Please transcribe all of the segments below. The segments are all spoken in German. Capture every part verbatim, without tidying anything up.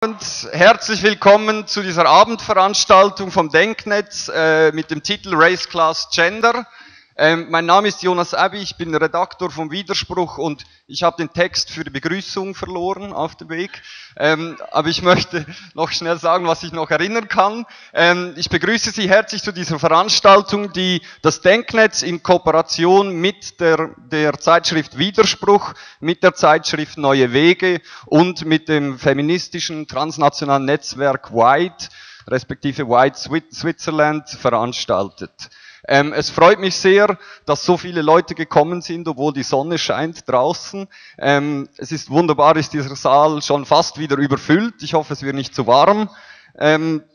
Und herzlich willkommen zu dieser Abendveranstaltung vom Denknetz äh, mit dem Titel Race, Class, Gender. Ähm, mein Name ist Jonas Abbey, ich bin Redaktor vom Widerspruch und ich habe den Text für die Begrüßung verloren auf dem Weg. Ähm, aber ich möchte noch schnell sagen, was ich noch erinnern kann. Ähm, ich begrüße Sie herzlich zu dieser Veranstaltung, die das Denknetz in Kooperation mit der, der Zeitschrift Widerspruch, mit der Zeitschrift Neue Wege und mit dem feministischen transnationalen Netzwerk White, respektive White Switzerland, veranstaltet. Ähm, es freut mich sehr, dass so viele Leute gekommen sind, obwohl die Sonne scheint draußen. Ähm, es ist wunderbar, ist dieser Saal schon fast wieder überfüllt. Ich hoffe, es wird nicht zu warm. Ähm,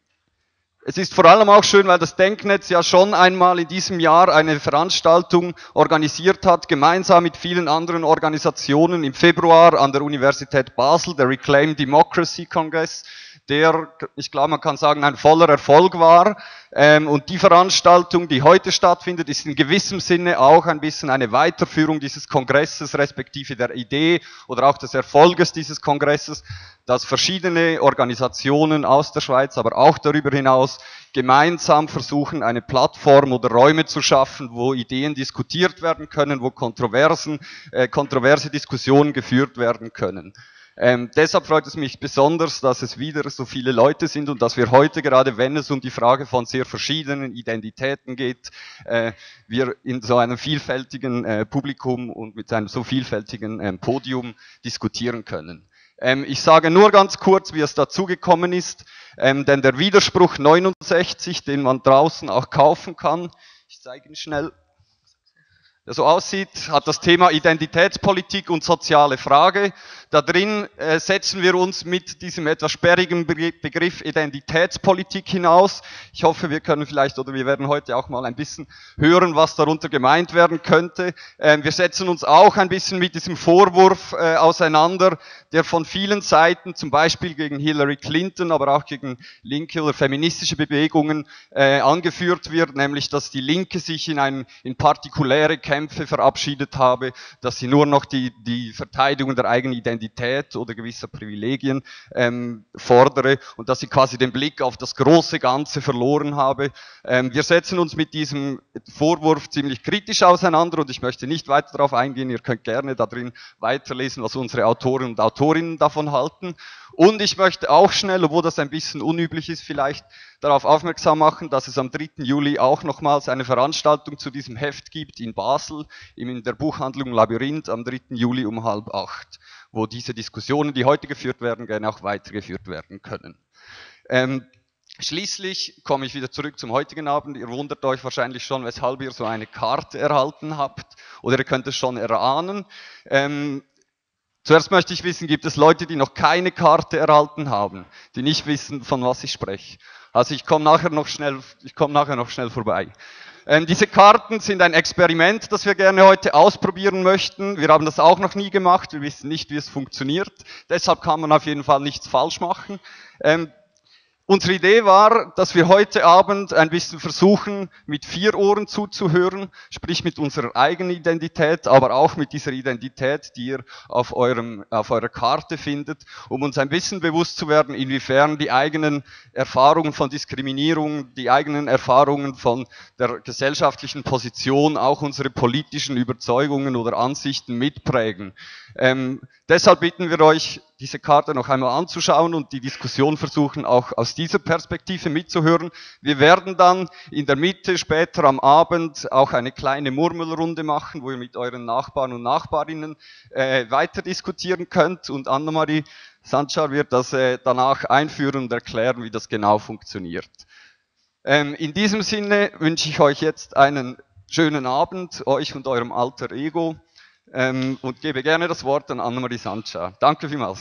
es ist vor allem auch schön, weil das Denknetz ja schon einmal in diesem Jahr eine Veranstaltung organisiert hat, gemeinsam mit vielen anderen Organisationen im Februar an der Universität Basel, der Reclaim Democracy Congress, der, ich glaube, man kann sagen, ein voller Erfolg war. Ähm, und die Veranstaltung, die heute stattfindet, ist in gewissem Sinne auch ein bisschen eine Weiterführung dieses Kongresses, respektive der Idee oder auch des Erfolges dieses Kongresses, dass verschiedene Organisationen aus der Schweiz, aber auch darüber hinaus gemeinsam versuchen, eine Plattform oder Räume zu schaffen, wo Ideen diskutiert werden können, wo Kontroversen, äh, kontroverse Diskussionen geführt werden können. Ähm, deshalb freut es mich besonders, dass es wieder so viele Leute sind und dass wir heute, gerade wenn es um die Frage von sehr verschiedenen Identitäten geht, äh, wir in so einem vielfältigen äh, Publikum und mit einem so vielfältigen ähm, Podium diskutieren können. Ähm, ich sage nur ganz kurz, wie es dazu gekommen ist, ähm, denn der Widerspruch neunundsechzig, den man draußen auch kaufen kann, ich zeige ihn schnell, der so aussieht, hat das Thema Identitätspolitik und soziale Frage. Da drin äh, setzen wir uns mit diesem etwas sperrigen Begriff Identitätspolitik hinaus. Ich hoffe, wir können vielleicht oder wir werden heute auch mal ein bisschen hören, was darunter gemeint werden könnte. Ähm, wir setzen uns auch ein bisschen mit diesem Vorwurf äh, auseinander, der von vielen Seiten, zum Beispiel gegen Hillary Clinton, aber auch gegen linke oder feministische Bewegungen äh, angeführt wird, nämlich, dass die Linke sich in, ein, in partikuläre Kämpfe verabschiedet habe, dass sie nur noch die, die Verteidigung der eigenen Identität oder gewisser Privilegien ähm, fordere und dass sie quasi den Blick auf das große Ganze verloren habe. Ähm, wir setzen uns mit diesem Vorwurf ziemlich kritisch auseinander und ich möchte nicht weiter darauf eingehen. Ihr könnt gerne da drin weiterlesen, was unsere Autoren und Autorinnen davon halten. Und ich möchte auch schnell, obwohl das ein bisschen unüblich ist, vielleicht darauf aufmerksam machen, dass es am dritten Juli auch nochmals eine Veranstaltung zu diesem Heft gibt in Basel, in der Buchhandlung Labyrinth am dritten Juli um halb acht, wo diese Diskussionen, die heute geführt werden, gerne auch weitergeführt werden können. Ähm, Schließlich komme ich wieder zurück zum heutigen Abend. Ihr wundert euch wahrscheinlich schon, weshalb ihr so eine Karte erhalten habt, oder ihr könnt es schon erahnen. Ähm, Zuerst möchte ich wissen, gibt es Leute, die noch keine Karte erhalten haben, die nicht wissen, von was ich spreche? Also ich komme nachher noch schnell, ich komme nachher noch schnell vorbei. Ähm, diese Karten sind ein Experiment, das wir gerne heute ausprobieren möchten. Wir haben das auch noch nie gemacht, wir wissen nicht, wie es funktioniert. Deshalb kann man auf jeden Fall nichts falsch machen. Ähm, Unsere Idee war, dass wir heute Abend ein bisschen versuchen, mit vier Ohren zuzuhören, sprich mit unserer eigenen Identität, aber auch mit dieser Identität, die ihr auf, eurem, auf eurer Karte findet, um uns ein bisschen bewusst zu werden, inwiefern die eigenen Erfahrungen von Diskriminierung, die eigenen Erfahrungen von der gesellschaftlichen Position, auch unsere politischen Überzeugungen oder Ansichten mitprägen. Ähm, deshalb bitten wir euch, diese Karte noch einmal anzuschauen und die Diskussion versuchen, auch aus dieser Perspektive mitzuhören. Wir werden dann in der Mitte später am Abend auch eine kleine Murmelrunde machen, wo ihr mit euren Nachbarn und Nachbarinnen äh, weiter diskutieren könnt und Annemarie Sanchar wird das äh, danach einführen und erklären, wie das genau funktioniert. Ähm, in diesem Sinne wünsche ich euch jetzt einen schönen Abend, euch und eurem alter Ego. Ähm, und gebe gerne das Wort an Annemarie Sanchar. Danke vielmals.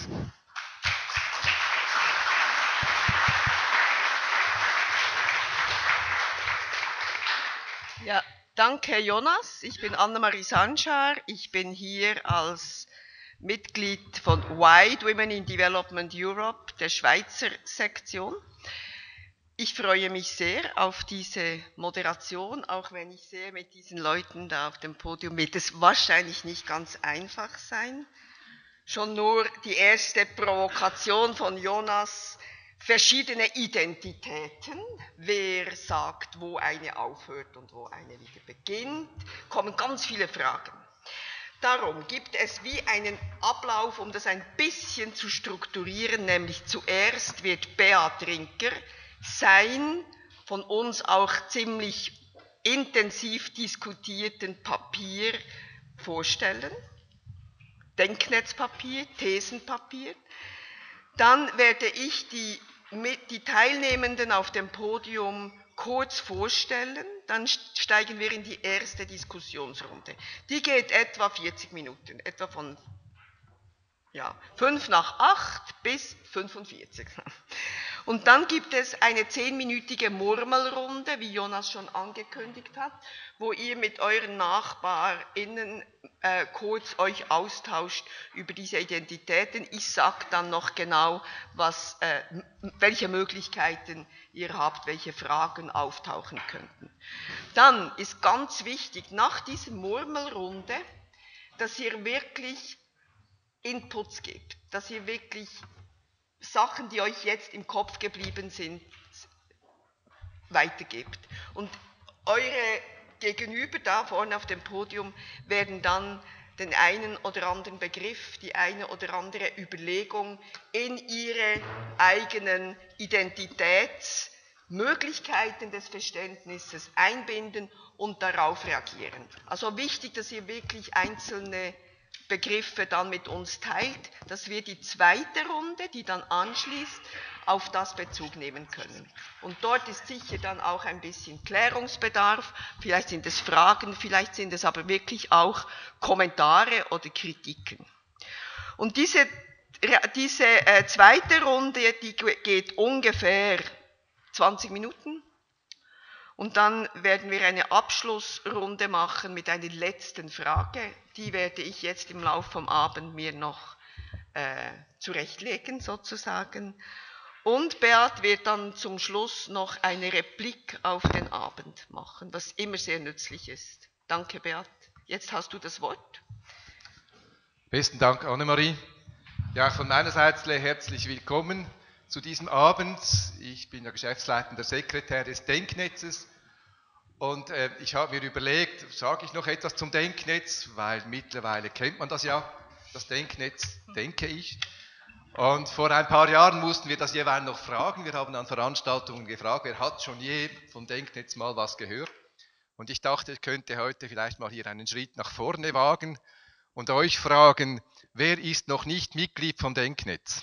Ja, danke Jonas. Ich bin Annemarie Sanchar. Ich bin hier als Mitglied von White Women in Development Europe, der Schweizer Sektion. Ich freue mich sehr auf diese Moderation, auch wenn ich sehe, mit diesen Leuten da auf dem Podium wird es wahrscheinlich nicht ganz einfach sein. Schon nur die erste Provokation von Jonas, verschiedene Identitäten, wer sagt, wo eine aufhört und wo eine wieder beginnt, kommen ganz viele Fragen. Darum gibt es wie einen Ablauf, um das ein bisschen zu strukturieren, nämlich zuerst wird Beat Rinker sein von uns auch ziemlich intensiv diskutierten Papier vorstellen, Denknetzpapier, Thesenpapier. Dann werde ich die, die Teilnehmenden auf dem Podium kurz vorstellen, dann steigen wir in die erste Diskussionsrunde. Die geht etwa vierzig Minuten, etwa von ja, fünf nach acht bis fünfundvierzig. Und dann gibt es eine zehnminütige Murmelrunde, wie Jonas schon angekündigt hat, wo ihr mit euren NachbarInnen äh, kurz euch austauscht über diese Identitäten. Ich sage dann noch genau, was, äh, welche Möglichkeiten ihr habt, welche Fragen auftauchen könnten. Dann ist ganz wichtig, nach dieser Murmelrunde, dass ihr wirklich Inputs gibt, dass ihr wirklich Sachen, die euch jetzt im Kopf geblieben sind, weitergebt. Und eure Gegenüber da vorne auf dem Podium werden dann den einen oder anderen Begriff, die eine oder andere Überlegung in ihre eigenen Identitätsmöglichkeiten des Verständnisses einbinden und darauf reagieren. Also wichtig, dass ihr wirklich einzelne Begriffe dann mit uns teilt, dass wir die zweite Runde, die dann anschließt, auf das Bezug nehmen können. Und dort ist sicher dann auch ein bisschen Klärungsbedarf, vielleicht sind es Fragen, vielleicht sind es aber wirklich auch Kommentare oder Kritiken. Und diese, diese äh, zweite Runde, die geht ungefähr zwanzig Minuten. Und dann werden wir eine Abschlussrunde machen mit einer letzten Frage. Die werde ich jetzt im Laufe vom Abend mir noch äh, zurechtlegen, sozusagen. Und Beat wird dann zum Schluss noch eine Replik auf den Abend machen, was immer sehr nützlich ist. Danke, Beat. Jetzt hast du das Wort. Besten Dank, Annemarie. Ja, von meiner Seite herzlich willkommen zu diesem Abend. Ich bin der geschäftsleitende Sekretär des Denknetzes und äh, ich habe mir überlegt, sage ich noch etwas zum Denknetz, weil mittlerweile kennt man das ja, das Denknetz, denke ich. Und vor ein paar Jahren mussten wir das jeweils noch fragen. Wir haben an Veranstaltungen gefragt, wer hat schon je vom Denknetz mal was gehört? Und ich dachte, ich könnte heute vielleicht mal hier einen Schritt nach vorne wagen und euch fragen, wer ist noch nicht Mitglied vom Denknetz?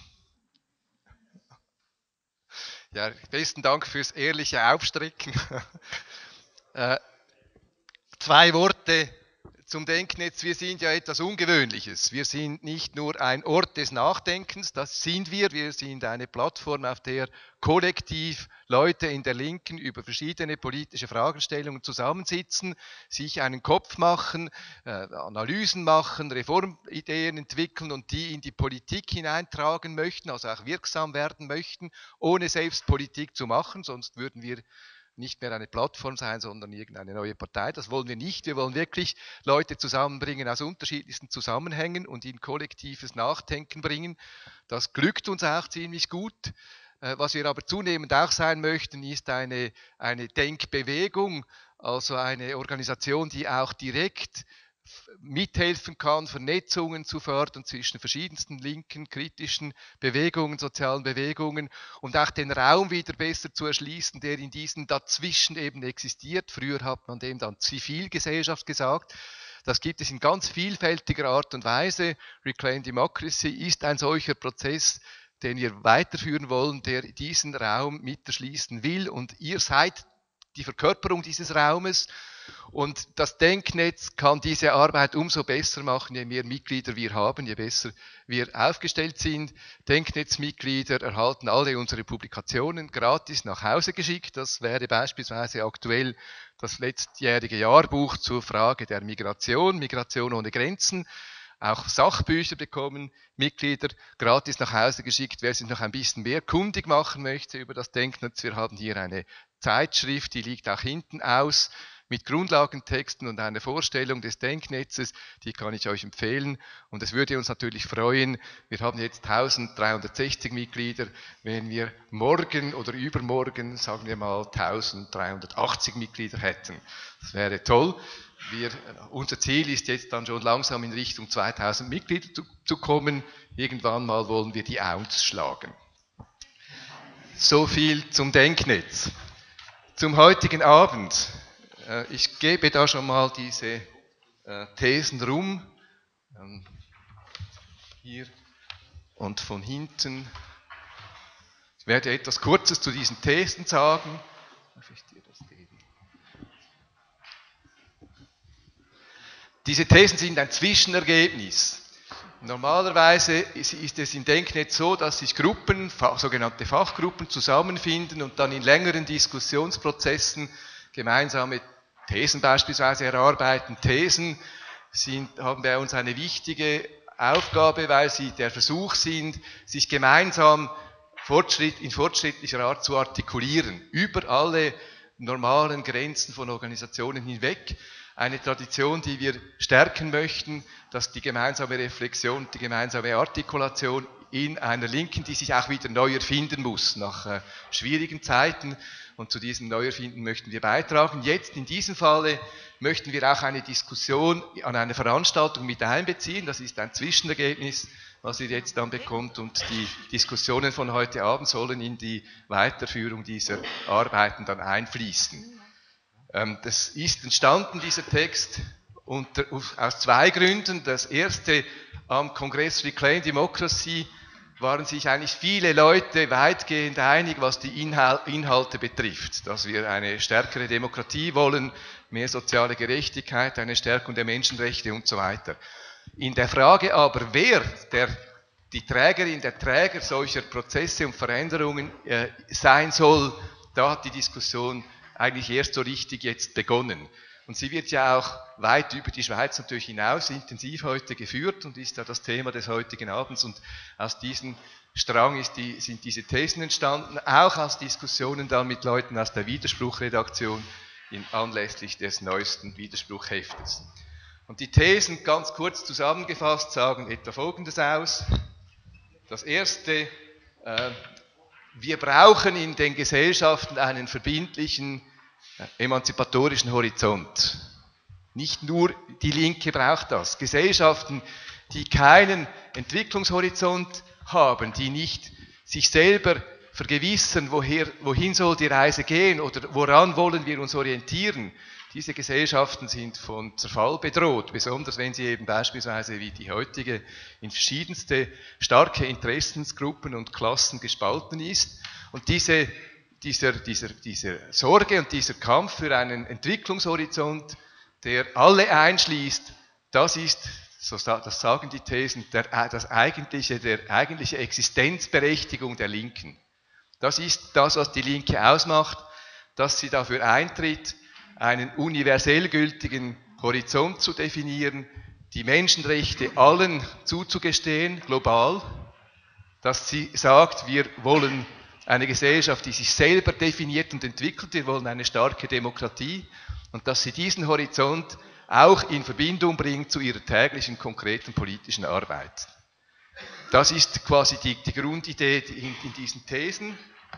Ja, besten Dank fürs ehrliche Aufstrecken. äh, zwei Worte zum Denknetz. Wir sind ja etwas Ungewöhnliches. Wir sind nicht nur ein Ort des Nachdenkens, das sind wir. Wir sind eine Plattform, auf der kollektiv Leute in der Linken über verschiedene politische Fragestellungen zusammensitzen, sich einen Kopf machen, äh, Analysen machen, Reformideen entwickeln und die in die Politik hineintragen möchten, also auch wirksam werden möchten, ohne selbst Politik zu machen, sonst würden wir nicht mehr eine Plattform sein, sondern irgendeine neue Partei. Das wollen wir nicht. Wir wollen wirklich Leute zusammenbringen aus unterschiedlichsten Zusammenhängen und in kollektives Nachdenken bringen. Das glückt uns auch ziemlich gut. Was wir aber zunehmend auch sein möchten, ist eine, eine Denkbewegung, also eine Organisation, die auch direkt mithelfen kann, Vernetzungen zu fördern zwischen verschiedensten linken, kritischen Bewegungen, sozialen Bewegungen und auch den Raum wieder besser zu erschließen, der in diesen dazwischen eben existiert. Früher hat man dem dann Zivilgesellschaft gesagt. Das gibt es in ganz vielfältiger Art und Weise. Reclaim Democracy ist ein solcher Prozess, den wir weiterführen wollen, der diesen Raum mit erschließen will. Und ihr seid die Verkörperung dieses Raumes. Und das Denknetz kann diese Arbeit umso besser machen, je mehr Mitglieder wir haben, je besser wir aufgestellt sind. Denknetzmitglieder erhalten alle unsere Publikationen gratis nach Hause geschickt. Das wäre beispielsweise aktuell das letztjährige Jahrbuch zur Frage der Migration, Migration ohne Grenzen. Auch Sachbücher bekommen Mitglieder gratis nach Hause geschickt. Wer sich noch ein bisschen mehr kundig machen möchte über das Denknetz, wir haben hier eine Zeitschrift, die liegt auch hinten aus, mit Grundlagentexten und einer Vorstellung des Denknetzes, die kann ich euch empfehlen. Und es würde uns natürlich freuen, wir haben jetzt eintausenddreihundertsechzig Mitglieder, wenn wir morgen oder übermorgen, sagen wir mal, eintausenddreihundertachtzig Mitglieder hätten. Das wäre toll. Wir, unser Ziel ist jetzt dann schon langsam in Richtung zweitausend Mitglieder zu, zu kommen. Irgendwann mal wollen wir die Ounce schlagen. So viel zum Denknetz. Zum heutigen Abend. Ich gebe da schon mal diese Thesen rum. Hier und von hinten. Ich werde etwas Kurzes zu diesen Thesen sagen. Darf ich dir das geben? Diese Thesen sind ein Zwischenergebnis. Normalerweise ist es im Denknetz so, dass sich Gruppen, sogenannte Fachgruppen, zusammenfinden und dann in längeren Diskussionsprozessen gemeinsame Thesen beispielsweise erarbeiten. Thesen sind, haben bei uns eine wichtige Aufgabe, weil sie der Versuch sind, sich gemeinsam Fortschritt, in fortschrittlicher Art zu artikulieren, über alle normalen Grenzen von Organisationen hinweg. Eine Tradition, die wir stärken möchten, dass die gemeinsame Reflexion, die gemeinsame Artikulation in einer Linken, die sich auch wieder neu erfinden muss, nach äh, schwierigen Zeiten. Und zu diesem Neuerfinden möchten wir beitragen. Jetzt in diesem Falle möchten wir auch eine Diskussion an einer Veranstaltung mit einbeziehen. Das ist ein Zwischenergebnis, was ihr jetzt dann bekommt. Und die Diskussionen von heute Abend sollen in die Weiterführung dieser Arbeiten dann einfließen. Das ist entstanden, dieser Text, unter, aus zwei Gründen. Das erste, am Kongress Reclaim Democracy waren sich eigentlich viele Leute weitgehend einig, was die Inhalte betrifft. Dass wir eine stärkere Demokratie wollen, mehr soziale Gerechtigkeit, eine Stärkung der Menschenrechte und so weiter. In der Frage aber, wer der, die Trägerin, der Träger solcher Prozesse und Veränderungen äh, sein soll, da hat die Diskussion eigentlich erst so richtig jetzt begonnen. Und sie wird ja auch weit über die Schweiz natürlich hinaus intensiv heute geführt und ist ja das Thema des heutigen Abends. Und aus diesem Strang ist die, sind diese Thesen entstanden, auch aus Diskussionen dann mit Leuten aus der Widerspruchredaktion in, anlässlich des neuesten Widerspruchheftes. Und die Thesen, ganz kurz zusammengefasst, sagen etwa Folgendes aus. Das erste, äh, wir brauchen in den Gesellschaften einen verbindlichen, emanzipatorischen Horizont. Nicht nur die Linke braucht das. Gesellschaften, die keinen Entwicklungshorizont haben, die nicht sich selber vergewissern, woher, wohin soll die Reise gehen oder woran wollen wir uns orientieren, diese Gesellschaften sind von Zerfall bedroht, besonders wenn sie eben beispielsweise wie die heutige in verschiedenste starke Interessensgruppen und Klassen gespalten ist. Und diese Dieser, dieser, dieser Sorge und dieser Kampf für einen Entwicklungshorizont, der alle einschließt, das ist, so, das sagen die Thesen, der, das eigentliche, der eigentliche Existenzberechtigung der Linken. Das ist das, was die Linke ausmacht, dass sie dafür eintritt, einen universell gültigen Horizont zu definieren, die Menschenrechte allen zuzugestehen, global, dass sie sagt, wir wollen eine Gesellschaft, die sich selber definiert und entwickelt. Wir wollen eine starke Demokratie und dass sie diesen Horizont auch in Verbindung bringt zu ihrer täglichen, konkreten politischen Arbeit. Das ist quasi die, die Grundidee in, in diesen Thesen.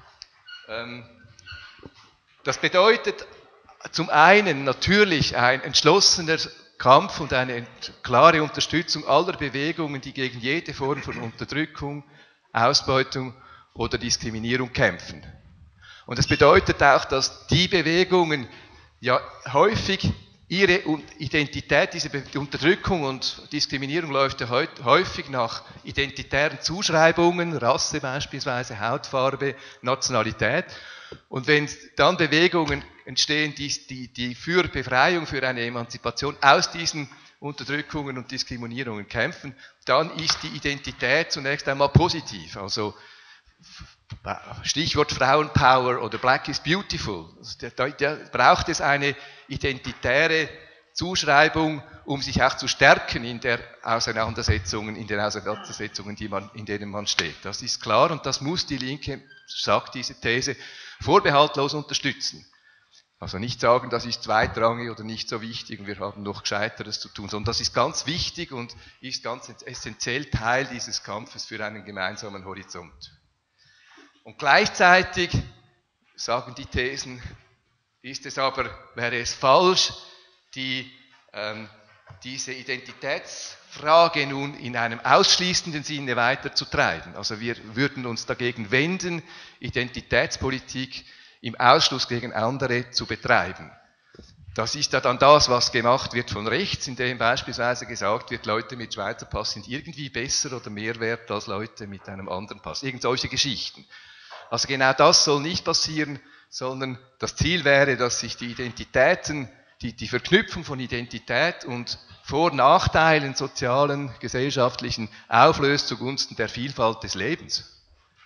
Das bedeutet zum einen natürlich ein entschlossener Kampf und eine klare Unterstützung aller Bewegungen, die gegen jede Form von Unterdrückung, Ausbeutung oder Diskriminierung kämpfen. Und das bedeutet auch, dass die Bewegungen ja häufig ihre Identität, diese Unterdrückung und Diskriminierung läuft ja häufig nach identitären Zuschreibungen, Rasse beispielsweise, Hautfarbe, Nationalität. Und wenn dann Bewegungen entstehen, die, die, die für Befreiung, für eine Emanzipation aus diesen Unterdrückungen und Diskriminierungen kämpfen, dann ist die Identität zunächst einmal positiv. Also Stichwort Frauenpower oder Black is Beautiful. Da, da braucht es eine identitäre Zuschreibung, um sich auch zu stärken in der Auseinandersetzungen, in den Auseinandersetzungen, die man, in denen man steht. Das ist klar und das muss die Linke, sagt diese These, vorbehaltlos unterstützen. Also nicht sagen, das ist zweitrangig oder nicht so wichtig und wir haben noch Gescheiteres zu tun, sondern das ist ganz wichtig und ist ganz essentiell Teil dieses Kampfes für einen gemeinsamen Horizont. Und gleichzeitig, sagen die Thesen, ist es aber, wäre es falsch, die, ähm, diese Identitätsfrage nun in einem ausschließenden Sinne weiterzutreiben. Also wir würden uns dagegen wenden, Identitätspolitik im Ausschluss gegen andere zu betreiben. Das ist ja dann das, was gemacht wird von rechts, indem beispielsweise gesagt wird, Leute mit Schweizer Pass sind irgendwie besser oder mehr wert als Leute mit einem anderen Pass. Irgend solche Geschichten. Also genau das soll nicht passieren, sondern das Ziel wäre, dass sich die Identitäten, die, die Verknüpfung von Identität und Vor- und Nachteilen, sozialen, gesellschaftlichen, auflöst zugunsten der Vielfalt des Lebens.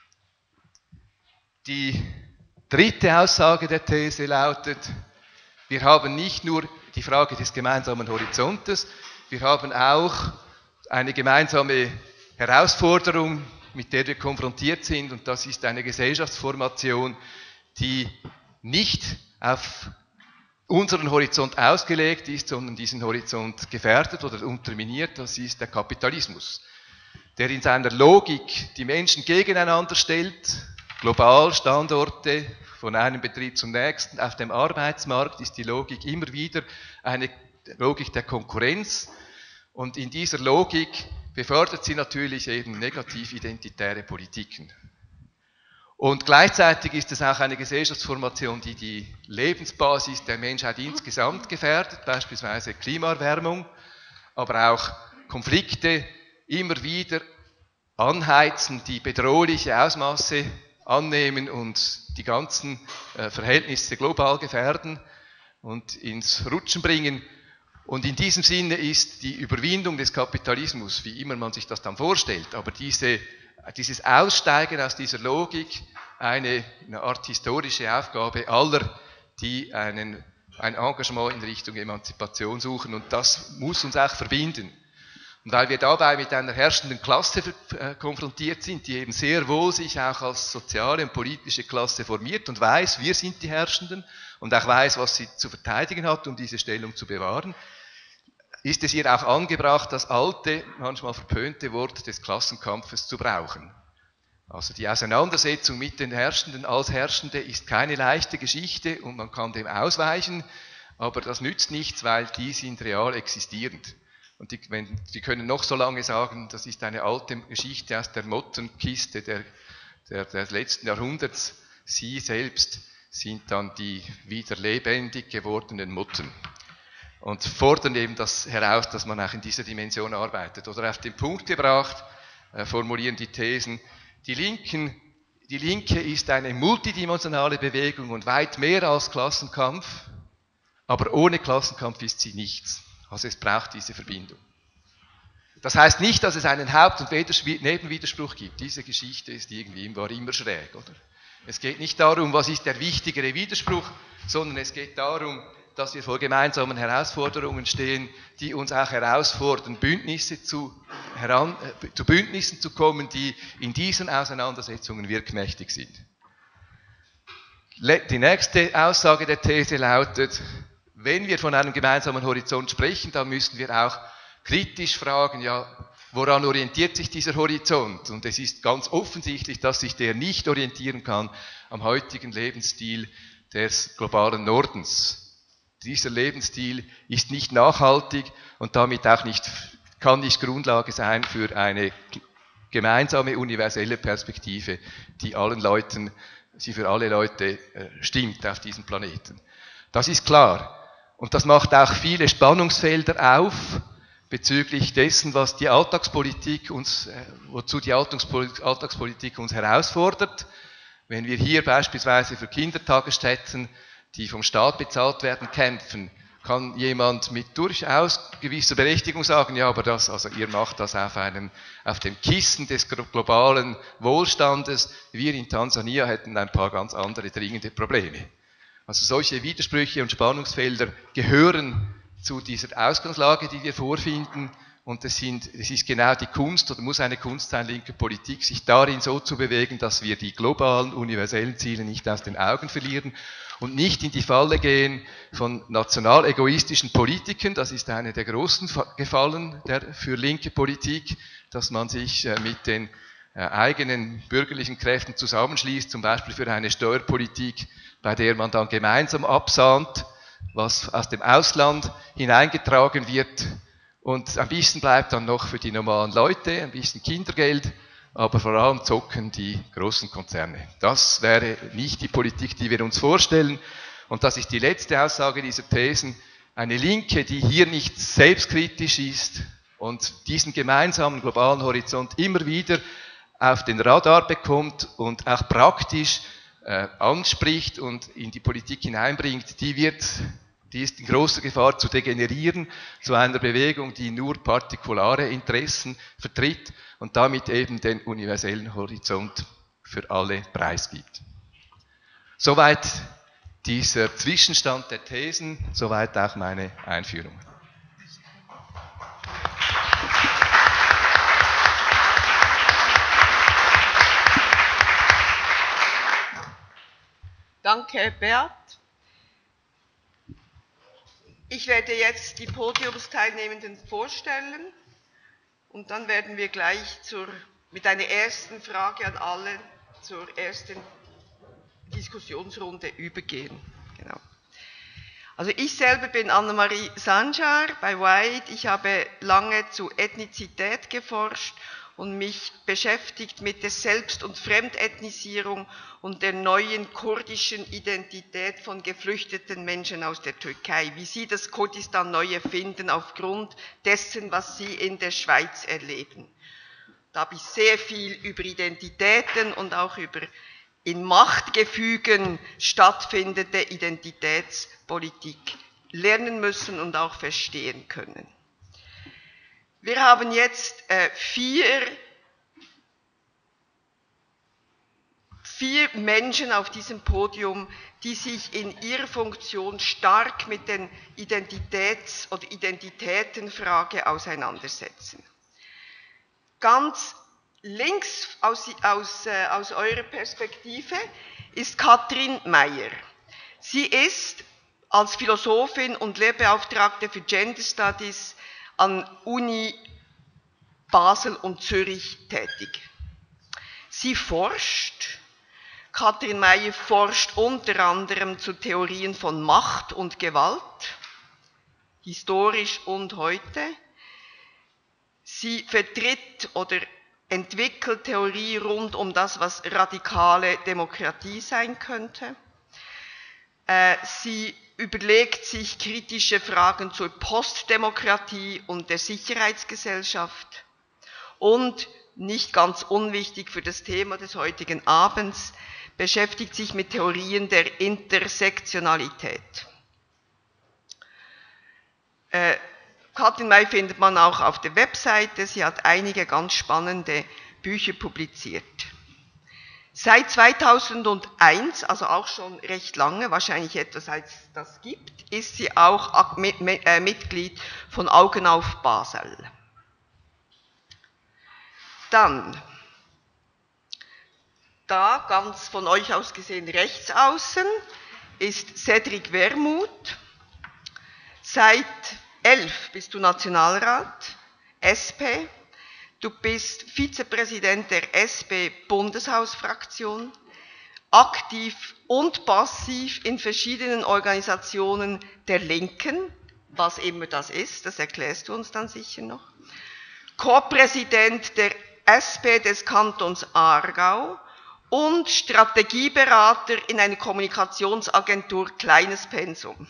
Die dritte Aussage der These lautet, wir haben nicht nur die Frage des gemeinsamen Horizontes, wir haben auch eine gemeinsame Herausforderung, mit der wir konfrontiert sind, und das ist eine Gesellschaftsformation, die nicht auf unseren Horizont ausgelegt ist, sondern diesen Horizont gefährdet oder unterminiert. Das ist der Kapitalismus, der in seiner Logik die Menschen gegeneinander stellt, global Standorte von einem Betrieb zum nächsten. Auf dem Arbeitsmarkt ist die Logik immer wieder eine Logik der Konkurrenz, und in dieser Logik befördert sie natürlich eben negativ-identitäre Politiken. Und gleichzeitig ist es auch eine Gesellschaftsformation, die die Lebensbasis der Menschheit insgesamt gefährdet, beispielsweise Klimaerwärmung, aber auch Konflikte immer wieder anheizen, die bedrohliche Ausmaße annehmen und die ganzen äh, Verhältnisse global gefährden und ins Rutschen bringen. Und in diesem Sinne ist die Überwindung des Kapitalismus, wie immer man sich das dann vorstellt, aber diese, dieses Aussteigen aus dieser Logik eine, eine Art historische Aufgabe aller, die einen, ein Engagement in Richtung Emanzipation suchen, und das muss uns auch verbinden. Und weil wir dabei mit einer herrschenden Klasse äh, konfrontiert sind, die eben sehr wohl sich auch als soziale und politische Klasse formiert und weiß, wir sind die Herrschenden und auch weiß, was sie zu verteidigen hat, um diese Stellung zu bewahren, ist es ihr auch angebracht, das alte, manchmal verpönte Wort des Klassenkampfes zu brauchen. Also die Auseinandersetzung mit den Herrschenden als Herrschende ist keine leichte Geschichte und man kann dem ausweichen, aber das nützt nichts, weil die sind real existierend. Und die, wenn, die können noch so lange sagen, das ist eine alte Geschichte aus der Mottenkiste der, der, des letzten Jahrhunderts. Sie selbst sind dann die wieder lebendig gewordenen Motten und fordern eben das heraus, dass man auch in dieser Dimension arbeitet. Oder auf den Punkt gebracht, äh, formulieren die Thesen, die, Linken, die Linke ist eine multidimensionale Bewegung und weit mehr als Klassenkampf, aber ohne Klassenkampf ist sie nichts. Also es braucht diese Verbindung. Das heißt nicht, dass es einen Haupt- und Nebenwiderspruch gibt. Diese Geschichte ist irgendwie, war immer schräg, oder? Es geht nicht darum, was ist der wichtigere Widerspruch, sondern es geht darum, dass wir vor gemeinsamen Herausforderungen stehen, die uns auch herausfordern, Bündnisse zu, heran, äh, zu Bündnissen zu kommen, die in diesen Auseinandersetzungen wirkmächtig sind. Die nächste Aussage der These lautet, wenn wir von einem gemeinsamen Horizont sprechen, dann müssen wir auch kritisch fragen, ja, woran orientiert sich dieser Horizont? Und es ist ganz offensichtlich, dass sich der nicht orientieren kann am heutigen Lebensstil des globalen Nordens. Dieser Lebensstil ist nicht nachhaltig und damit auch nicht, kann nicht Grundlage sein für eine gemeinsame universelle Perspektive, die allen Leuten, sie für alle Leute stimmt auf diesem Planeten. Das ist klar. Und das macht auch viele Spannungsfelder auf bezüglich dessen, was die Alltagspolitik uns, wozu die Alltagspolitik uns herausfordert. Wenn wir hier beispielsweise für Kindertagesstätten, die vom Staat bezahlt werden, kämpfen, kann jemand mit durchaus gewisser Berechtigung sagen, ja, aber das, also ihr macht das auf einem, auf dem Kissen des globalen Wohlstandes. Wir in Tansania hätten ein paar ganz andere dringende Probleme. Also solche Widersprüche und Spannungsfelder gehören zu dieser Ausgangslage, die wir vorfinden, Und es, sind, es ist genau die Kunst, oder muss eine Kunst sein, linke Politik, sich darin so zu bewegen, dass wir die globalen, universellen Ziele nicht aus den Augen verlieren und nicht in die Falle gehen von national egoistischen Politikern. Das ist eine der großen Gefallen der, für linke Politik, dass man sich äh, mit den äh, eigenen bürgerlichen Kräften zusammenschließt, zum Beispiel für eine Steuerpolitik, bei der man dann gemeinsam absahnt, was aus dem Ausland hineingetragen wird. Und ein bisschen bleibt dann noch für die normalen Leute, ein bisschen Kindergeld, aber vor allem zocken die großen Konzerne. Das wäre nicht die Politik, die wir uns vorstellen. Und das ist die letzte Aussage dieser Thesen. Eine Linke, die hier nicht selbstkritisch ist und diesen gemeinsamen globalen Horizont immer wieder auf den Radar bekommt und auch praktisch äh, anspricht und in die Politik hineinbringt, die wird... Die ist in großer Gefahr zu degenerieren zu einer Bewegung, die nur partikulare Interessen vertritt und damit eben den universellen Horizont für alle preisgibt. Soweit dieser Zwischenstand der Thesen, soweit auch meine Einführung. Danke, Beat. Ich werde jetzt die Podiumsteilnehmenden vorstellen und dann werden wir gleich zur, mit einer ersten Frage an alle zur ersten Diskussionsrunde übergehen. Genau. Also ich selber bin Annemarie Sancar bei White. Ich habe lange zu Ethnizität geforscht und mich beschäftigt mit der Selbst- und Fremdethnisierung und der neuen kurdischen Identität von geflüchteten Menschen aus der Türkei, wie sie das Kurdistan neu erfinden aufgrund dessen, was sie in der Schweiz erleben. Da habe ich sehr viel über Identitäten und auch über in Machtgefügen stattfindende Identitätspolitik lernen müssen und auch verstehen können. Wir haben jetzt äh, vier, vier Menschen auf diesem Podium, die sich in ihrer Funktion stark mit den Identitäts- oder Identitätenfrage auseinandersetzen. Ganz links aus, aus, äh, aus eurer Perspektive ist Katrin Meyer. Sie ist als Philosophin und Lehrbeauftragte für Gender Studies an Uni Basel und Zürich tätig. Sie forscht, Katrin Meyer forscht unter anderem zu Theorien von Macht und Gewalt, historisch und heute. Sie vertritt oder entwickelt Theorie rund um das, was radikale Demokratie sein könnte. Sie überlegt sich kritische Fragen zur Postdemokratie und der Sicherheitsgesellschaft und, nicht ganz unwichtig für das Thema des heutigen Abends, beschäftigt sich mit Theorien der Intersektionalität. Äh, Katrin Meyer findet man auch auf der Webseite, sie hat einige ganz spannende Bücher publiziert. Seit zweitausendeins, also auch schon recht lange, wahrscheinlich etwas seit es das gibt, ist sie auch Mitglied von Augen auf Basel. Dann, da ganz von euch aus gesehen rechts außen, ist Cedric Wermuth. Seit elf bist du Nationalrat, S P. Du bist Vizepräsident der S P-Bundeshausfraktion, aktiv und passiv in verschiedenen Organisationen der Linken, was immer das ist, das erklärst du uns dann sicher noch. Co-Präsident der S P des Kantons Aargau und Strategieberater in einer Kommunikationsagentur Kleines Pensum.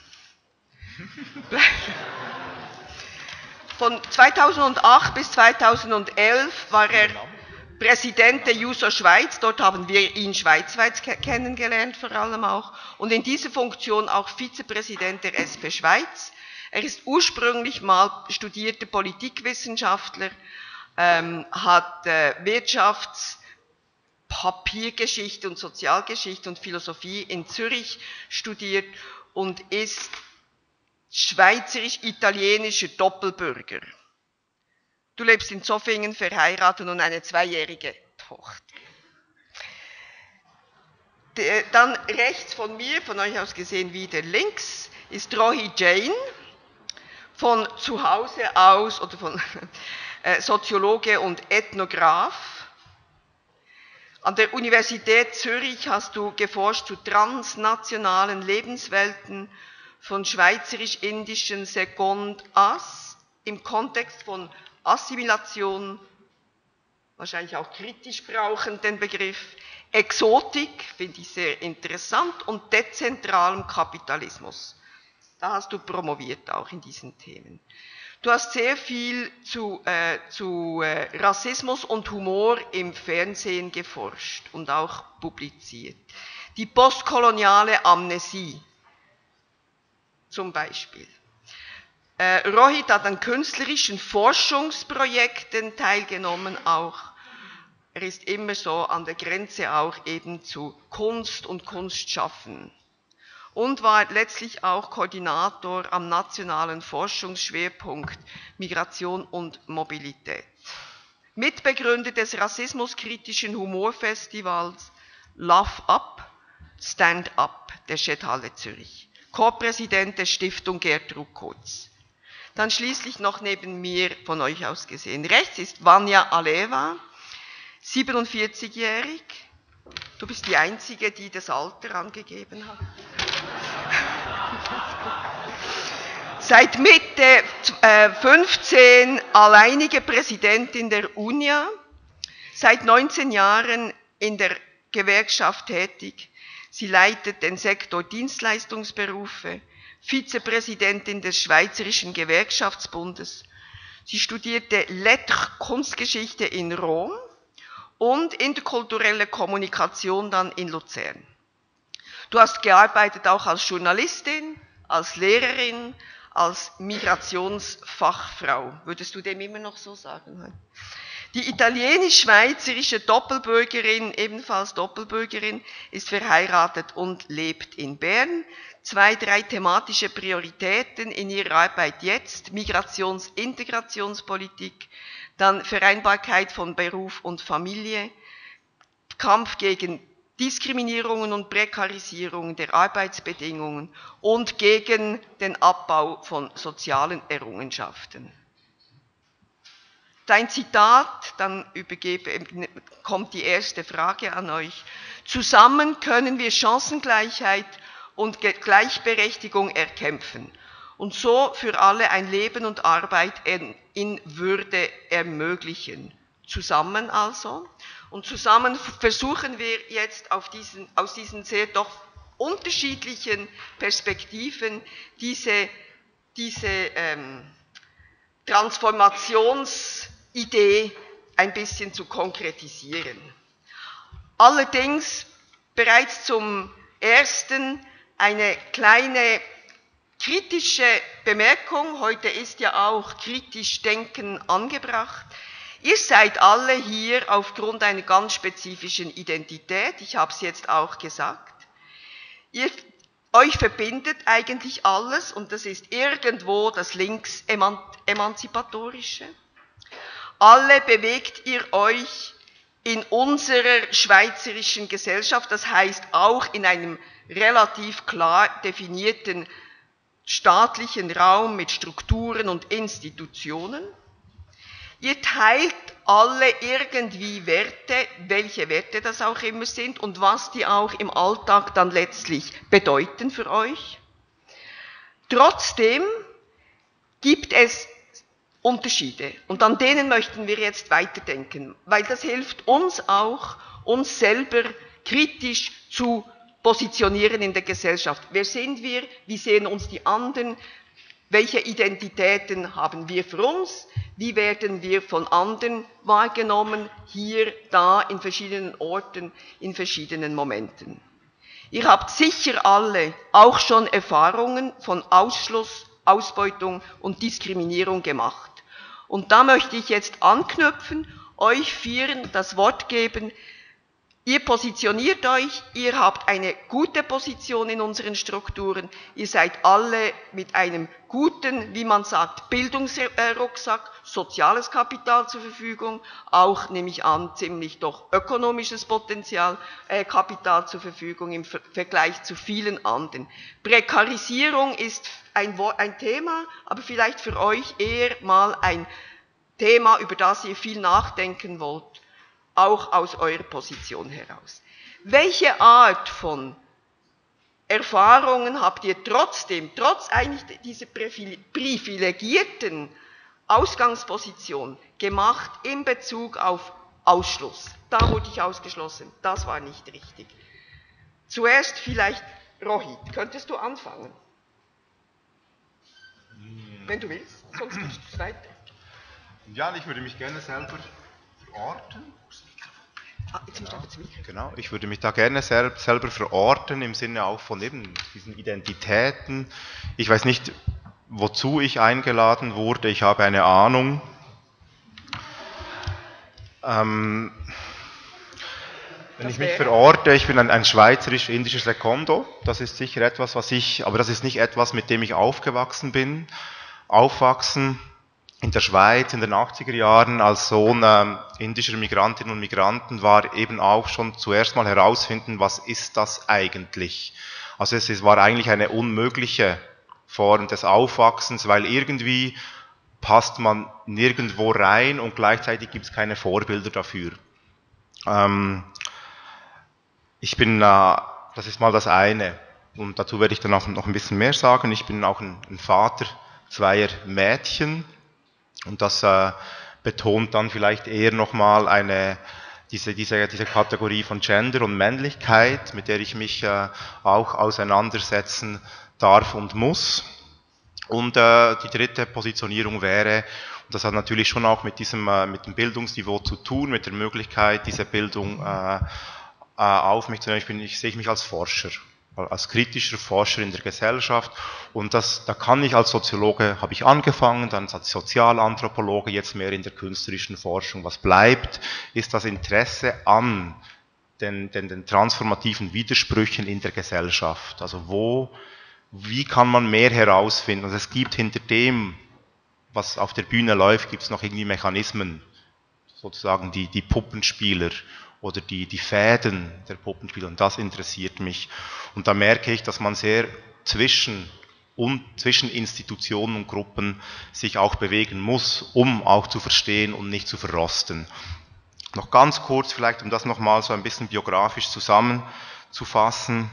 Von zweitausendacht bis zweitausendelf war er Präsident der Juso Schweiz, dort haben wir ihn schweizweit kennengelernt vor allem auch, und in dieser Funktion auch Vizepräsident der S P Schweiz. Er ist ursprünglich mal studierter Politikwissenschaftler, ähm, hat äh, Wirtschafts-, Papiergeschichte und Sozialgeschichte und Philosophie in Zürich studiert und ist schweizerisch-italienischer Doppelbürger. Du lebst in Zofingen, verheiratet und eine zweijährige Tochter. De, dann rechts von mir, von euch aus gesehen wieder links, ist Rohi Jain, von zu Hause aus, oder von äh, Soziologe und Ethnograph. An der Universität Zürich hast du geforscht zu transnationalen Lebenswelten von schweizerisch-indischen Secondas im Kontext von Assimilation, wahrscheinlich auch kritisch brauchend den Begriff, Exotik, finde ich sehr interessant, und dezentralem Kapitalismus. Da hast du promoviert auch in diesen Themen. Du hast sehr viel zu, äh, zu äh, Rassismus und Humor im Fernsehen geforscht und auch publiziert. Die postkoloniale Amnesie zum Beispiel. Äh, Rohit hat an künstlerischen Forschungsprojekten teilgenommen auch. Er ist immer so an der Grenze auch eben zu Kunst und Kunstschaffen. Und war letztlich auch Koordinator am nationalen Forschungsschwerpunkt Migration und Mobilität. Mitbegründer des rassismuskritischen Humorfestivals Love Up, Stand Up der Schetthalle Zürich. Co-Präsident der Stiftung Gertrud Kurz. Dann schließlich noch neben mir, von euch aus gesehen, rechts ist Vanya Aleva, siebenundvierzigjährig. Du bist die Einzige, die das Alter angegeben hat. Seit Mitte fünfzehn alleinige Präsidentin der UNIA, seit neunzehn Jahren in der Gewerkschaft tätig. Sie leitet den Sektor Dienstleistungsberufe, Vizepräsidentin des Schweizerischen Gewerkschaftsbundes. Sie studierte Lettres, Kunstgeschichte in Rom und interkulturelle Kommunikation dann in Luzern. Du hast gearbeitet auch als Journalistin, als Lehrerin, als Migrationsfachfrau. Würdest du dem immer noch so sagen? Die italienisch-schweizerische Doppelbürgerin, ebenfalls Doppelbürgerin, ist verheiratet und lebt in Bern. Zwei, drei thematische Prioritäten in ihrer Arbeit jetzt: Migrations-, Integrationspolitik, dann Vereinbarkeit von Beruf und Familie, Kampf gegen Diskriminierungen und Prekarisierung der Arbeitsbedingungen und gegen den Abbau von sozialen Errungenschaften. Dein Zitat, dann übergebe, kommt die erste Frage an euch. Zusammen können wir Chancengleichheit und Gleichberechtigung erkämpfen und so für alle ein Leben und Arbeit in Würde ermöglichen. Zusammen also. Und zusammen versuchen wir jetzt auf diesen, aus diesen sehr doch unterschiedlichen Perspektiven diese, diese ähm, Transformationsidee ein bisschen zu konkretisieren. Allerdings bereits zum Ersten eine kleine kritische Bemerkung. Heute ist ja auch kritisch Denken angebracht. Ihr seid alle hier aufgrund einer ganz spezifischen Identität, ich habe es jetzt auch gesagt. Ihr, euch verbindet eigentlich alles und das ist irgendwo das Links-Emanzipatorische. Alle bewegt ihr euch in unserer schweizerischen Gesellschaft, das heißt auch in einem relativ klar definierten staatlichen Raum mit Strukturen und Institutionen. Ihr teilt alle irgendwie Werte, welche Werte das auch immer sind und was die auch im Alltag dann letztlich bedeuten für euch. Trotzdem gibt es Unterschiede und an denen möchten wir jetzt weiterdenken, weil das hilft uns auch, uns selber kritisch zu positionieren in der Gesellschaft. Wer sind wir? Wie sehen uns die anderen? Welche Identitäten haben wir für uns? Wie werden wir von anderen wahrgenommen? Hier, da, in verschiedenen Orten, in verschiedenen Momenten. Ihr habt sicher alle auch schon Erfahrungen von Ausschluss, Ausbeutung und Diskriminierung gemacht. Und da möchte ich jetzt anknüpfen, euch Vieren das Wort geben. Ihr positioniert euch, ihr habt eine gute Position in unseren Strukturen, ihr seid alle mit einem guten, wie man sagt, Bildungsrucksack, soziales Kapital zur Verfügung, auch, nehme ich an, ziemlich doch ökonomisches Potenzial, äh, Kapital zur Verfügung im Vergleich zu vielen anderen. Prekarisierung ist ein, ein Thema, aber vielleicht für euch eher mal ein Thema, über das ihr viel nachdenken wollt, auch aus eurer Position heraus. Welche Art von Erfahrungen habt ihr trotzdem, trotz eigentlich dieser privilegierten Ausgangsposition gemacht in Bezug auf Ausschluss? Da wurde ich ausgeschlossen, das war nicht richtig. Zuerst vielleicht Rohit, könntest du anfangen? Wenn du willst, sonst gibst du es weiter. Ja, ich würde mich gerne selber verorten. Ah, jetzt musst du einfach zum Mikro. Genau, ich würde mich da gerne sel selber verorten, im Sinne auch von eben diesen Identitäten. Ich weiß nicht, wozu ich eingeladen wurde, ich habe eine Ahnung. Ähm, wenn ich mich verorte, ich bin ein, ein schweizerisch-indischer Sekondo, das ist sicher etwas, was ich, aber das ist nicht etwas, mit dem ich aufgewachsen bin. Aufwachsen in der Schweiz in den achtziger Jahren als Sohn äh, indischer Migrantinnen und Migranten war eben auch schon zuerst mal herausfinden, was ist das eigentlich? Also es, es war eigentlich eine unmögliche Form des Aufwachsens, weil irgendwie passt man nirgendwo rein und gleichzeitig gibt es keine Vorbilder dafür. Ähm, ich bin, äh, das ist mal das eine und dazu werde ich dann auch noch ein bisschen mehr sagen. Ich bin auch ein, ein Vater zweier Mädchen. Und das äh, betont dann vielleicht eher nochmal eine, diese, diese, diese Kategorie von Gender und Männlichkeit, mit der ich mich äh, auch auseinandersetzen darf und muss. Und äh, die dritte Positionierung wäre, und das hat natürlich schon auch mit diesem äh, mit dem Bildungsniveau zu tun, mit der Möglichkeit, diese Bildung äh, äh, auf mich zu nehmen. Ich, bin, ich sehe mich als Forscher, als kritischer Forscher in der Gesellschaft und das, da kann ich als Soziologe, habe ich angefangen, dann als Sozialanthropologe, jetzt mehr in der künstlerischen Forschung. Was bleibt, ist das Interesse an den, den, den transformativen Widersprüchen in der Gesellschaft. Also wo, wie kann man mehr herausfinden? Also es gibt hinter dem, was auf der Bühne läuft, gibt es noch irgendwie Mechanismen, sozusagen die, die Puppenspieler oder die, die Fäden der Puppenspieler und das interessiert mich. Und da merke ich, dass man sehr zwischen, und, zwischen Institutionen und Gruppen sich auch bewegen muss, um auch zu verstehen und nicht zu verrosten. Noch ganz kurz vielleicht, um das nochmal so ein bisschen biografisch zusammenzufassen.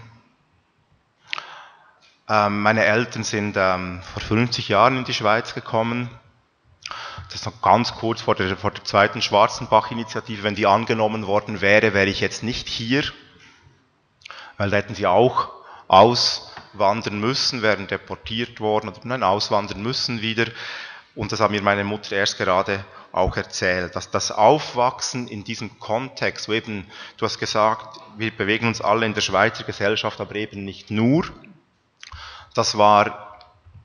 Ähm, meine Eltern sind ähm, vor fünfzig Jahren in die Schweiz gekommen. Das ist noch ganz kurz vor der, vor der zweiten Schwarzenbach-Initiative. Wenn die angenommen worden wäre, wäre ich jetzt nicht hier, weil da hätten sie auch auswandern müssen, wären deportiert worden, oder nein, auswandern müssen wieder. Und das hat mir meine Mutter erst gerade auch erzählt, dass das Aufwachsen in diesem Kontext, wo eben, du hast gesagt, wir bewegen uns alle in der Schweizer Gesellschaft, aber eben nicht nur, das war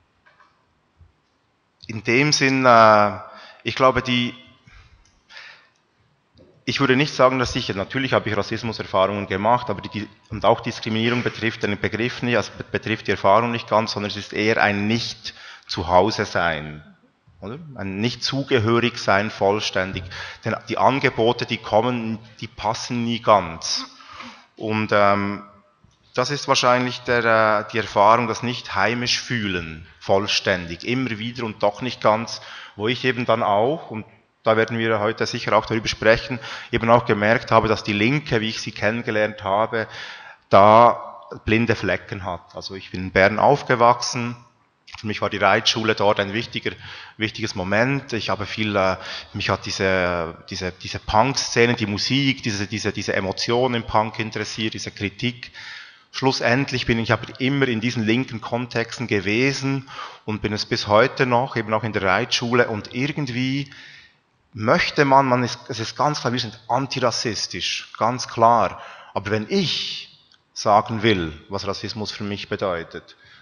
in dem Sinn, äh, ich glaube, die, ich würde nicht sagen, dass ich, natürlich habe ich Rassismuserfahrungen gemacht, aber die, und auch Diskriminierung betrifft den Begriff nicht, also betrifft die Erfahrung nicht ganz, sondern es ist eher ein Nicht-Zuhause-Sein, oder? Ein Nicht-Zugehörig-Sein vollständig. Denn die Angebote, die kommen, die passen nie ganz. Und ähm, das ist wahrscheinlich der, die Erfahrung, das nicht heimisch fühlen, vollständig, immer wieder und doch nicht ganz, wo ich eben dann auch, und da werden wir heute sicher auch darüber sprechen, eben auch gemerkt habe, dass die Linke, wie ich sie kennengelernt habe, da blinde Flecken hat. Also ich bin in Bern aufgewachsen, für mich war die Reitschule dort ein wichtiger, wichtiges Moment. Ich habe viel, äh, mich hat diese, diese, diese Punk-Szene, die Musik, diese, diese, diese Emotionen im Punk interessiert, diese Kritik. Schlussendlich bin ich aber immer in diesen linken Kontexten gewesen und bin es bis heute noch, eben auch in der Reitschule und irgendwie möchte man, man ist, es ist ganz klar, wir sind antirassistisch, ganz klar. Aber wenn ich sagen will, was Rassismus für mich bedeutet,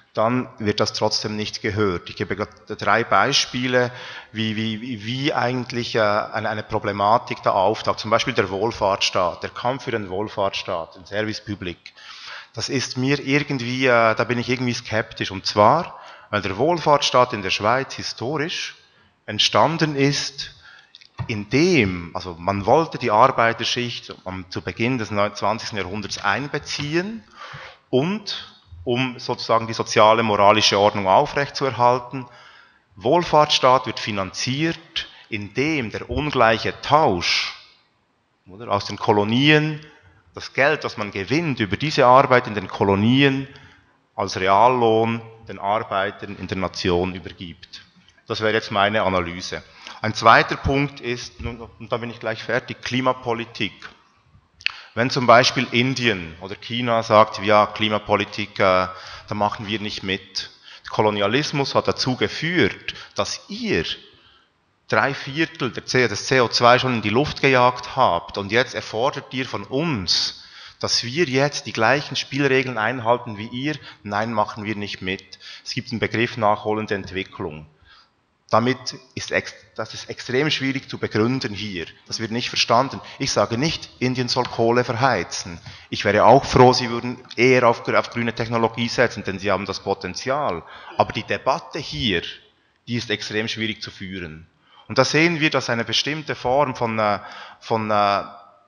dann wird das trotzdem nicht gehört. Ich gebe drei Beispiele, wie, wie, wie eigentlich eine, eine Problematik da auftaucht. Zum Beispiel der Wohlfahrtsstaat, der Kampf für den Wohlfahrtsstaat, den Service Public. Das ist mir irgendwie, da bin ich irgendwie skeptisch. Und zwar, weil der Wohlfahrtsstaat in der Schweiz historisch entstanden ist, indem, also man wollte die Arbeiterschicht zu Beginn des zwanzigsten Jahrhunderts einbeziehen und um sozusagen die soziale, moralische Ordnung aufrechtzuerhalten. Wohlfahrtsstaat wird finanziert, indem der ungleiche Tausch oder, aus den Kolonien, das Geld, das man gewinnt über diese Arbeit in den Kolonien, als Reallohn den Arbeitern in der Nation übergibt. Das wäre jetzt meine Analyse. Ein zweiter Punkt ist, und da bin ich gleich fertig, Klimapolitik. Wenn zum Beispiel Indien oder China sagt, ja, Klimapolitik, äh, da machen wir nicht mit. Der Kolonialismus hat dazu geführt, dass ihr drei Viertel des C O zwei schon in die Luft gejagt habt und jetzt erfordert ihr von uns, dass wir jetzt die gleichen Spielregeln einhalten wie ihr. Nein, machen wir nicht mit. Es gibt einen Begriff nachholende Entwicklung. Damit ist das ist extrem schwierig zu begründen hier. Das wird nicht verstanden. Ich sage nicht, Indien soll Kohle verheizen. Ich wäre auch froh, sie würden eher auf, auf grüne Technologie setzen, denn sie haben das Potenzial. Aber die Debatte hier, die ist extrem schwierig zu führen. Und da sehen wir, dass eine bestimmte Form von, von äh,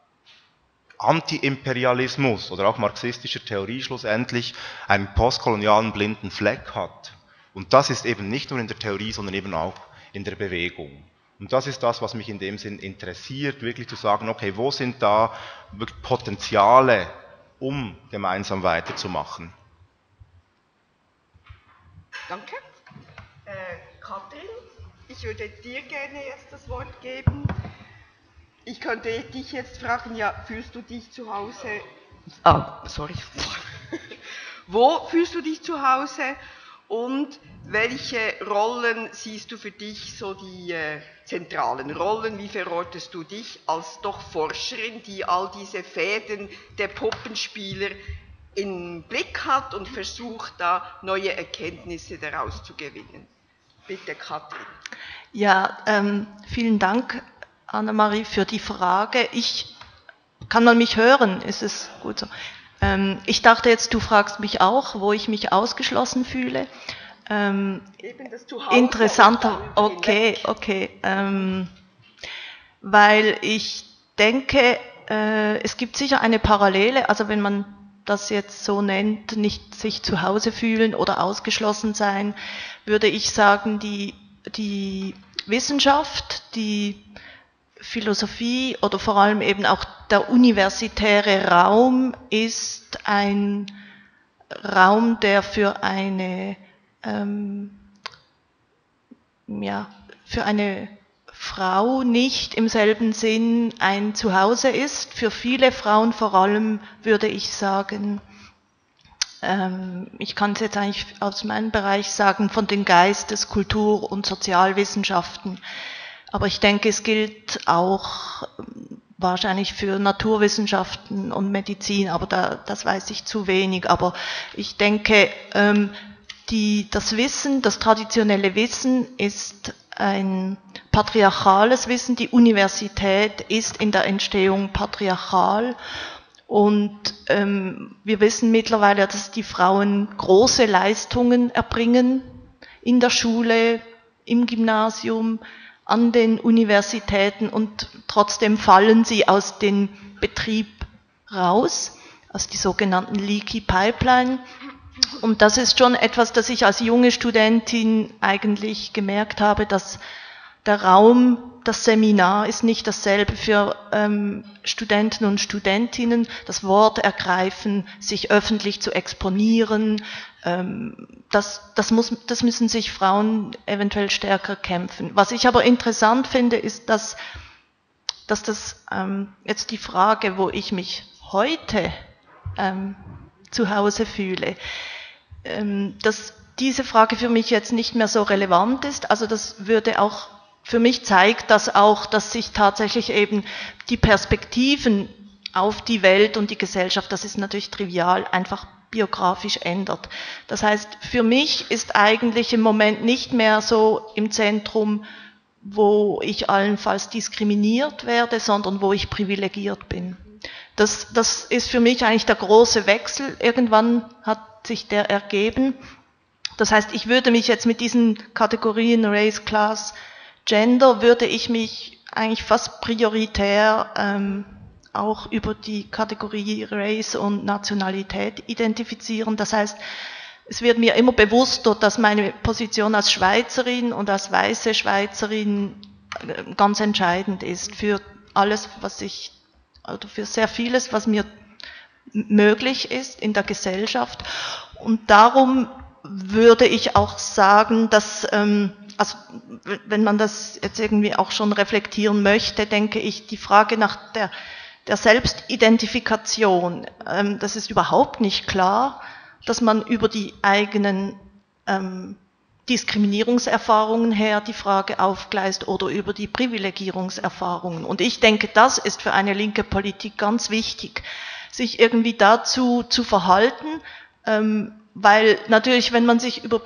Anti-Imperialismus oder auch marxistischer Theorie schlussendlich einen postkolonialen blinden Fleck hat. Und das ist eben nicht nur in der Theorie, sondern eben auch in der Bewegung. Und das ist das, was mich in dem Sinn interessiert, wirklich zu sagen, okay, wo sind da wirklich Potenziale, um gemeinsam weiterzumachen? Danke. Äh, Katrin, ich würde dir gerne erst das Wort geben. Ich könnte dich jetzt fragen, ja, fühlst du dich zu Hause? Ah, sorry. Wo fühlst du dich zu Hause? Und welche Rollen siehst du für dich, so die äh, zentralen Rollen? Wie verortest du dich als doch Forscherin, die all diese Fäden der Puppenspieler im Blick hat und versucht, da neue Erkenntnisse daraus zu gewinnen? Bitte, Katrin. Ja, ähm, vielen Dank, Annemarie, für die Frage. Ich, kann man mich hören? Ist es gut so? Ich dachte jetzt, du fragst mich auch, wo ich mich ausgeschlossen fühle. Ähm, Eben das Zuhause. Interessanter, okay, okay. Ähm, weil ich denke, äh, es gibt sicher eine Parallele, also wenn man das jetzt so nennt, nicht sich zu Hause fühlen oder ausgeschlossen sein, würde ich sagen, die, die Wissenschaft, die Philosophie oder vor allem eben auch der universitäre Raum ist ein Raum, der für eine, ähm, ja, für eine Frau nicht im selben Sinn ein Zuhause ist. Für viele Frauen vor allem würde ich sagen, ähm, ich kann es jetzt eigentlich aus meinem Bereich sagen, von den Geistes-, Kultur- und Sozialwissenschaften. Aber ich denke, es gilt auch wahrscheinlich für Naturwissenschaften und Medizin, aber da, das weiß ich zu wenig. Aber ich denke, ähm, die, das Wissen, das traditionelle Wissen ist ein patriarchales Wissen. Die Universität ist in der Entstehung patriarchal. Und ähm, wir wissen mittlerweile, dass die Frauen große Leistungen erbringen in der Schule, im Gymnasium, an den Universitäten und trotzdem fallen sie aus dem Betrieb raus, aus die sogenannten Leaky Pipeline. Und das ist schon etwas, das ich als junge Studentin eigentlich gemerkt habe, dass der Raum, das Seminar ist nicht dasselbe für ähm, Studenten und Studentinnen, das Wort ergreifen, sich öffentlich zu exponieren, ähm, das, das, muss, das müssen sich Frauen eventuell stärker kämpfen. Was ich aber interessant finde, ist, dass, dass das ähm, jetzt die Frage, wo ich mich heute ähm, zu Hause fühle, ähm, dass diese Frage für mich jetzt nicht mehr so relevant ist. Also das würde auch, für mich zeigt das auch, dass sich tatsächlich eben die Perspektiven auf die Welt und die Gesellschaft, das ist natürlich trivial, einfach biografisch ändert. Das heißt, für mich ist eigentlich im Moment nicht mehr so im Zentrum, wo ich allenfalls diskriminiert werde, sondern wo ich privilegiert bin. Das, das ist für mich eigentlich der große Wechsel. Irgendwann hat sich der ergeben. Das heißt, ich würde mich jetzt mit diesen Kategorien Race, Class, Gender, würde ich mich eigentlich fast prioritär ähm, auch über die Kategorie Race und Nationalität identifizieren. Das heißt, es wird mir immer bewusster, dass meine Position als Schweizerin und als weiße Schweizerin ganz entscheidend ist für alles, was ich, oder für sehr vieles, was mir möglich ist in der Gesellschaft. Und darum würde ich auch sagen, dass, ähm, also wenn man das jetzt irgendwie auch schon reflektieren möchte, denke ich, die Frage nach der, der Selbstidentifikation, ähm, das ist überhaupt nicht klar, dass man über die eigenen ähm, Diskriminierungserfahrungen her die Frage aufgleist oder über die Privilegierungserfahrungen. Und ich denke, das ist für eine linke Politik ganz wichtig, sich irgendwie dazu zu verhalten, ähm, weil natürlich, wenn man sich über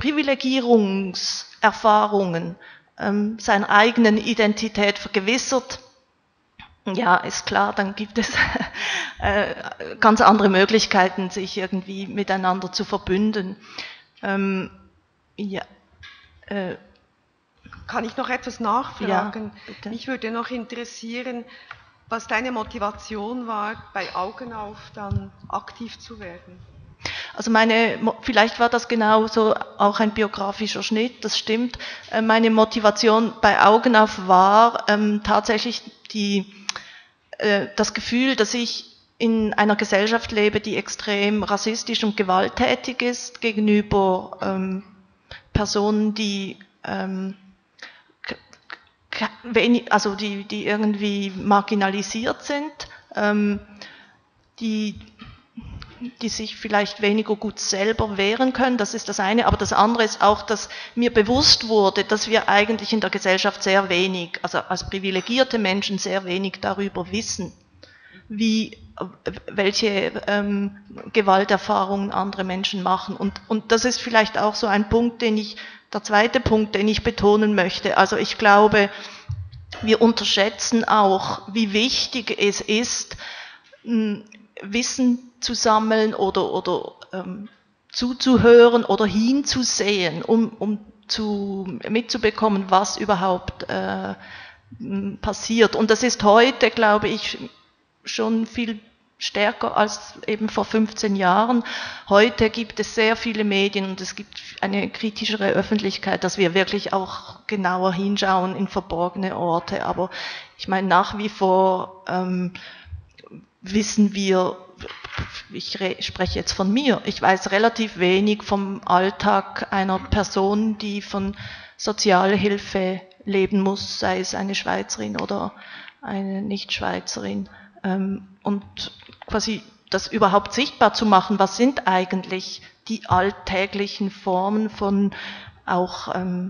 Privilegierungserfahrungen ähm, seiner eigenen Identität vergewissert, ja, ist klar, dann gibt es äh, ganz andere Möglichkeiten, sich irgendwie miteinander zu verbünden. Ähm, ja, äh, Kann ich noch etwas nachfragen? Ja, bitte. Mich würde noch interessieren, was deine Motivation war, bei Augen auf dann aktiv zu werden. Also meine, vielleicht war das genau so auch ein biografischer Schnitt, das stimmt. Meine Motivation bei Augen auf war ähm, tatsächlich die, äh, das Gefühl, dass ich in einer Gesellschaft lebe, die extrem rassistisch und gewalttätig ist gegenüber ähm, Personen, die ähm, wenig, also die, die irgendwie marginalisiert sind, ähm, die die sich vielleicht weniger gut selber wehren können, das ist das eine, aber das andere ist auch, dass mir bewusst wurde, dass wir eigentlich in der Gesellschaft sehr wenig, also als privilegierte Menschen sehr wenig darüber wissen, wie, welche ähm, Gewalterfahrungen andere Menschen machen. Und, und das ist vielleicht auch so ein Punkt, den ich, der zweite Punkt, den ich betonen möchte. Also ich glaube, wir unterschätzen auch, wie wichtig es ist, Wissen zu sammeln oder, oder ähm, zuzuhören oder hinzusehen, um, um zu, mitzubekommen, was überhaupt äh, passiert. Und das ist heute, glaube ich, schon viel stärker als eben vor fünfzehn Jahren. Heute gibt es sehr viele Medien und es gibt eine kritischere Öffentlichkeit, dass wir wirklich auch genauer hinschauen in verborgene Orte. Aber ich meine, nach wie vor ähm, wissen wir, ich spreche jetzt von mir, ich weiß relativ wenig vom Alltag einer Person, die von Sozialhilfe leben muss, sei es eine Schweizerin oder eine Nicht-Schweizerin. Und quasi das überhaupt sichtbar zu machen, was sind eigentlich die alltäglichen Formen von auch ähm,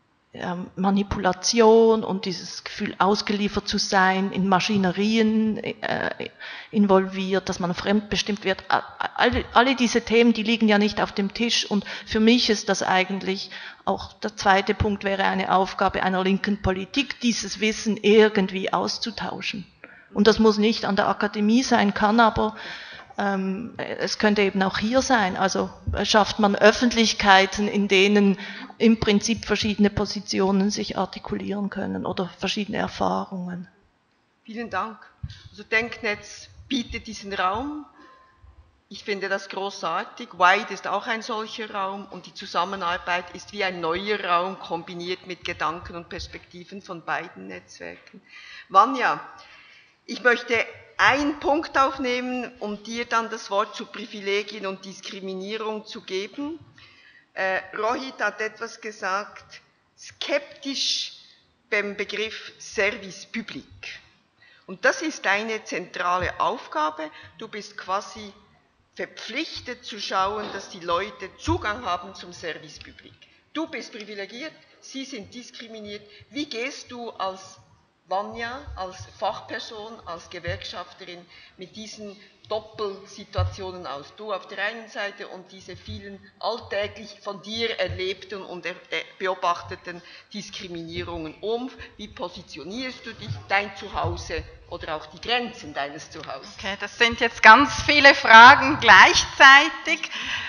Manipulation und dieses Gefühl, ausgeliefert zu sein, in Maschinerien äh, involviert, dass man fremdbestimmt wird. Alle, alle diese Themen, die liegen ja nicht auf dem Tisch und für mich ist das eigentlich auch der zweite Punkt, wäre eine Aufgabe einer linken Politik, dieses Wissen irgendwie auszutauschen. Und das muss nicht an der Akademie sein, kann aber Ähm, es könnte eben auch hier sein, also schafft man Öffentlichkeiten, in denen im Prinzip verschiedene Positionen sich artikulieren können oder verschiedene Erfahrungen. Vielen Dank. Also Denknetz bietet diesen Raum. Ich finde das großartig. Wide ist auch ein solcher Raum und die Zusammenarbeit ist wie ein neuer Raum kombiniert mit Gedanken und Perspektiven von beiden Netzwerken. Vanja, ich möchte einen Punkt aufnehmen, um dir dann das Wort zu Privilegien und Diskriminierung zu geben. Äh, Rohit hat etwas gesagt, skeptisch beim Begriff Service Public. Und das ist eine zentrale Aufgabe. Du bist quasi verpflichtet zu schauen, dass die Leute Zugang haben zum Service Public. Du bist privilegiert, sie sind diskriminiert. Wie gehst du als Vanja als Fachperson, als Gewerkschafterin mit diesen Doppelsituationen aus? Du auf der einen Seite und diese vielen alltäglich von dir erlebten und beobachteten Diskriminierungen um. Wie positionierst du dich, dein Zuhause oder auch die Grenzen deines Zuhauses? Okay, das sind jetzt ganz viele Fragen gleichzeitig.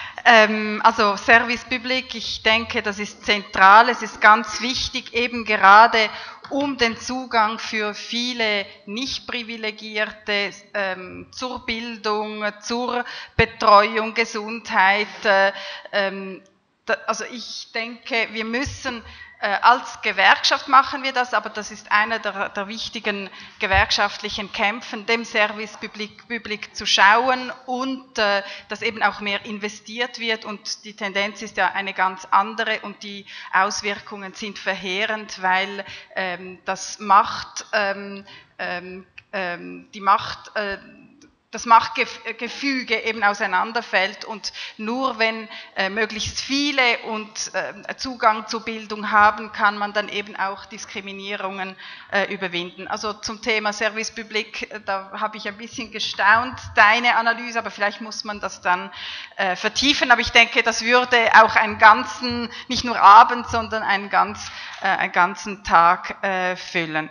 Ähm, also Service Public, ich denke, das ist zentral, es ist ganz wichtig, eben gerade um den Zugang für viele Nicht-Privilegierte ähm, zur Bildung, zur Betreuung, Gesundheit. Äh, ähm, da, also ich denke, wir müssen äh, als Gewerkschaft machen wir das, aber das ist einer der, der wichtigen gewerkschaftlichen Kämpfen, dem Service Public, Public zu schauen und äh, dass eben auch mehr investiert wird, und die Tendenz ist ja eine ganz andere und die Auswirkungen sind verheerend, weil ähm, das Macht, ähm, ähm, die Macht, äh, das Machtgefüge eben auseinanderfällt, und nur wenn äh, möglichst viele und äh, Zugang zur Bildung haben, kann man dann eben auch Diskriminierungen äh, überwinden. Also zum Thema Service Public, äh, da habe ich ein bisschen gestaunt, deine Analyse, aber vielleicht muss man das dann äh, vertiefen, aber ich denke, das würde auch einen ganzen, nicht nur Abend, sondern einen, ganz, äh, einen ganzen Tag äh, füllen.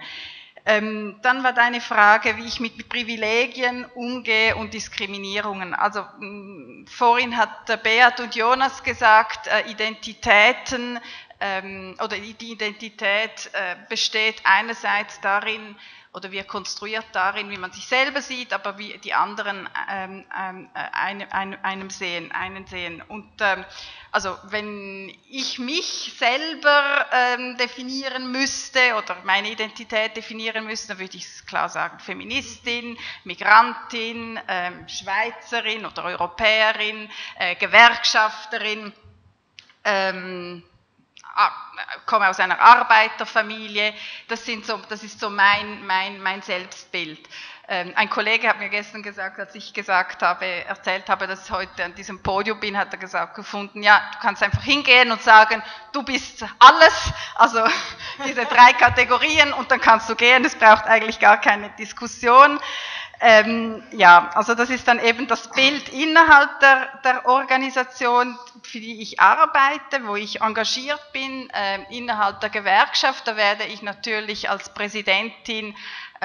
Ähm, dann war deine Frage, wie ich mit Privilegien umgehe und Diskriminierungen. Also mh, vorhin hat der Beat und Jonas gesagt, äh, Identitäten ähm, oder die Identität äh, besteht einerseits darin, oder wird konstruiert darin, wie man sich selber sieht, aber wie die anderen ähm, ähm, einem, einem, einem sehen, einen sehen. Und ähm, also wenn ich mich selber ähm, definieren müsste oder meine Identität definieren müsste, dann würde ich es klar sagen, Feministin, Migrantin, ähm, Schweizerin oder Europäerin, äh, Gewerkschafterin, ähm, komme aus einer Arbeiterfamilie, das, sind so, das ist so mein, mein, mein Selbstbild. Ähm, ein Kollege hat mir gestern gesagt, als ich gesagt habe, erzählt habe, dass ich heute an diesem Podium bin, hat er gesagt, gefunden, ja, du kannst einfach hingehen und sagen, du bist alles, also diese drei Kategorien, und dann kannst du gehen, es braucht eigentlich gar keine Diskussion. Ähm, ja, also das ist dann eben das Bild innerhalb der, der Organisation, für die ich arbeite, wo ich engagiert bin, äh, innerhalb der Gewerkschaft. Da werde ich natürlich als Präsidentin,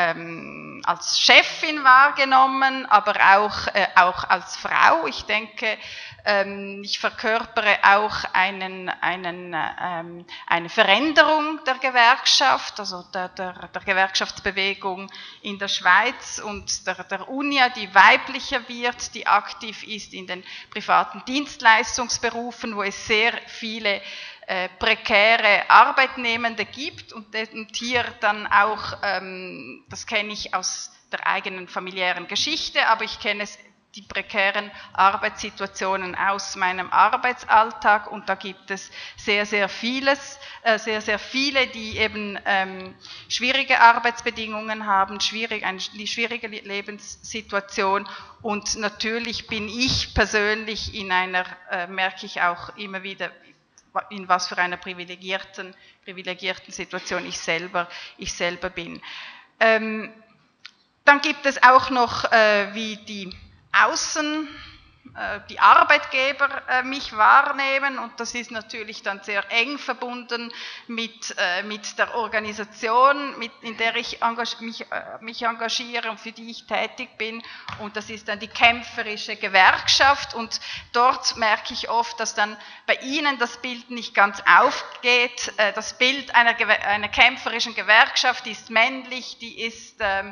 ähm, als Chefin wahrgenommen, aber auch, äh, auch als Frau. Ich denke, ähm, ich verkörpere auch einen, einen, ähm, eine Veränderung der Gewerkschaft, also der, der, der Gewerkschaftsbewegung in der Schweiz und der, der UNIA, die weiblicher wird, die aktiv ist in den privaten Dienstleistungsberufen, wo es sehr viele äh, prekäre Arbeitnehmende gibt, und, und hier dann auch, ähm, das kenne ich aus der eigenen familiären Geschichte, aber ich kenne es die prekären Arbeitssituationen aus meinem Arbeitsalltag, und da gibt es sehr, sehr vieles, äh, sehr, sehr viele, die eben ähm, schwierige Arbeitsbedingungen haben, schwierig, eine schwierige Lebenssituation, und natürlich bin ich persönlich in einer, äh, merke ich auch immer wieder, in was für einer privilegierten, privilegierten Situation ich selber, ich selber bin. Ähm, dann gibt es auch noch, äh, wie die Außen, äh, die Arbeitgeber äh, mich wahrnehmen, und das ist natürlich dann sehr eng verbunden mit, äh, mit der Organisation, mit, in der ich engag- mich, äh, mich engagiere und für die ich tätig bin, und das ist dann die kämpferische Gewerkschaft, und dort merke ich oft, dass dann bei Ihnen das Bild nicht ganz aufgeht. Äh, das Bild einer, Gewer- einer kämpferischen Gewerkschaft ist männlich, die ist ähm,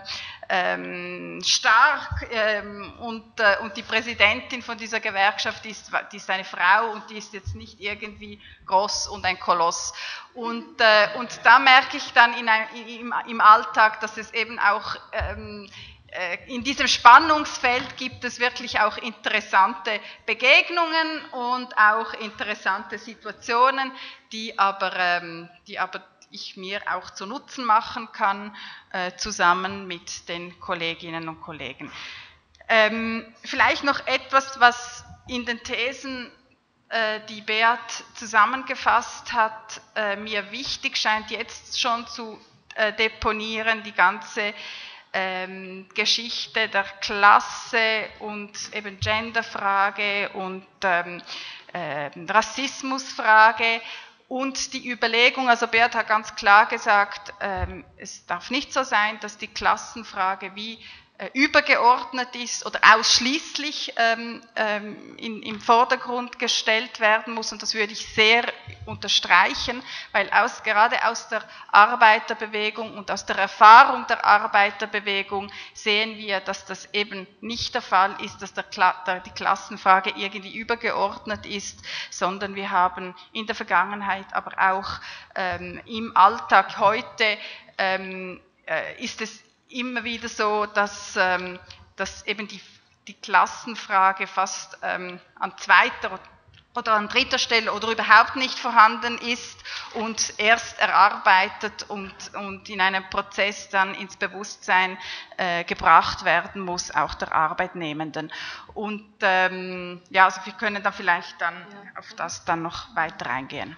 Ähm, stark ähm, und, äh, und die Präsidentin von dieser Gewerkschaft ist, die ist eine Frau, und die ist jetzt nicht irgendwie groß und ein Koloss. Und, äh, und da merke ich dann in ein, im, im Alltag, dass es eben auch ähm, äh, in diesem Spannungsfeld gibt es wirklich auch interessante Begegnungen und auch interessante Situationen, die aber, ähm, die aber ich mir auch zu Nutzen machen kann, äh, zusammen mit den Kolleginnen und Kollegen. Ähm, vielleicht noch etwas, was in den Thesen, äh, die Beat zusammengefasst hat, äh, mir wichtig scheint jetzt schon zu äh, deponieren, die ganze ähm, Geschichte der Klasse und eben Genderfrage und ähm, äh, Rassismusfrage. Und die Überlegung, also Beat hat ganz klar gesagt, ähm, es darf nicht so sein, dass die Klassenfrage wie äh, übergeordnet ist oder ausschließlich ähm, ähm, in, im Vordergrund gestellt werden muss. Und das würde ich sehr unterstreichen, weil aus, gerade aus der Arbeiterbewegung und aus der Erfahrung der Arbeiterbewegung sehen wir, dass das eben nicht der Fall ist, dass der, der, die Klassenfrage irgendwie übergeordnet ist, sondern wir haben in der Vergangenheit, aber auch ähm, im Alltag heute ähm, äh, ist es immer wieder so, dass, ähm, dass eben die, die Klassenfrage fast ähm, an zweiter oder an dritter Stelle oder überhaupt nicht vorhanden ist und erst erarbeitet und, und in einem Prozess dann ins Bewusstsein äh, gebracht werden muss, auch der Arbeitnehmenden. Und ähm, ja, also wir können da vielleicht dann ja. auf das dann noch weiter eingehen.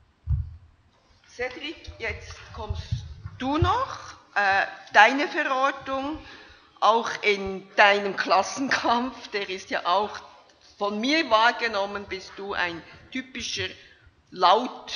Cedric, jetzt kommst du noch. Deine Verortung, auch in deinem Klassenkampf, der ist ja auch von mir wahrgenommen, bist du ein typischer, laut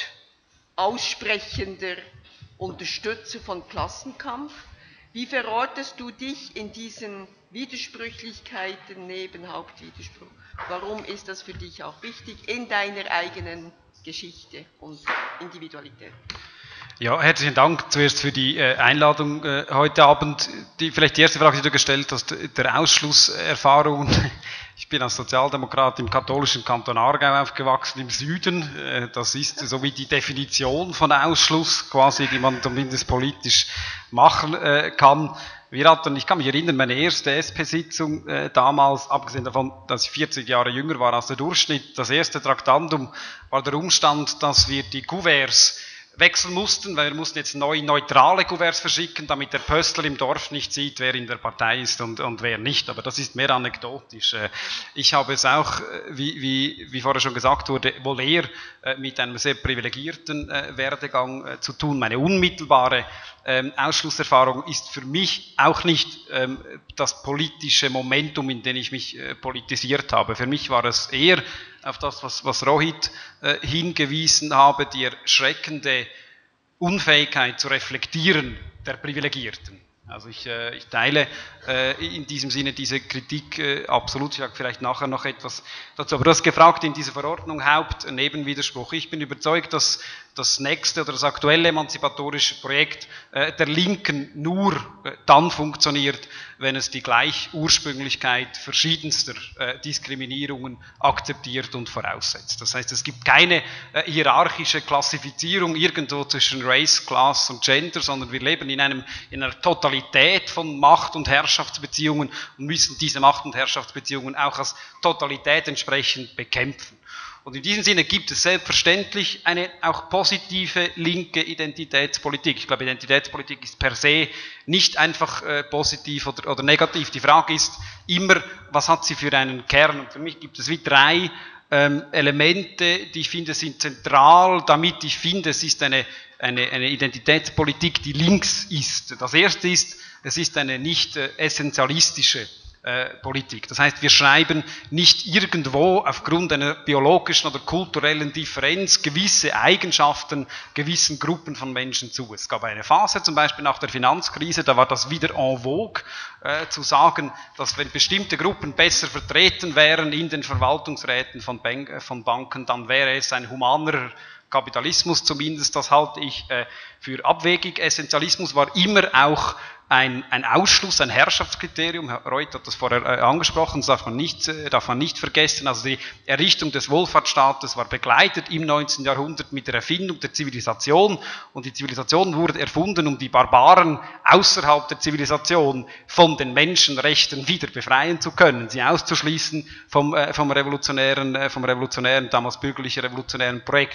aussprechender Unterstützer von Klassenkampf. Wie verortest du dich in diesen Widersprüchlichkeiten neben Hauptwiderspruch? Warum ist das für dich auch wichtig in deiner eigenen Geschichte und Individualität? Ja, herzlichen Dank zuerst für die äh, Einladung äh, heute Abend. Die, vielleicht die erste Frage, die du gestellt hast, der Ausschlusserfahrung. Ich bin als Sozialdemokrat im katholischen Kanton Aargau aufgewachsen, im Süden. Äh, das ist so wie die Definition von Ausschluss, quasi, die man zumindest politisch machen äh, kann. Wir hatten, ich kann mich erinnern, meine erste S P-Sitzung äh, damals, abgesehen davon, dass ich vierzig Jahre jünger war als der Durchschnitt, das erste Traktandum war der Umstand, dass wir die Kuverts wechseln mussten, weil wir mussten jetzt neu neutrale Kuverts verschicken, damit der Pöstler im Dorf nicht sieht, wer in der Partei ist und, und wer nicht. Aber das ist mehr anekdotisch. Ich habe es auch, wie, wie, wie vorher schon gesagt wurde, wohl eher mit einem sehr privilegierten Werdegang zu tun. Meine unmittelbare ähm, Ausschlusserfahrung ist für mich auch nicht ähm, das politische Momentum, in dem ich mich äh, politisiert habe. Für mich war es eher auf das, was, was Rohit äh, hingewiesen habe, die erschreckende Unfähigkeit zu reflektieren der Privilegierten. Also ich, äh, ich teile äh, in diesem Sinne diese Kritik äh, absolut. Ich sage vielleicht nachher noch etwas dazu. Aber du hast gefragt in dieser Verordnung Hauptnebenwiderspruch. Ich bin überzeugt, dass das nächste oder das aktuelle emanzipatorische Projekt äh, der Linken nur äh, dann funktioniert, wenn es die Gleichursprünglichkeit verschiedenster äh, Diskriminierungen akzeptiert und voraussetzt. Das heißt, es gibt keine äh, hierarchische Klassifizierung irgendwo zwischen Race, Class und Gender, sondern wir leben in, einem, in einer Totalität von Macht- und Herrschaftsbeziehungen und müssen diese Macht- und Herrschaftsbeziehungen auch als Totalität entsprechend bekämpfen. Und in diesem Sinne gibt es selbstverständlich eine auch positive linke Identitätspolitik. Ich glaube, Identitätspolitik ist per se nicht einfach äh, positiv oder, oder negativ. Die Frage ist immer, was hat sie für einen Kern? Und für mich gibt es wie drei ähm, Elemente, die ich finde, sind zentral, damit ich finde, es ist eine, eine, eine Identitätspolitik, die links ist. Das erste ist, es ist eine nicht äh, essentialistische Äh, Politik. Das heißt, wir schreiben nicht irgendwo aufgrund einer biologischen oder kulturellen Differenz gewisse Eigenschaften gewissen Gruppen von Menschen zu. Es gab eine Phase, zum Beispiel nach der Finanzkrise, da war das wieder en vogue, äh, zu sagen, dass wenn bestimmte Gruppen besser vertreten wären in den Verwaltungsräten von, Bank, von Banken, dann wäre es ein humanerer Kapitalismus zumindest. Das halte ich äh, für abwegig. Essentialismus war immer auch Ein, ein Ausschluss, ein Herrschaftskriterium. Herr Reut hat das vorher äh, angesprochen, das darf man, nicht, äh, darf man nicht vergessen. Also die Errichtung des Wohlfahrtsstaates war begleitet im neunzehnten Jahrhundert mit der Erfindung der Zivilisation. Und die Zivilisation wurde erfunden, um die Barbaren außerhalb der Zivilisation von den Menschenrechten wieder befreien zu können, sie auszuschließen vom, äh, vom revolutionären, äh, vom revolutionären, damals bürgerlich revolutionären Projekt. Und ich halte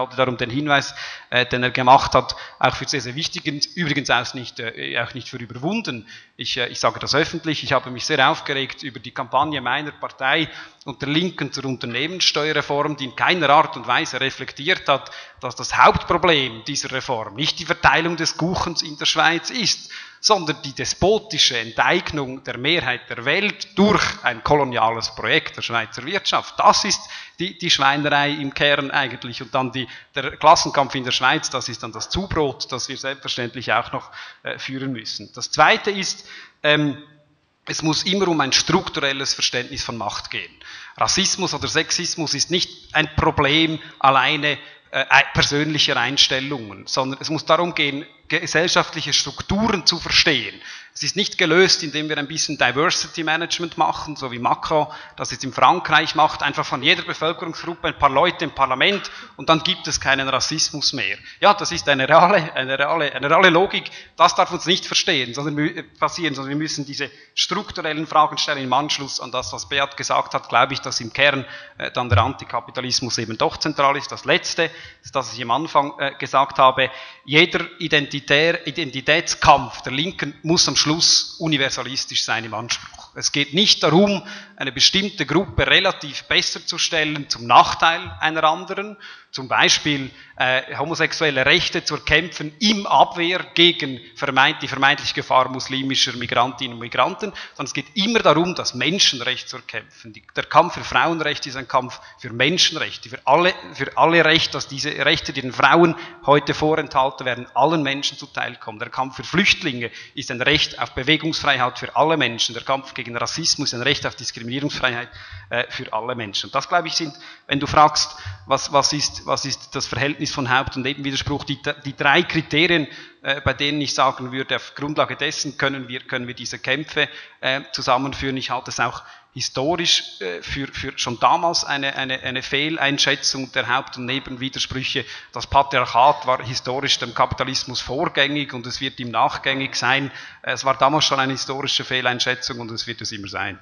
gerade darum den Hinweis, äh, den er gemacht hat, auch für sehr, sehr wichtig, übrigens auch nicht, äh, auch nicht für überwunden. Ich, äh, ich sage das öffentlich, ich habe mich sehr aufgeregt über die Kampagne meiner Partei und der Linken zur Unternehmenssteuerreform, die in keiner Art und Weise reflektiert hat, dass das Hauptproblem dieser Reform nicht die Verteilung des Kuchens in der Schweiz ist, sondern die despotische Enteignung der Mehrheit der Welt durch ein koloniales Projekt der Schweizer Wirtschaft. Das ist die, die Schweinerei im Kern eigentlich. Und dann die, der Klassenkampf in der Schweiz, das ist dann das Zubrot, das wir selbstverständlich auch noch äh, führen müssen. Das Zweite ist, ähm, es muss immer um ein strukturelles Verständnis von Macht gehen. Rassismus oder Sexismus ist nicht ein Problem alleine äh, persönlicher Einstellungen, sondern es muss darum gehen, gesellschaftliche Strukturen zu verstehen. Es ist nicht gelöst, indem wir ein bisschen Diversity Management machen, so wie Macron das jetzt in Frankreich macht, einfach von jeder Bevölkerungsgruppe ein paar Leute im Parlament und dann gibt es keinen Rassismus mehr. Ja, das ist eine reale, eine reale, eine reale Logik, das darf uns nicht verstehen, sondern passieren, sondern wir müssen diese strukturellen Fragen stellen im Anschluss an das, was Beat gesagt hat, glaube ich, dass im Kern äh, dann der Antikapitalismus eben doch zentral ist. Das Letzte, das ich am Anfang äh, gesagt habe, jeder Identitär, Identitätskampf der Linken muss am Schluss universalistisch sein im Anspruch. Es geht nicht darum, eine bestimmte Gruppe relativ besser zu stellen zum Nachteil einer anderen, zum Beispiel äh, homosexuelle Rechte zu erkämpfen im Abwehr gegen vermeint, die vermeintliche Gefahr muslimischer Migrantinnen und Migranten, sondern es geht immer darum, das Menschenrecht zu erkämpfen. Die, der Kampf für Frauenrechte ist ein Kampf für Menschenrechte, für alle, für alle Rechte, dass diese Rechte, die den Frauen heute vorenthalten werden, allen Menschen zuteilkommen. Der Kampf für Flüchtlinge ist ein Recht auf Bewegungsfreiheit für alle Menschen. Der Kampf gegen Rassismus ist ein Recht auf Diskriminierungsfreiheit äh, für alle Menschen. Und das, glaube ich, sind, wenn du fragst, was, was ist was ist das Verhältnis von Haupt- und Nebenwiderspruch, die, die drei Kriterien, äh, bei denen ich sagen würde, auf Grundlage dessen können wir, können wir diese Kämpfe äh, zusammenführen. Ich halte es auch historisch äh, für, für schon damals eine, eine, eine Fehleinschätzung der Haupt- und Nebenwidersprüche. Das Patriarchat war historisch dem Kapitalismus vorgängig und es wird ihm nachgängig sein. Es war damals schon eine historische Fehleinschätzung und es wird es immer sein.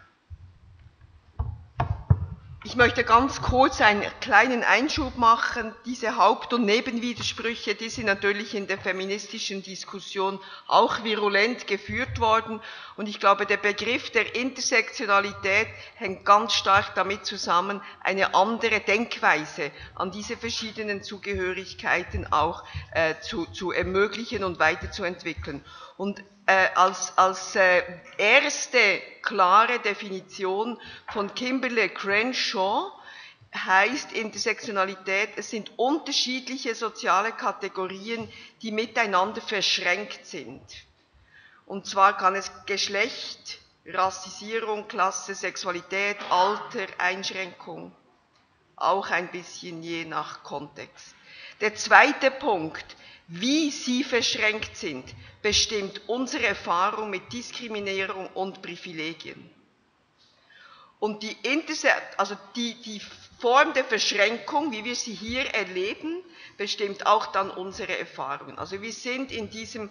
Ich möchte ganz kurz einen kleinen Einschub machen. Diese Haupt- und Nebenwidersprüche, die sind natürlich in der feministischen Diskussion auch virulent geführt worden. Und ich glaube, der Begriff der Intersektionalität hängt ganz stark damit zusammen, eine andere Denkweise an diese verschiedenen Zugehörigkeiten auch äh, zu, zu ermöglichen und weiterzuentwickeln. Und äh, als, als äh, erste klare Definition von Kimberlé Crenshaw heißt Intersektionalität, es sind unterschiedliche soziale Kategorien, die miteinander verschränkt sind. Und zwar kann es Geschlecht, Rassisierung, Klasse, Sexualität, Alter, Einschränkung, auch ein bisschen je nach Kontext. Der zweite Punkt, wie sie verschränkt sind, bestimmt unsere Erfahrung mit Diskriminierung und Privilegien. Und die, Interse- also die, die Form der Verschränkung, wie wir sie hier erleben, bestimmt auch dann unsere Erfahrungen. Also wir sind in diesem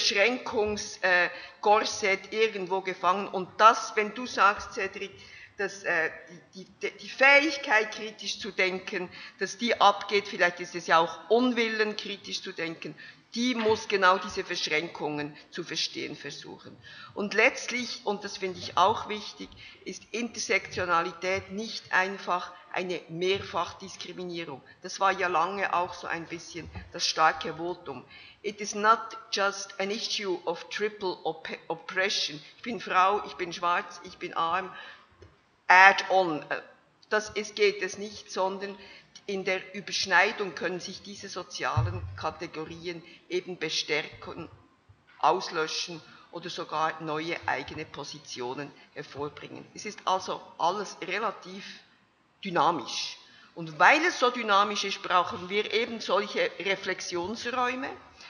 Verschränkungskorsett irgendwo gefangen und das, wenn du sagst, Cedric, dass äh, die, die, die Fähigkeit, kritisch zu denken, dass die abgeht, vielleicht ist es ja auch Unwillen, kritisch zu denken, die muss genau diese Verschränkungen zu verstehen versuchen. Und letztlich, und das finde ich auch wichtig, ist Intersektionalität nicht einfach eine Mehrfachdiskriminierung. Das war ja lange auch so ein bisschen das starke Votum. It is not just an issue of triple op- oppression. Ich bin Frau, ich bin schwarz, ich bin arm, add-on. Das ist, geht es nicht, sondern in der Überschneidung können sich diese sozialen Kategorien eben bestärken, auslöschen oder sogar neue eigene Positionen hervorbringen. Es ist also alles relativ dynamisch. Und weil es so dynamisch ist, brauchen wir eben solche Reflexionsräume.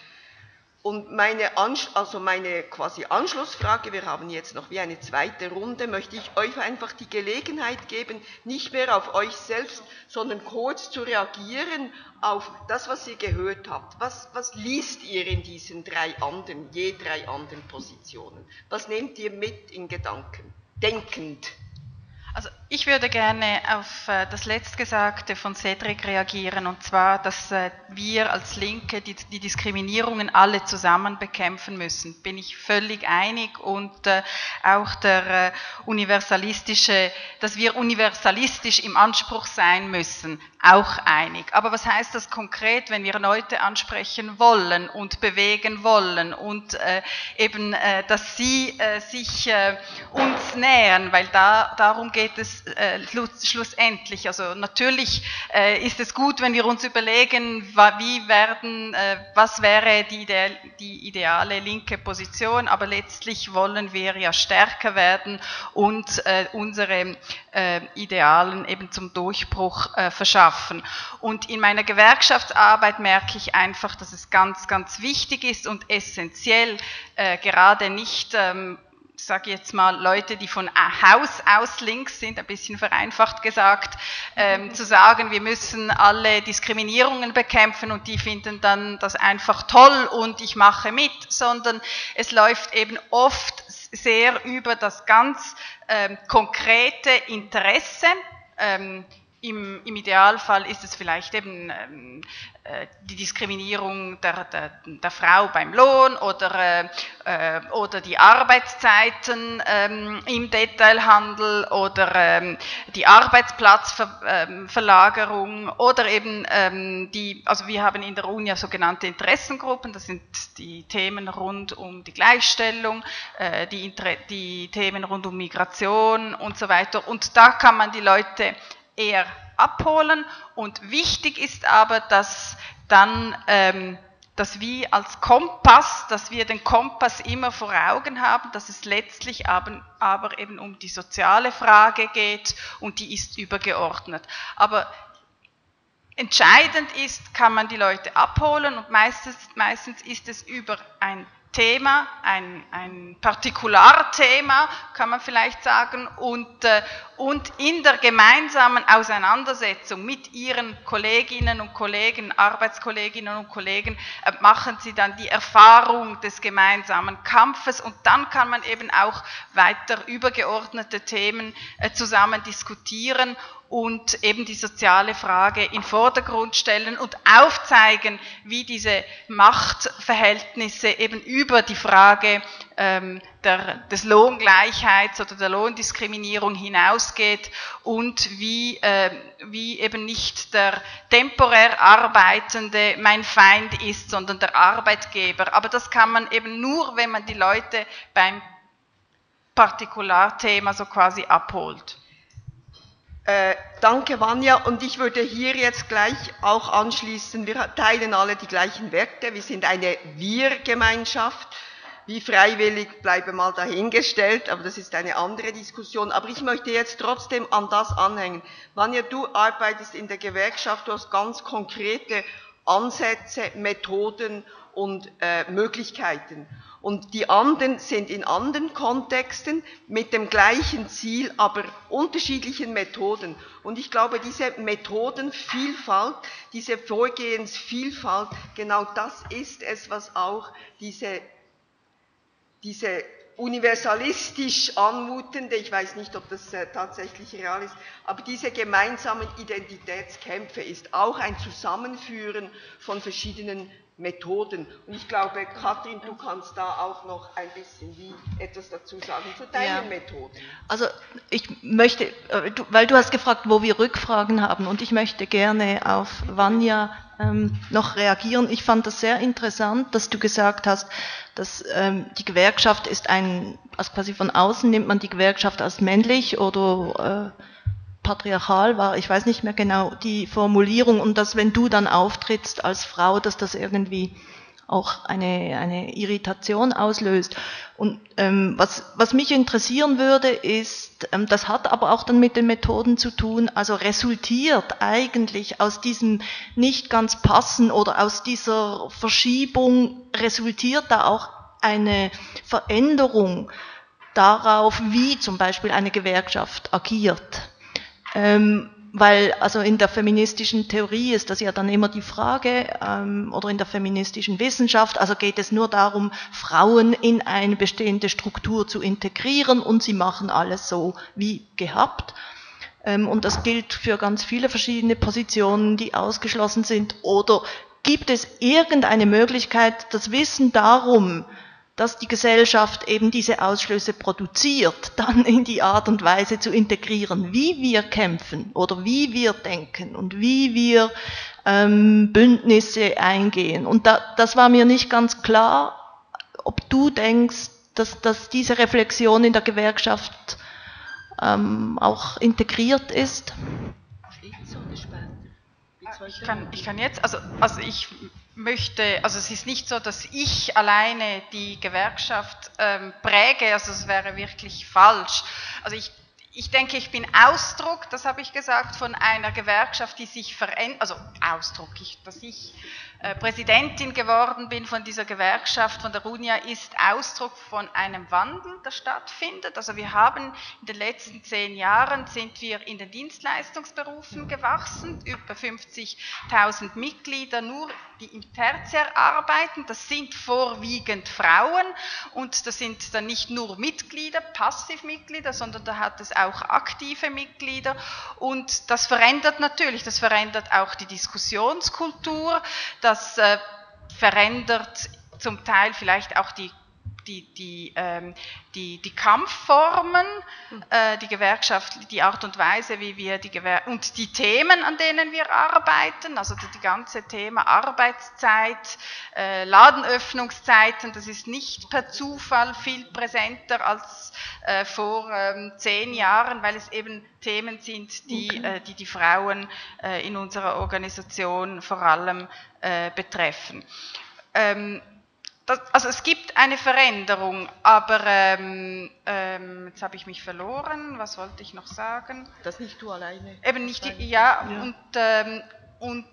Und meine, Ansch- also meine quasi Anschlussfrage, wir haben jetzt noch wie eine zweite Runde, möchte ich euch einfach die Gelegenheit geben, nicht mehr auf euch selbst, sondern kurz zu reagieren auf das, was ihr gehört habt. Was, was liest ihr in diesen drei anderen, je drei anderen Positionen? Was nehmt ihr mit in Gedanken? Denkend. Also Ich würde gerne auf das Letztgesagte von Cedric reagieren, und zwar, dass wir als Linke die, die Diskriminierungen alle zusammen bekämpfen müssen. Bin ich völlig einig, und auch der universalistische, dass wir universalistisch im Anspruch sein müssen, auch einig. Aber was heißt das konkret, wenn wir Leute ansprechen wollen und bewegen wollen und äh, eben, äh, dass sie äh, sich äh, uns nähern, weil da darum geht es Äh, schlussendlich. Also natürlich äh, ist es gut, wenn wir uns überlegen, wie werden, äh, was wäre die, Ide die ideale linke Position, aber letztlich wollen wir ja stärker werden und äh, unsere äh, Idealen eben zum Durchbruch äh, verschaffen. Und in meiner Gewerkschaftsarbeit merke ich einfach, dass es ganz, ganz wichtig ist und essentiell, äh, gerade nicht ähm, ich sage jetzt mal, Leute, die von Haus aus links sind, ein bisschen vereinfacht gesagt, ähm, zu sagen, wir müssen alle Diskriminierungen bekämpfen und die finden dann das einfach toll und ich mache mit, sondern es läuft eben oft sehr über das ganz ähm, konkrete Interesse. Ähm, Im, Im Idealfall ist es vielleicht eben ähm, äh, die Diskriminierung der, der, der Frau beim Lohn oder, äh, oder die Arbeitszeiten ähm, im Detailhandel oder ähm, die Arbeitsplatzverlagerung oder eben ähm, die, also wir haben in der Uni ja sogenannte Interessengruppen, das sind die Themen rund um die Gleichstellung, äh, die, die Themen rund um Migration und so weiter, und da kann man die Leute eher abholen, und wichtig ist aber, dass dann, ähm, dass wir als Kompass, dass wir den Kompass immer vor Augen haben, dass es letztlich aber, aber eben um die soziale Frage geht, und die ist übergeordnet. Aber entscheidend ist, kann man die Leute abholen, und meistens, meistens ist es über ein Thema, ein, ein Partikularthema, kann man vielleicht sagen, und, äh, und in der gemeinsamen Auseinandersetzung mit ihren Kolleginnen und Kollegen, Arbeitskolleginnen und Kollegen, äh, machen sie dann die Erfahrung des gemeinsamen Kampfes, und dann kann man eben auch weiter übergeordnete Themen äh, zusammen diskutieren und eben die soziale Frage in den Vordergrund stellen und aufzeigen, wie diese Machtverhältnisse eben über die Frage ähm, der, des Lohngleichheits oder der Lohndiskriminierung hinausgeht und wie, äh, wie eben nicht der temporär Arbeitende mein Feind ist, sondern der Arbeitgeber. Aber das kann man eben nur, wenn man die Leute beim Partikularthema so quasi abholt. Äh, danke, Vanja, und ich würde hier jetzt gleich auch anschließen, wir teilen alle die gleichen Werte, wir sind eine Wir-Gemeinschaft, wie freiwillig bleibe mal dahingestellt, aber das ist eine andere Diskussion, aber ich möchte jetzt trotzdem an das anhängen. Vanja, du arbeitest in der Gewerkschaft, du hast ganz konkrete Ansätze, Methoden und äh, Möglichkeiten. Und die anderen sind in anderen Kontexten mit dem gleichen Ziel, aber unterschiedlichen Methoden. Und ich glaube, diese Methodenvielfalt, diese Vorgehensvielfalt, genau das ist es, was auch diese, diese universalistisch anmutende, ich weiß nicht, ob das äh, tatsächlich real ist, aber diese gemeinsamen Identitätskämpfe ist auch ein Zusammenführen von verschiedenen Methoden. Und ich glaube, Katrin, du kannst da auch noch ein bisschen wie etwas dazu sagen zu deinen ja. Methoden. Also ich möchte, weil du hast gefragt, wo wir Rückfragen haben, und ich möchte gerne auf Vanja ähm, noch reagieren. Ich fand das sehr interessant, dass du gesagt hast, dass ähm, die Gewerkschaft ist ein, also quasi von außen nimmt man die Gewerkschaft als männlich oder äh, patriarchal war, ich weiß nicht mehr genau die Formulierung, und dass, wenn du dann auftrittst als Frau, dass das irgendwie auch eine, eine Irritation auslöst. Und ähm, was, was mich interessieren würde, ist, ähm, das hat aber auch dann mit den Methoden zu tun, also resultiert eigentlich aus diesem nicht ganz passen oder aus dieser Verschiebung, resultiert da auch eine Veränderung darauf, wie zum Beispiel eine Gewerkschaft agiert. Ähm, weil also in der feministischen Theorie ist das ja dann immer die Frage, ähm, oder in der feministischen Wissenschaft, also geht es nur darum, Frauen in eine bestehende Struktur zu integrieren und sie machen alles so wie gehabt. Ähm, und das gilt für ganz viele verschiedene Positionen, die ausgeschlossen sind. Oder gibt es irgendeine Möglichkeit, das Wissen darum, dass die Gesellschaft eben diese Ausschlüsse produziert, dann in die Art und Weise zu integrieren, wie wir kämpfen oder wie wir denken und wie wir ähm, Bündnisse eingehen. Und da, das war mir nicht ganz klar, ob du denkst, dass, dass diese Reflexion in der Gewerkschaft ähm, auch integriert ist. Ich kann, ich kann jetzt, also, also ich möchte, also es ist nicht so, dass ich alleine die Gewerkschaft ähm, präge, also es wäre wirklich falsch. Also ich, ich denke, ich bin Ausdruck, das habe ich gesagt, von einer Gewerkschaft, die sich verändert, also Ausdruck, ich, dass ich äh, Präsidentin geworden bin von dieser Gewerkschaft, von der Unia, ist Ausdruck von einem Wandel, der stattfindet. Also wir haben in den letzten zehn Jahren sind wir in den Dienstleistungsberufen gewachsen, über fünfzigtausend Mitglieder, nur die im Tertiär arbeiten, das sind vorwiegend Frauen und das sind dann nicht nur Mitglieder, Passivmitglieder, sondern da hat es auch aktive Mitglieder und das verändert natürlich, das verändert auch die Diskussionskultur, das äh, verändert zum Teil vielleicht auch die Die, die, ähm, die, die Kampfformen, äh, die Gewerkschaft, die Art und Weise, wie wir die Gewer und die Themen, an denen wir arbeiten, also das, die ganze Thema Arbeitszeit, äh, Ladenöffnungszeiten, das ist nicht per Zufall viel präsenter als äh, vor ähm, zehn Jahren, weil es eben Themen sind, die okay. äh, die, die Frauen äh, in unserer Organisation vor allem äh, betreffen. Ähm, Das, also es gibt eine Veränderung, aber ähm, ähm, jetzt habe ich mich verloren, was wollte ich noch sagen? Das nicht du alleine. Eben nicht, die, ja, ja, und, ähm, und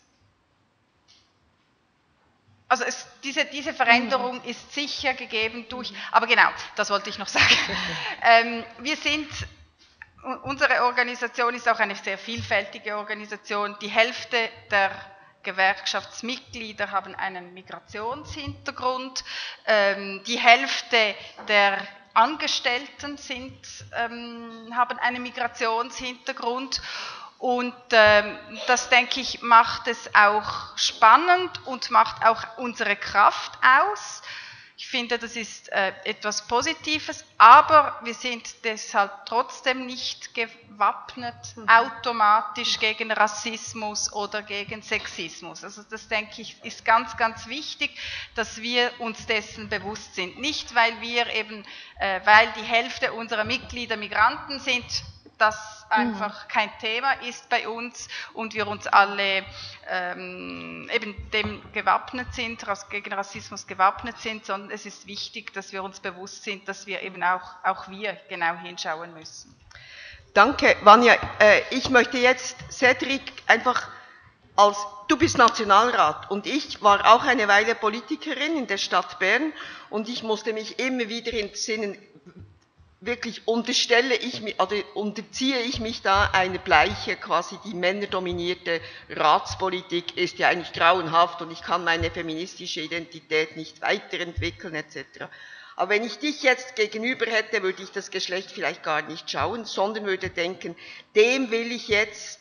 also es, diese, diese Veränderung mhm. ist sicher gegeben durch, mhm. aber genau, das wollte ich noch sagen. ähm, wir sind, unsere Organisation ist auch eine sehr vielfältige Organisation, die Hälfte der Gewerkschaftsmitglieder haben einen Migrationshintergrund, ähm, die Hälfte der Angestellten sind, ähm, haben einen Migrationshintergrund und ähm, das, denke ich, macht es auch spannend und macht auch unsere Kraft aus. Ich finde, das ist äh, etwas Positives, aber wir sind deshalb trotzdem nicht gewappnet mhm. automatisch gegen Rassismus oder gegen Sexismus. Also das, denke ich, ist ganz, ganz wichtig, dass wir uns dessen bewusst sind. Nicht, weil wir eben, äh, weil die Hälfte unserer Mitglieder Migranten sind, das einfach mhm. kein Thema ist bei uns und wir uns alle ähm, eben dem gewappnet sind, gegen Rassismus gewappnet sind, sondern es ist wichtig, dass wir uns bewusst sind, dass wir eben auch, auch wir genau hinschauen müssen. Danke, Vanja. Äh, ich möchte jetzt Cedric einfach als, du bist Nationalrat und ich war auch eine Weile Politikerin in der Stadt Bern und ich musste mich immer wieder entsinnen, wirklich unterstelle ich mich, oder unterziehe ich mich da eine Bleiche, quasi die männerdominierte Ratspolitik ist ja eigentlich grauenhaft und ich kann meine feministische Identität nicht weiterentwickeln et cetera. Aber wenn ich dich jetzt gegenüber hätte, würde ich das Geschlecht vielleicht gar nicht schauen, sondern würde denken, dem will ich jetzt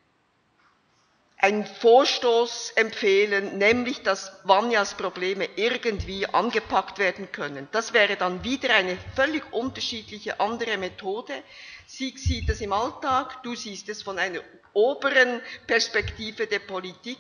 einen Vorstoß empfehlen, nämlich, dass Vanjas Probleme irgendwie angepackt werden können. Das wäre dann wieder eine völlig unterschiedliche, andere Methode. Sie sieht es im Alltag, du siehst es von einer oberen Perspektive der Politik.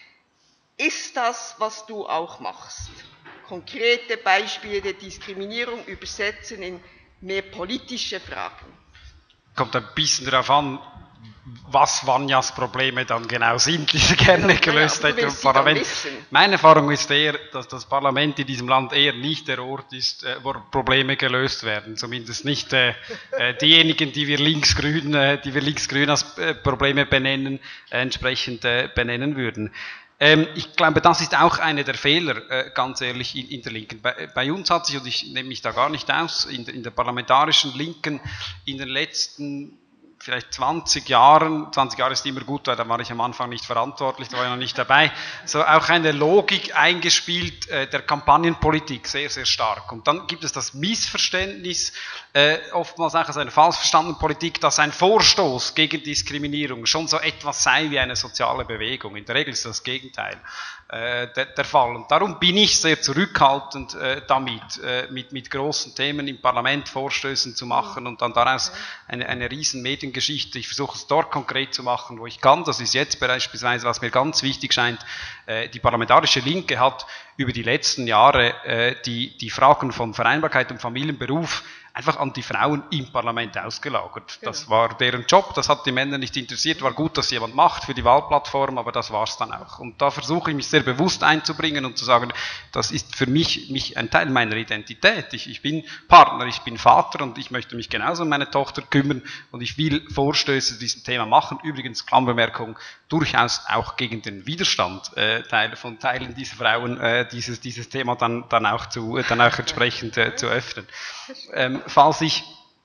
Ist das, was du auch machst? Konkrete Beispiele der Diskriminierung übersetzen in mehr politische Fragen. Kommt ein bisschen darauf an, was Vanjas Probleme dann genau sind, die sie gerne gelöst hätte im Parlament. Meine Erfahrung ist eher, dass das Parlament in diesem Land eher nicht der Ort ist, wo Probleme gelöst werden. Zumindest nicht äh, diejenigen, die wir linksgrün, äh, die wir linksgrün als äh, Probleme benennen, äh, entsprechend äh, benennen würden. Ähm, ich glaube, das ist auch einer der Fehler, äh, ganz ehrlich, in, in der Linken. Bei, bei uns hat sich, und ich nehme mich da gar nicht aus, in, in der parlamentarischen Linken in den letzten vielleicht zwanzig Jahren, zwanzig Jahre ist immer gut, weil da war ich am Anfang nicht verantwortlich, da war ich noch nicht dabei, so auch eine Logik eingespielt äh, der Kampagnenpolitik, sehr, sehr stark. Und dann gibt es das Missverständnis, äh, oftmals auch als eine falsch verstandene Politik, dass ein Vorstoß gegen Diskriminierung schon so etwas sei wie eine soziale Bewegung. In der Regel ist das Gegenteil äh, der, der Fall. Und darum bin ich sehr zurückhaltend äh, damit, äh, mit, mit großen Themen im Parlament Vorstößen zu machen und dann daraus eine, eine riesen Mediengeschichte. Ich versuche es dort konkret zu machen, wo ich kann. Das ist jetzt beispielsweise, was mir ganz wichtig scheint, äh, die Parlamentarische Linke hat über die letzten Jahre äh, die, die Fragen von Vereinbarkeit und Familienberuf einfach an die Frauen im Parlament ausgelagert. Genau. Das war deren Job, das hat die Männer nicht interessiert, war gut, dass jemand macht für die Wahlplattform, aber das war es dann auch. Und da versuche ich mich sehr bewusst einzubringen und zu sagen, das ist für mich, mich ein Teil meiner Identität. Ich, ich bin Partner, ich bin Vater und ich möchte mich genauso um meine Tochter kümmern und ich will Vorstöße zu diesem Thema machen. Übrigens, Klammerbemerkung, durchaus auch gegen den Widerstand äh, Teile von Teilen dieser Frauen, äh, dieses, dieses Thema dann, dann, auch, zu, dann auch entsprechend äh, zu öffnen. Ähm, falls ich